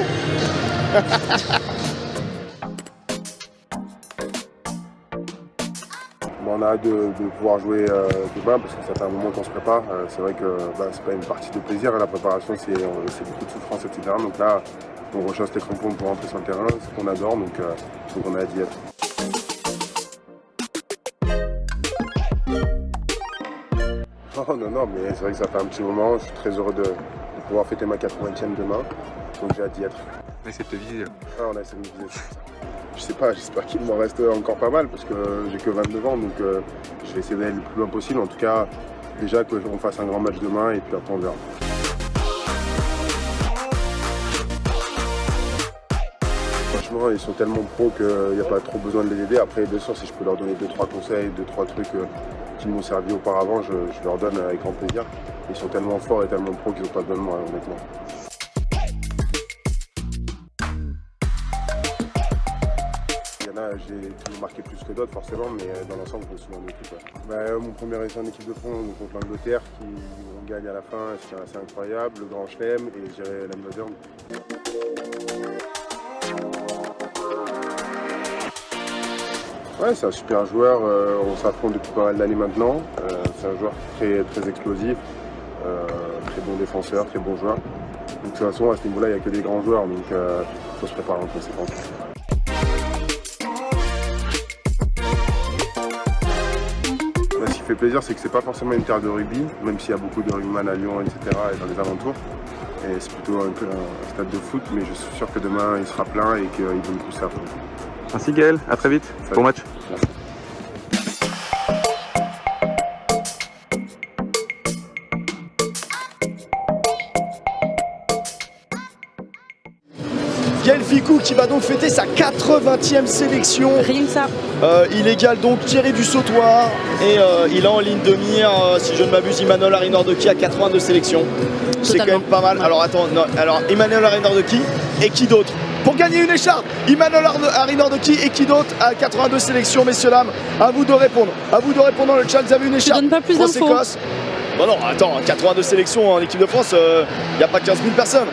On a hâte de, de pouvoir jouer euh, demain parce que ça fait un moment qu'on se prépare. Euh, c'est vrai que bah, c'est pas une partie de plaisir, hein, la préparation c'est beaucoup de souffrance, et cetera. Donc là, on rechasse les crampons pour rentrer sur le terrain, c'est ce qu'on adore, donc, euh, donc on a hâte d'y être. Oh non, non, mais c'est vrai que ça fait un petit moment, je suis très heureux de, de pouvoir fêter ma quatre-vingtième demain, donc j'ai hâte d'y être. On essaie de te viser. Ah, on a essayé de me viser. Je sais pas, j'espère qu'il m'en reste encore pas mal parce que j'ai que vingt-neuf ans, donc euh, je vais essayer d'aller le plus loin possible. En tout cas, déjà qu'on fasse un grand match demain et puis après on verra. Franchement, ils sont tellement pros qu'il n'y a pas trop besoin de les aider. Après, bien sûr, si je peux leur donner deux trois conseils, deux trois trucs euh, qui m'ont servi auparavant, je, je leur donne avec grand plaisir. Ils sont tellement forts et tellement pros qu'ils n'ont pas besoin de moi, honnêtement. J'ai toujours marqué plus que d'autres forcément, mais dans l'ensemble je me souviens de tout. Bah, mon premier essai en équipe de France contre l'Angleterre qui on gagne à la fin, c'est assez incroyable, le Grand Chelem et je dirais la Moderne. Ouais, c'est un super joueur, euh, on s'affronte depuis pas mal d'années maintenant, euh, c'est un joueur très, très explosif, euh, très bon défenseur, très bon joueur. Donc de toute façon à ce niveau-là il n'y a que des grands joueurs, donc il euh, faut se préparer en conséquence. Ce qui fait plaisir, c'est que c'est pas forcément une terre de rugby, même s'il y a beaucoup de rugbyman à Lyon, et cetera et dans les alentours. Et c'est plutôt un, un stade de foot, mais je suis sûr que demain il sera plein et qu'ils vont nous pousser à fond. Merci Gaël, à très vite, Salut. bon match. Merci. Gaël Ficou qui va donc fêter sa quatre-vingtième sélection. Rien que ça. Euh, il égale donc Thierry Dussautoir et euh, il a en ligne de mire, euh, si je ne m'abuse, Emmanuel Arinordoki à quatre-vingt-deux sélections. C'est quand même pas mal. Alors attends, non, alors Emmanuel Arinordoki et qui d'autre pour gagner une écharpe? Emmanuel Arinordoki et qui d'autre à quatre-vingt-deux sélections, messieurs dames? À vous de répondre. À vous de répondre dans le chat. Vous avez une écharpe? Je donne pas plus d'infos. France-Écosse. Bon non, attends, quatre-vingt-deux sélections en équipe de France, il euh, n'y a pas quinze mille personnes.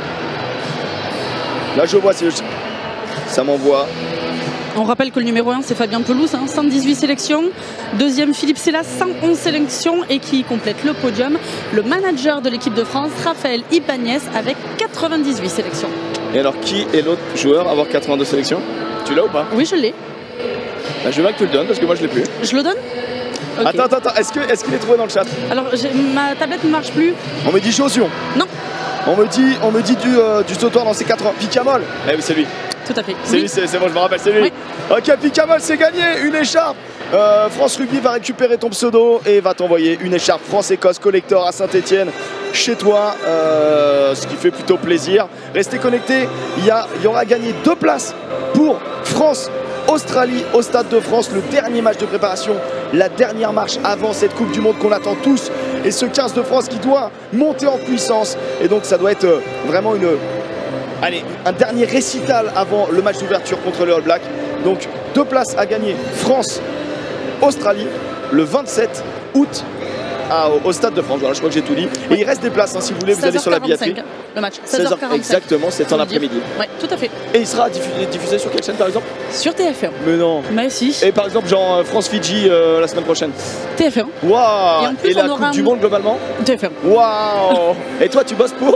Là je vois, ça m'envoie. On rappelle que le numéro un c'est Fabien Pelouse, hein, cent dix-huit sélections. Deuxième Philippe Sella, cent onze sélections. Et qui complète le podium, le manager de l'équipe de France, Raphaël Ibanez, avec quatre-vingt-dix-huit sélections. Et alors qui est l'autre joueur à avoir quatre-vingt-deux sélections? Tu l'as ou pas? Oui, je l'ai. Bah, je veux bien que tu le donnes parce que moi je l'ai plus. Je le donne? Okay. Attends, attends, attends, est-ce qu'il est, qu'il est trouvé dans le chat? Alors ma tablette ne marche plus. On me dit Josion. Non. On me dit, on me dit du, euh, du sautoir dans ses quatre-vingts. Picamol. Eh oui, c'est lui. Tout à fait. C'est oui. lui, c'est bon, je me rappelle, c'est lui. Oui. Ok, Picamol, c'est gagné. Une écharpe. Euh, France Rugby va récupérer ton pseudo et va t'envoyer une écharpe France-Écosse Collector à Saint-Etienne chez toi, euh, ce qui fait plutôt plaisir. Restez connectés, il y, a, il y aura gagné deux places pour France-Australie au Stade de France, le dernier match de préparation, la dernière marche avant cette Coupe du Monde qu'on attend tous. Et ce quinze de France qui doit monter en puissance. Et donc ça doit être vraiment une, allez, un dernier récital avant le match d'ouverture contre les All Blacks. Donc deux places à gagner, France-Australie, le vingt-sept août à, au Stade de France. Voilà, je crois que j'ai tout dit. Et il reste des places, hein, si vous voulez, vous allez sur la billetterie. Le match, seize heures quarante-cinq. Exactement, c'est en après-midi. Oui, tout à fait. Et il sera diffusé, diffusé sur quelle chaîne par exemple? Sur T F un. Mais non. Mais si. Et par exemple, genre France-Fidji euh, la semaine prochaine? T F un. Waouh. Et, et la Coupe un... du Monde globalement? T F un. Waouh. Et toi, tu bosses pour?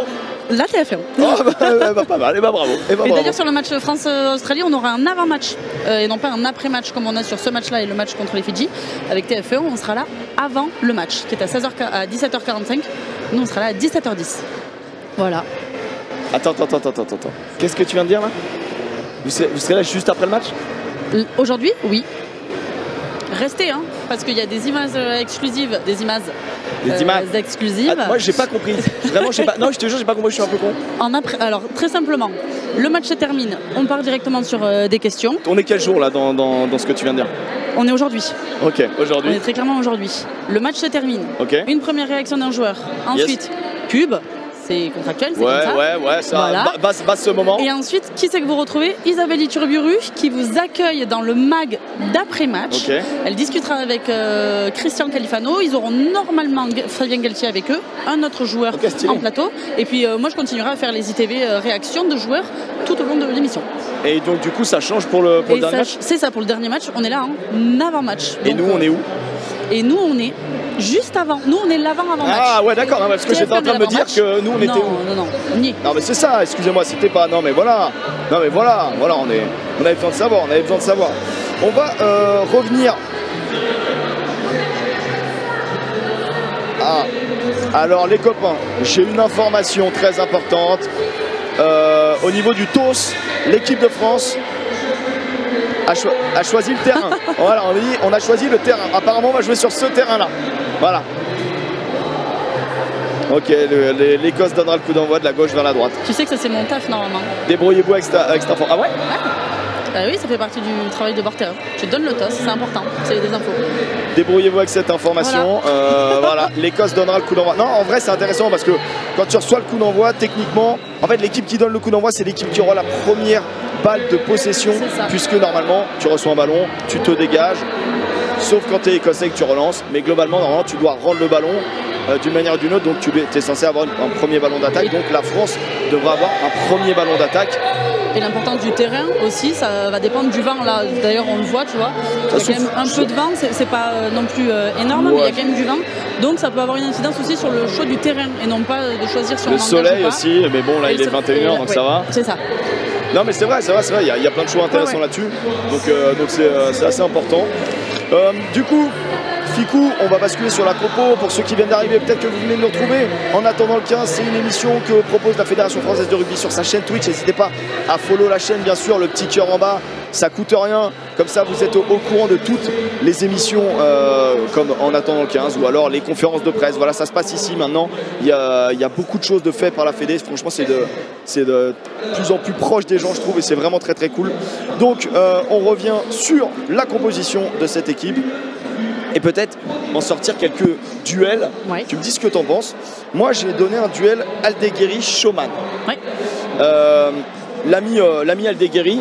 La T F un. Oh, bah, bah, pas mal, et bah bravo. Et bah, Et bravo. d'ailleurs sur le match France-Australie, on aura un avant-match euh, et non pas un après-match comme on a sur ce match-là et le match contre les Fidji. Avec T F un, on sera là avant le match qui est à, seize heures, à dix-sept heures quarante-cinq. Nous, on sera là à dix-sept heures dix. Voilà. Attends, attends, attends, attends, attends. Qu'est-ce que tu viens de dire là? Vous serez, vous serez là juste après le match? Aujourd'hui, oui. Restez, hein, parce qu'il y a des images euh, exclusives, des images, Des euh, images exclusives. Ah, moi j'ai pas compris. Vraiment j'ai pas. Non je te jure j'ai pas compris, je suis un peu con. En après, alors très simplement, le match se termine, on part directement sur euh, des questions. On est quel jour là dans, dans, dans ce que tu viens de dire? On est aujourd'hui. Ok, On aujourd'hui. est très clairement aujourd'hui. Le match se termine. Ok. Une première réaction d'un joueur. Ensuite, pub. C'est contractuel, c'est Ouais, comme ça. ouais, ouais, ça Voilà. ba- basse, basse ce moment. Et ensuite, qui c'est que vous retrouvez? Isabelle Iturburu qui vous accueille dans le mag d'après-match. Ok. Elle discutera avec euh, Christian Califano. Ils auront normalement G- Fabien Galtier avec eux, un autre joueur Ok, stylé. en plateau. Et puis euh, moi, je continuerai à faire les I T V euh, réactions de joueurs tout au long de l'émission. Et donc du coup ça change pour le, pour le Et dernier ça- match. c'est ça pour le dernier match. On est là en avant-match. Et Donc, nous on est où? Et nous, on est juste avant. Nous, on est l'avant-avant-match. Ah ouais d'accord, non, parce que j'étais en train de me dire que nous on était non, où? Non, non, non. Ni. Non mais c'est ça, excusez-moi, c'était pas. Non mais voilà. Non mais voilà, voilà, on est. On avait besoin de savoir, on avait besoin de savoir. On va euh, revenir. Ah. Alors les copains, j'ai une information très importante. Euh, au niveau du T O S, l'équipe de France a, cho a choisi le terrain. Voilà, on a dit, on a choisi le terrain. Apparemment, on va jouer sur ce terrain-là. Voilà. Ok, le- le- l'Écosse donnera le coup d'envoi de la gauche vers la droite. Tu sais que ça, c'est mon taf, normalement. Débrouillez-vous avec, sta- avec cette info. Ah ouais? Bah oui, ça fait partie du travail de porteur. Tu donnes le toss, c'est important. C'est des infos. Débrouillez-vous avec cette information. Voilà, euh, voilà. L'Écosse donnera le coup d'envoi. Non, en vrai, c'est intéressant parce que quand tu reçois le coup d'envoi, techniquement, en fait, l'équipe qui donne le coup d'envoi, c'est l'équipe qui aura la première balle de possession. C'est ça. Puisque normalement, tu reçois un ballon, tu te dégages, sauf quand tu es écossais et que tu relances. Mais globalement, normalement, tu dois rendre le ballon euh, d'une manière ou d'une autre. Donc, tu es censé avoir une- un premier ballon d'attaque. Donc, la France devra avoir un premier ballon d'attaque. Et l'importance du terrain aussi, ça va dépendre du vent. Là, d'ailleurs, on le voit, tu vois. Il y a Ça quand même un souffle. peu de vent, c'est c'est pas euh, non plus euh, énorme, mais il y Ouais. a quand même du vent. Donc, ça peut avoir une incidence aussi sur le choix du terrain et non pas euh, de choisir si on Le engage soleil ou pas. aussi, mais bon, là, Et il le est soleil- vingt et une heures, donc ouais, ça va. C'est ça. Non mais c'est vrai, c'est vrai, c'est vrai, il y, a- il y a plein de choix intéressants Ouais, ouais. là-dessus, donc euh, donc c'est euh, c'est assez important. Euh, du coup, Ficou, on va basculer sur la compo. Pour ceux qui viennent d'arriver, peut-être que vous venez de nous retrouver. En attendant le quinze, c'est une émission que propose la Fédération Française de Rugby sur sa chaîne Twitch. N'hésitez pas à follow la chaîne, bien sûr, le petit cœur en bas, ça coûte rien. Comme ça, vous êtes au, au courant de toutes les émissions, euh, comme En attendant le quinze, ou alors les conférences de presse. Voilà, ça se passe ici maintenant. Il y a, il y a beaucoup de choses de fait par la Fédé. Franchement, c'est de, c'est de plus en plus proche des gens, je trouve, et c'est vraiment très très cool. Donc, euh, on revient sur la composition de cette équipe. Et peut-être en sortir quelques duels. Ouais. Tu me dis ce que tu en penses. Moi, j'ai donné un duel Aldeguerri-Schoman. Ouais. Euh, L'ami euh, l'ami Aldeguerri,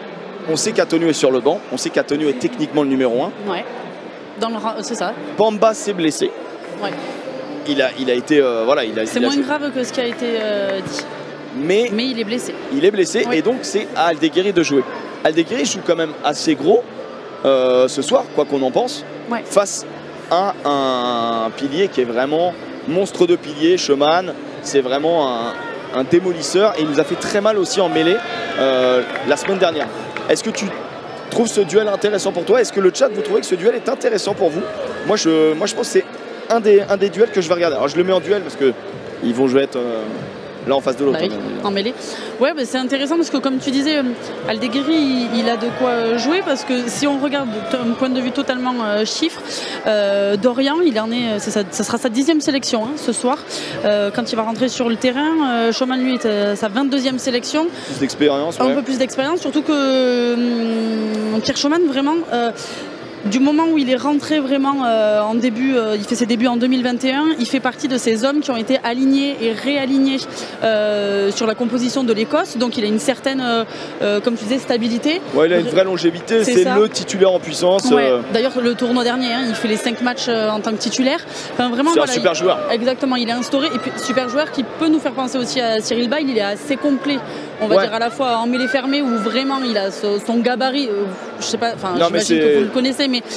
on sait qu'Antonio est sur le banc. On sait qu'Antonio est techniquement le numéro un. Ouais. Dans le ra- c'est ça. Bamba s'est blessé. Ouais. Il a, il a été. euh, voilà, il a, C'est il a moins joué. grave que ce qui a été euh, dit. Mais Mais il est blessé. il est blessé Oui. et donc c'est à Aldeguerri de jouer. Aldeguerri joue quand même assez gros euh, ce soir, quoi qu'on en pense, Ouais. face à un pilier qui est vraiment monstre de pilier, Schoman. C'est vraiment un, un démolisseur et il nous a fait très mal aussi en mêlée euh, la semaine dernière. Est-ce que tu trouves ce duel intéressant pour toi? Est-ce que le chat, vous trouvez que ce duel est intéressant pour vous? Moi je, moi, je pense que c'est un des, un des duels que je vais regarder. Alors je le mets en duel parce que ils vont jouer être euh, là en face de l'autre. Bah oui, en mêlée. Ouais, bah, c'est intéressant parce que comme tu disais, euh, Aldeguerri, il, il a de quoi euh, jouer parce que si on regarde d'un point de vue totalement euh, chiffre, euh, Dorian, il en est, c'est ça, ça sera sa dixième sélection hein, ce soir. Euh, quand il va rentrer sur le terrain, euh, Schoman lui est à sa vingt-deuxième sélection. Plus d'expérience, Un ouais. peu plus d'expérience, surtout que hum, Pierre Schoman, vraiment, euh, du moment où il est rentré vraiment euh, en début, euh, il fait ses débuts en deux mille vingt et un, il fait partie de ces hommes qui ont été alignés et réalignés euh, sur la composition de l'Écosse. Donc il a une certaine, euh, euh, comme tu disais, stabilité. Ouais, il a une vraie longévité, C'est c'est ça. le titulaire en puissance. Ouais. euh, D'ailleurs, le tournoi dernier, hein, il fait les cinq matchs euh, en tant que titulaire. Enfin, vraiment, C'est un voilà, super il- joueur. Exactement, il est instauré. Et puis, super joueur qui peut nous faire penser aussi à Cyril Baille. Il est assez complet, on va Ouais. dire, à la fois en mêlée fermée où vraiment il a ce- son gabarit. euh, je sais pas, enfin, Non, mais j'imagine c'est- que vous le connaissez, mais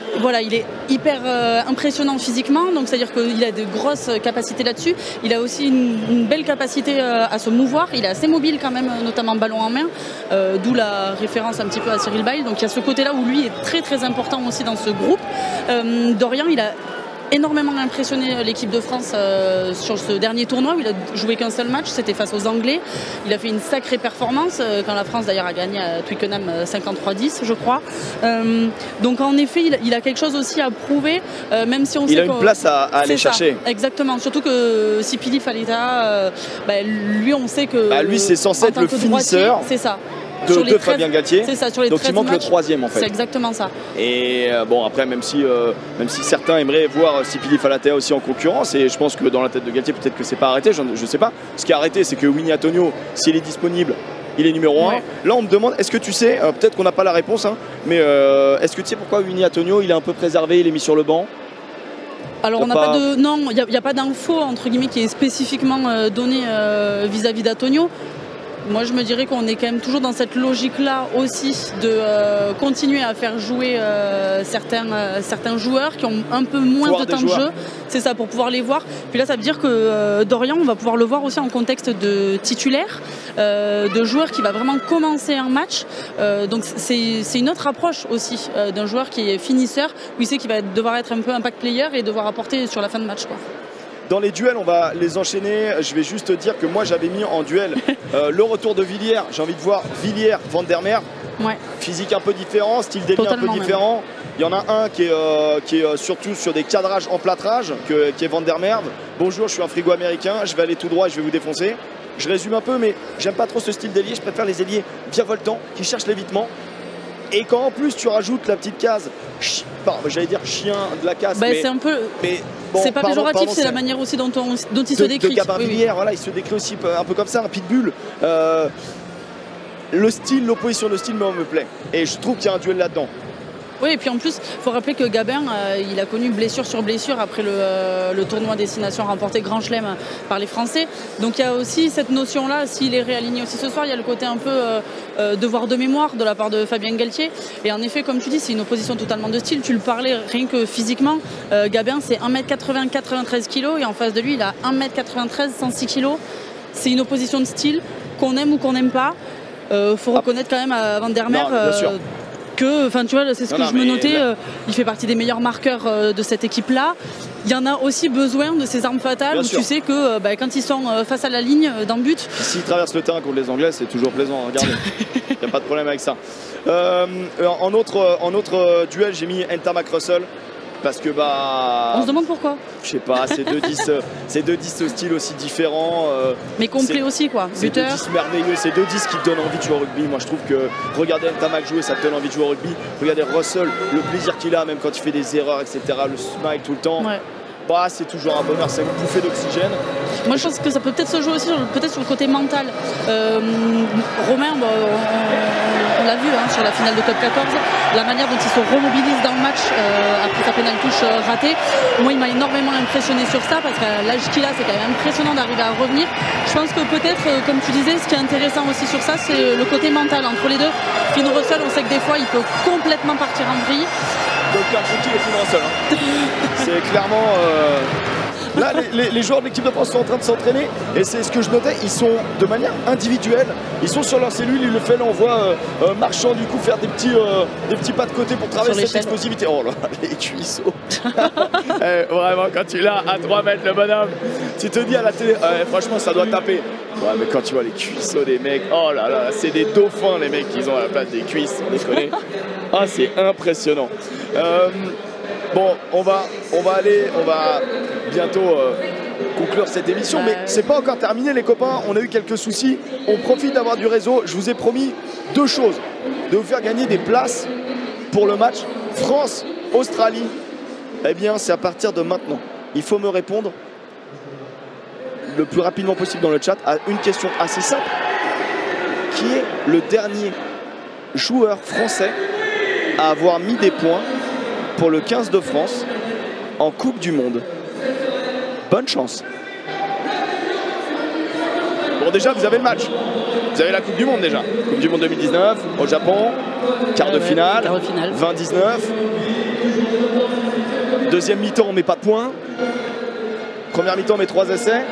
voilà, il est hyper euh, impressionnant physiquement, donc c'est-à-dire qu'il a de grosses capacités là-dessus. Il a aussi une, une belle capacité euh, à se mouvoir. Il est assez mobile quand même, notamment ballon en main, euh, d'où la référence un petit peu à Cyril Baille. Donc il y a ce côté-là où lui est très très important aussi dans ce groupe. Euh, Dorian, il a énormément impressionné l'équipe de France euh, sur ce dernier tournoi où il a joué qu'un seul match, c'était face aux Anglais. Il a fait une sacrée performance euh, quand la France d'ailleurs a gagné à Twickenham cinquante-trois dix je crois. Euh, donc en effet il, il a quelque chose aussi à prouver, euh, même si on il sait a une place à, à aller ça, chercher. Exactement, surtout que Sipili Faleta, euh, bah, lui on sait que... Bah, lui c'est censé être le finisseur. C'est ça. De, de treize, Fabien Galtier, c'est ça, sur les donc il manque matchs, le troisième en fait. C'est exactement ça. Et euh, bon après même si, euh, même si certains aimeraient voir Sipili Falata aussi en concurrence, et je pense que dans la tête de Galtier peut-être que c'est pas arrêté, je ne sais pas. Ce qui est arrêté c'est que Winnie Antonio, s'il est disponible, il est numéro ouais. un. Là on me demande, est-ce que tu sais, euh, peut-être qu'on n'a pas la réponse, hein, mais euh, est-ce que tu sais pourquoi Winnie Antonio il est un peu préservé, il est mis sur le banc? Alors on n'a pas... pas de... Non, il n'y a, a pas d'info entre guillemets qui est spécifiquement euh, donnée euh, vis-à-vis d'Antonio. Moi je me dirais qu'on est quand même toujours dans cette logique-là aussi de euh, continuer à faire jouer euh, certains, euh, certains joueurs qui ont un peu moins pouvoir de temps de jeu. C'est ça, pour pouvoir les voir. Puis là ça veut dire que euh, Dorian, on va pouvoir le voir aussi en contexte de titulaire, euh, de joueur qui va vraiment commencer un match. Euh, donc c'est une autre approche aussi euh, d'un joueur qui est finisseur, où il sait qu'il va devoir être un peu impact player et devoir apporter sur la fin de match, quoi. Dans les duels, on va les enchaîner. Je vais juste dire que moi, j'avais mis en duel euh, le retour de Villiers. J'ai envie de voir Villiers, Van der Merwe. Ouais. Physique un peu différent, style délit un peu différent. Même. Il y en a un qui est, euh, qui est surtout sur des cadrages en plâtrage, que, qui est Van der Merwe. Bonjour, je suis un frigo américain, je vais aller tout droit et je vais vous défoncer. Je résume un peu, mais j'aime pas trop ce style d'ailier. Je préfère les ailiers virevoltants qui cherchent l'évitement. Et quand en plus tu rajoutes la petite case, j'allais dire chien de la casse, bah, mais c'est un peu, mais bon, c'est pas péjoratif, c'est la manière aussi dont, on, dont il de, se décrit. De Gabarvilliers, oui, oui. Voilà, il se décrit aussi un peu comme ça, un pitbull. Euh, le style, l'opposition de style, me plaît, et je trouve qu'il y a un duel là-dedans. Oui, et puis en plus, il faut rappeler que Gabin, euh, il a connu blessure sur blessure après le, euh, le tournoi Destination remporté Grand Chelem par les Français. Donc il y a aussi cette notion-là, s'il est réaligné aussi ce soir, il y a le côté un peu euh, euh, devoir de mémoire de la part de Fabien Galtier. Et en effet, comme tu dis, c'est une opposition totalement de style. Tu le parlais rien que physiquement. Euh, Gabin, c'est un mètre quatre-vingts, quatre-vingt-treize kilos, et en face de lui, il a un mètre quatre-vingt-treize, cent six kilos. C'est une opposition de style, qu'on aime ou qu'on n'aime pas. Il euh, faut ah. reconnaître quand même à Van der Merwe. Euh, Enfin, tu vois, c'est ce non, que non, je me notais. Là... Euh, il fait partie des meilleurs marqueurs euh, de cette équipe-là. Il y en a aussi besoin de ces armes fatales Bien où sûr. Tu sais que euh, bah, quand ils sont euh, face à la ligne euh, d'un but. S'ils traversent le terrain contre les Anglais, c'est toujours plaisant à regarder. Il n'y a pas de problème avec ça. Euh, en autre, en autre duel, j'ai mis Ntamak Russell. Parce que bah. On se demande pourquoi. Je sais pas, c'est deux dix, c'est deux dix styles aussi différents. Euh, mais complet aussi quoi. C'est deux dix merveilleux, c'est deux dix qui te donnent envie de jouer au rugby. Moi je trouve que regarder Ntamak jouer, ça te donne envie de jouer au rugby. Regardez Russell, le plaisir qu'il a, même quand il fait des erreurs, et cetera. Le smile tout le temps. Ouais. Bah, c'est toujours un bonheur, c'est une bouffée d'oxygène. Moi je pense que ça peut peut-être se jouer aussi peut-être sur le côté mental. Euh, Romain, bah, on, on l'a vu hein, sur la finale de top quatorze, la manière dont il se remobilise dans le match euh, après sa pénale touche euh, ratée. Moi il m'a énormément impressionné sur ça parce qu'à l'âge qu'il a c'est quand même impressionnant d'arriver à revenir. Je pense que peut-être euh, comme tu disais, ce qui est intéressant aussi sur ça c'est le côté mental entre les deux. Finn Russell, on sait que des fois il peut complètement partir en vrille. Docteur Jekyll et Finn Russell. Hein. C'est clairement... Euh... Là, les, les, les joueurs de l'équipe de France sont en train de s'entraîner et c'est ce que je notais, ils sont de manière individuelle, ils sont sur leur cellule, ils le font, là on voit euh, euh, Marchand du coup faire des petits, euh, des petits pas de côté pour travailler cette explosivité. Oh là, les cuisseaux. eh, Vraiment, quand tu l'as à trois mètres le bonhomme, tu te dis à la télé, eh, franchement ça doit taper. Ouais, mais quand tu vois les cuisseaux des mecs, oh là là, c'est des dauphins les mecs qu'ils ont à la place des cuisses, on les connaît. Ah, c'est impressionnant. Euh, Bon, on va, on va aller, on va bientôt euh, conclure cette émission, mais c'est pas encore terminé les copains, on a eu quelques soucis, on profite d'avoir du réseau, je vous ai promis deux choses, de vous faire gagner des places pour le match France-Australie. Eh bien, c'est à partir de maintenant, il faut me répondre le plus rapidement possible dans le chat à une question assez simple, qui est le dernier joueur français à avoir mis des points pour le quinze de France en Coupe du Monde. Bonne chance. Bon, déjà vous avez le match, vous avez la Coupe du Monde déjà, Coupe du Monde deux mille dix-neuf au Japon, quart de finale, quart de finale. vingt dix-neuf, Deuxième mi-temps, on met pas de points. Première mi-temps, on met trois essais.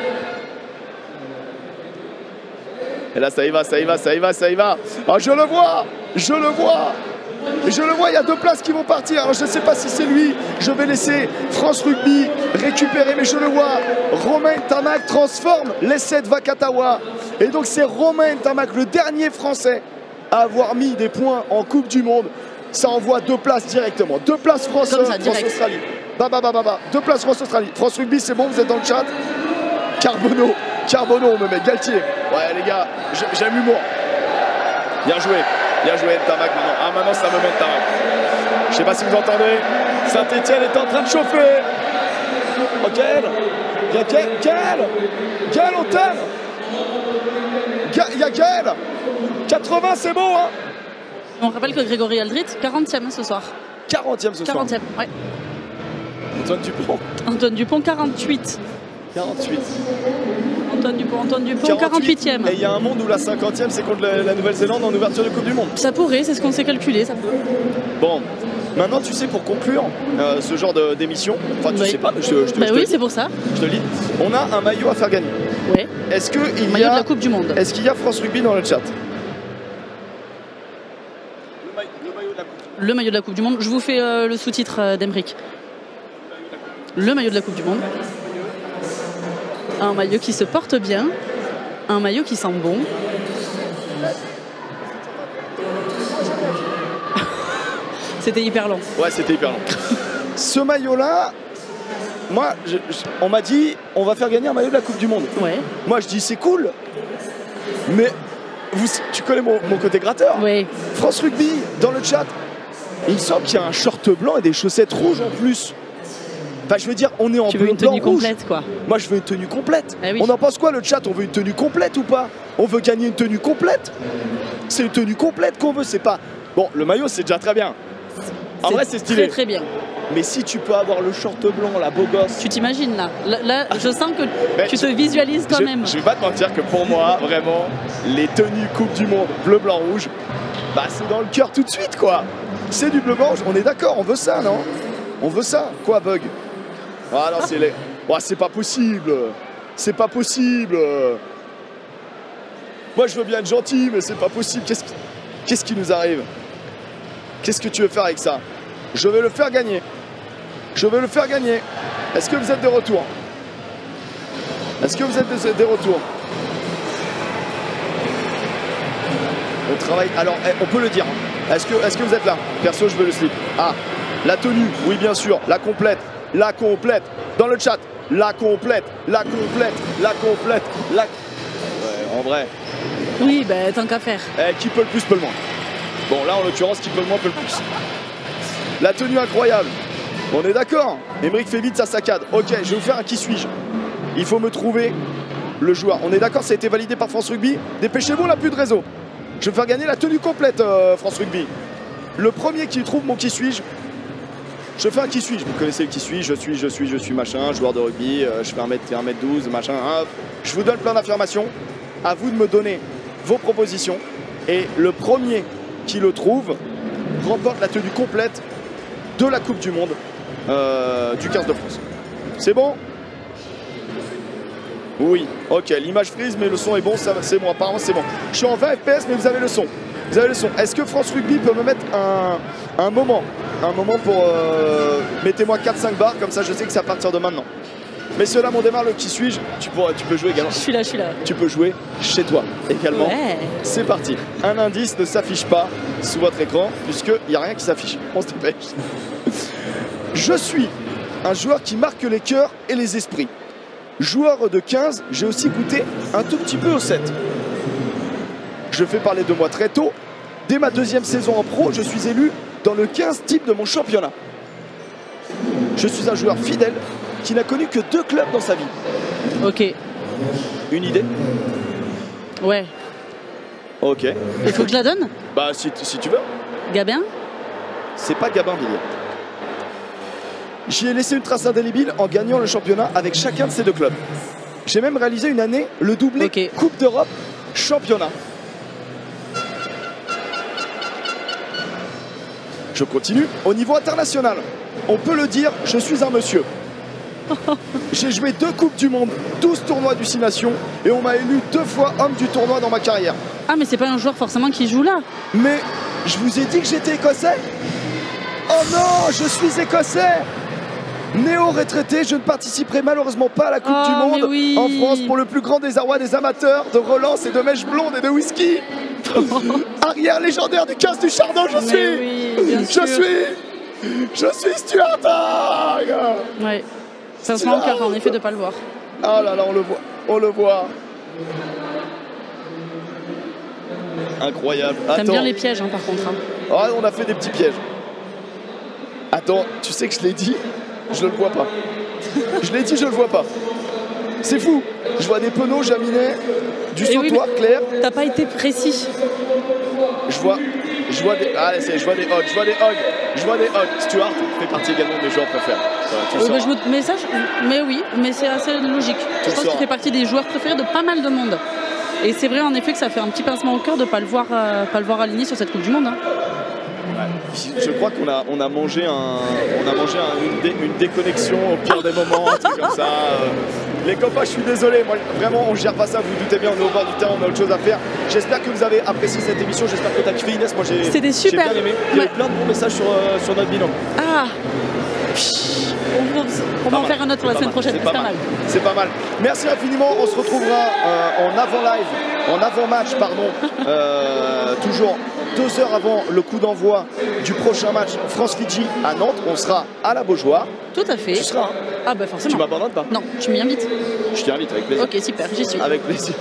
Et là, ça y va, ça y va, ça y va, ça y va. Ah, je le vois, je le vois. Je le vois, il y a deux places qui vont partir. Alors, je ne sais pas si c'est lui. Je vais laisser France Rugby récupérer, mais je le vois. Romain Ntamak transforme l'essai de Vakatawa. Et donc, c'est Romain Ntamak, le dernier Français à avoir mis des points en Coupe du Monde. Ça envoie deux places directement. Deux places France, Comme ça, France direct. Australie. Bah, bah, bah, bah, bah. Deux places France Australie. France Rugby, c'est bon, vous êtes dans le chat. Carbono, Carbono, on me met Galtier. Ouais, les gars, j'aime l'humour. Bien joué. Bien joué Ntamak maintenant. Ah, maintenant ça me met Ntamak. Je sais pas si vous entendez. Saint-Etienne est en train de chauffer. Oh, Gaël. Il y a Gaël. Gaël, Gaël, on t'aime. Il y a Gaël. quatre-vingts, c'est beau, hein. On rappelle que Grégory Aldrit, quarantième ce soir. quarantième ce soir. quarantième, ouais. Antoine Dupont. Antoine Dupont, quarante-huit. quarante-huit. Antoine Dupont, Antoine Dupont, quarante-huitième. Et il y a un monde où la cinquantième, c'est contre la, la Nouvelle-Zélande en ouverture de Coupe du Monde. Ça pourrait, c'est ce qu'on s'est calculé, ça peut. Bon, maintenant tu sais, pour conclure euh, ce genre d'émission, enfin tu Oui. sais pas, je, je te, Bah je te oui, le dis, c'est pour ça. je te le dis, on a un maillot à faire gagner. Ouais. Est-ce qu'il y Maillot a de la Coupe du Monde. Est-ce qu'il y a France Rugby dans le chat? Le maillot de la Coupe du Monde. Je vous fais euh, le sous-titre euh, d'Emeric. Le maillot de la Coupe du Monde. Un maillot qui se porte bien. Un maillot qui sent bon. C'était hyper long. Ouais, c'était hyper long. Ce maillot-là, moi, je- je- on m'a dit, on va faire gagner un maillot de la Coupe du Monde. Ouais. Moi, je dis, c'est cool, mais vous, tu connais mon, mon côté gratteur. Ouais. France Rugby, dans le chat, il me semble qu'il y a un short blanc et des chaussettes rouges en plus. Enfin, je veux dire, on est en Tu veux bleu, une tenue blanc, rouge. complète, quoi. Moi, je veux une tenue complète. Ah oui. On en pense quoi, le chat? On veut une tenue complète ou pas? On veut gagner une tenue complète? C'est une tenue complète qu'on veut, c'est pas... Bon, le maillot, c'est déjà très bien. En vrai, c'est stylé. Très très bien. Mais si tu peux avoir le short blanc, la beau gosse... Tu t'imagines là. là Là, je sens que Mais tu je- te visualises je, toi-même. je vais pas te mentir que pour moi, vraiment, les tenues Coupe du Monde bleu, blanc, rouge, bah c'est dans le cœur tout de suite, quoi. C'est du bleu, blanc, rouge. On est d'accord, on veut ça, non? On veut ça. Quoi, Bug? Ah non, c'est les... Oh, c'est pas possible. C'est pas possible. Moi, je veux bien être gentil, mais c'est pas possible. Qu'est-ce qui... Qu'est-ce qui nous arrive? Qu'est-ce que tu veux faire avec ça? Je vais le faire gagner. Je vais le faire gagner. Est-ce que vous êtes de retour? Est-ce que vous êtes de, des retours? On travaille. Alors, eh, on peut le dire. Est-ce que, est-ce que vous êtes là? Perso, je veux le slip. Ah, la tenue, oui, bien sûr. La complète. La complète. Dans le chat. La complète. La complète. La complète. La. Ouais, en vrai. Oui, ben tant qu'à faire. Eh, qui peut le plus, peut le moins. Bon, là, en l'occurrence, qui peut le moins, peut le plus. La tenue incroyable. On est d'accord. Emeric fait vite sa saccade. Ok, je vais vous faire un qui suis-je. Il faut me trouver le joueur. On est d'accord, ça a été validé par France Rugby. Dépêchez-vous, on n'a plus de réseau. Je vais faire gagner la tenue complète, euh, France Rugby. Le premier qui trouve mon qui suis-je, je fais un qui suis-je. Vous connaissez le qui suis-je, je suis, je suis, je suis machin, joueur de rugby, euh, je fais un mètre douze, machin. Hop. Je vous donne plein d'affirmations. À vous de me donner vos propositions. Et le premier qui le trouve remporte la tenue complète de la Coupe du Monde euh, du quinze de France. C'est bon? Oui, ok, l'image frise mais le son est bon, c'est bon, apparemment c'est bon. Je suis en vingt F P S mais vous avez le son. Vous avez le son. Est-ce que France Rugby peut me mettre un, un moment Un moment pour... Euh, mettez-moi quatre cinq barres, comme ça je sais que c'est à partir de maintenant. Messieurs, là, on démarre le qui suis-je. Tu, pourras- tu peux jouer également. Je suis là, je suis là. Tu peux jouer chez toi également. Ouais. C'est parti. Un indice ne s'affiche pas sous votre écran puisqu'il n'y a rien qui s'affiche. On se dépêche. Je suis un joueur qui marque les cœurs et les esprits. Joueur de quinze, j'ai aussi goûté un tout petit peu au sept. Je fais parler de moi très tôt. Dès ma deuxième saison en pro, je suis élu dans le quinze type de mon championnat. Je suis un joueur fidèle qui n'a connu que deux clubs dans sa vie. Ok. Une idée? Ouais. Ok. Il faut que je la donne? Bah si, si tu veux. Gabin? C'est pas Gabin Villiers. J'y ai laissé une trace indélébile en gagnant le championnat avec chacun de ces deux clubs. J'ai même réalisé une année le doublé Ok. Coupe d'Europe, championnat. Je continue. Au niveau international, on peut le dire, je suis un monsieur. J'ai joué deux Coupes du Monde, douze tournois du Six Nations et on m'a élu deux fois homme du tournoi dans ma carrière. Ah mais c'est pas un joueur forcément qui joue là. Mais je vous ai dit que j'étais écossais. Oh non, je suis écossais. Néo-retraité, je ne participerai malheureusement pas à la Coupe oh, du Monde oui. en France pour le plus grand désarroi des amateurs de relance et de mèches blondes et de whisky. Arrière légendaire du quinze du Chardon, je mais suis. Oui, bien je sûr. suis. Je suis Stuart Hogg. Ouais. Ça se met en cœur en effet de ne pas le voir. Ah là là, on le voit, on le voit. Incroyable. T'aimes bien les pièges hein, par contre. Hein. Ah, on a fait des petits pièges. Attends, tu sais que je l'ai dit, je ne le vois pas. Je l'ai dit, je ne le vois pas. C'est fou. Je vois des penaud jaminets, du Et sautoir oui, clair. T'as pas été précis. Je vois, je vois des, ah, je vois des hogs, je vois des hogs, je vois des hogs. Stuart fait partie également de mes joueurs préférés. Tu Euh, bah, je me... mais, ça, je... mais oui, mais c'est assez logique. Tu je pense qu'il fait partie des joueurs préférés de pas mal de monde. Et c'est vrai en effet que ça fait un petit pincement au cœur de ne pas le voir, euh, pas le voir aligné sur cette Coupe du Monde. Hein. Ouais. Je crois qu'on a, on a mangé, un, on a mangé un, une, dé, une déconnexion au pire des moments, un truc comme ça. Les copains, je suis désolé, moi, vraiment on gère pas ça, vous vous doutez bien, on est au bord du terrain, on a autre chose à faire. J'espère que vous avez apprécié cette émission, j'espère que tu as kiffé Inès, moi j'ai C'était super. bien aimé. Il y a eu Ouais. plein de bons messages sur, euh, sur notre binôme. Ah On, on va en faire un autre pour la semaine prochaine, c'est c'est pas pas mal. mal. C'est pas mal. Merci infiniment, on se retrouvera euh, en avant-live, en avant-match, pardon, euh, toujours deux heures avant le coup d'envoi du prochain match France-Fidji à Nantes. On sera à la Beaujoire. Tout à fait. Tu seras, hein. Ah bah Tu forcément. m'abandonnes pas? Non, tu m'y invites. Je t'y invite avec plaisir. Ok, super, j'y suis. Avec plaisir.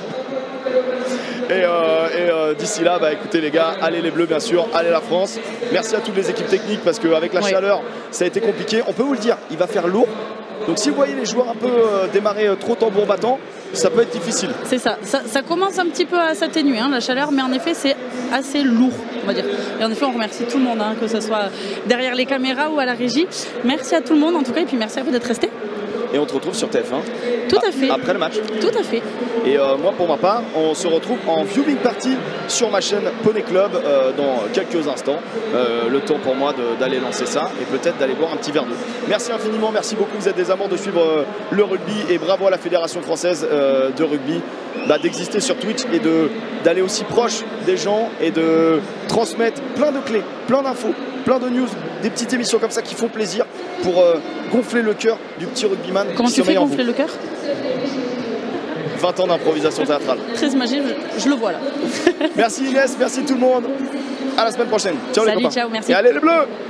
Et, euh, et euh, d'ici là, bah, écoutez les gars, allez les Bleus bien sûr, allez la France. Merci à toutes les équipes techniques parce qu'avec la Ouais. chaleur, ça a été compliqué. On peut vous le dire, il va faire lourd. Donc si vous voyez les joueurs un peu euh, démarrer euh, trop tambour battant, ça peut être difficile. C'est ça. ça. Ça commence un petit peu à s'atténuer, hein, la chaleur, mais en effet, c'est assez lourd, on va dire. Et en effet, on remercie tout le monde, hein, que ce soit derrière les caméras ou à la régie. Merci à tout le monde, en tout cas, et puis merci à vous d'être restés. Et on te retrouve sur T F un. Tout à fait. Après le match. Tout à fait. Et euh, moi, pour ma part, on se retrouve en viewing party sur ma chaîne Poney Club euh, dans quelques instants. Euh, le temps pour moi d'aller lancer ça et peut-être d'aller boire un petit verre d'eau. Merci infiniment, merci beaucoup. Vous êtes des amours de suivre euh, le rugby et bravo à la Fédération française euh, de rugby bah, d'exister sur Twitch et d'aller aussi proche des gens et de transmettre plein de clés, plein d'infos, plein de news, des petites émissions comme ça qui font plaisir pour euh, gonfler le cœur du petit rugbyman. Comment qui tu fais sommeille en gonfler vous. le cœur? vingt ans d'improvisation théâtrale. Très imagé, je, je le vois là. Merci Inès, merci tout le monde. À la semaine prochaine. Ciao Salut, les copains. ciao, merci. Et allez les Bleus!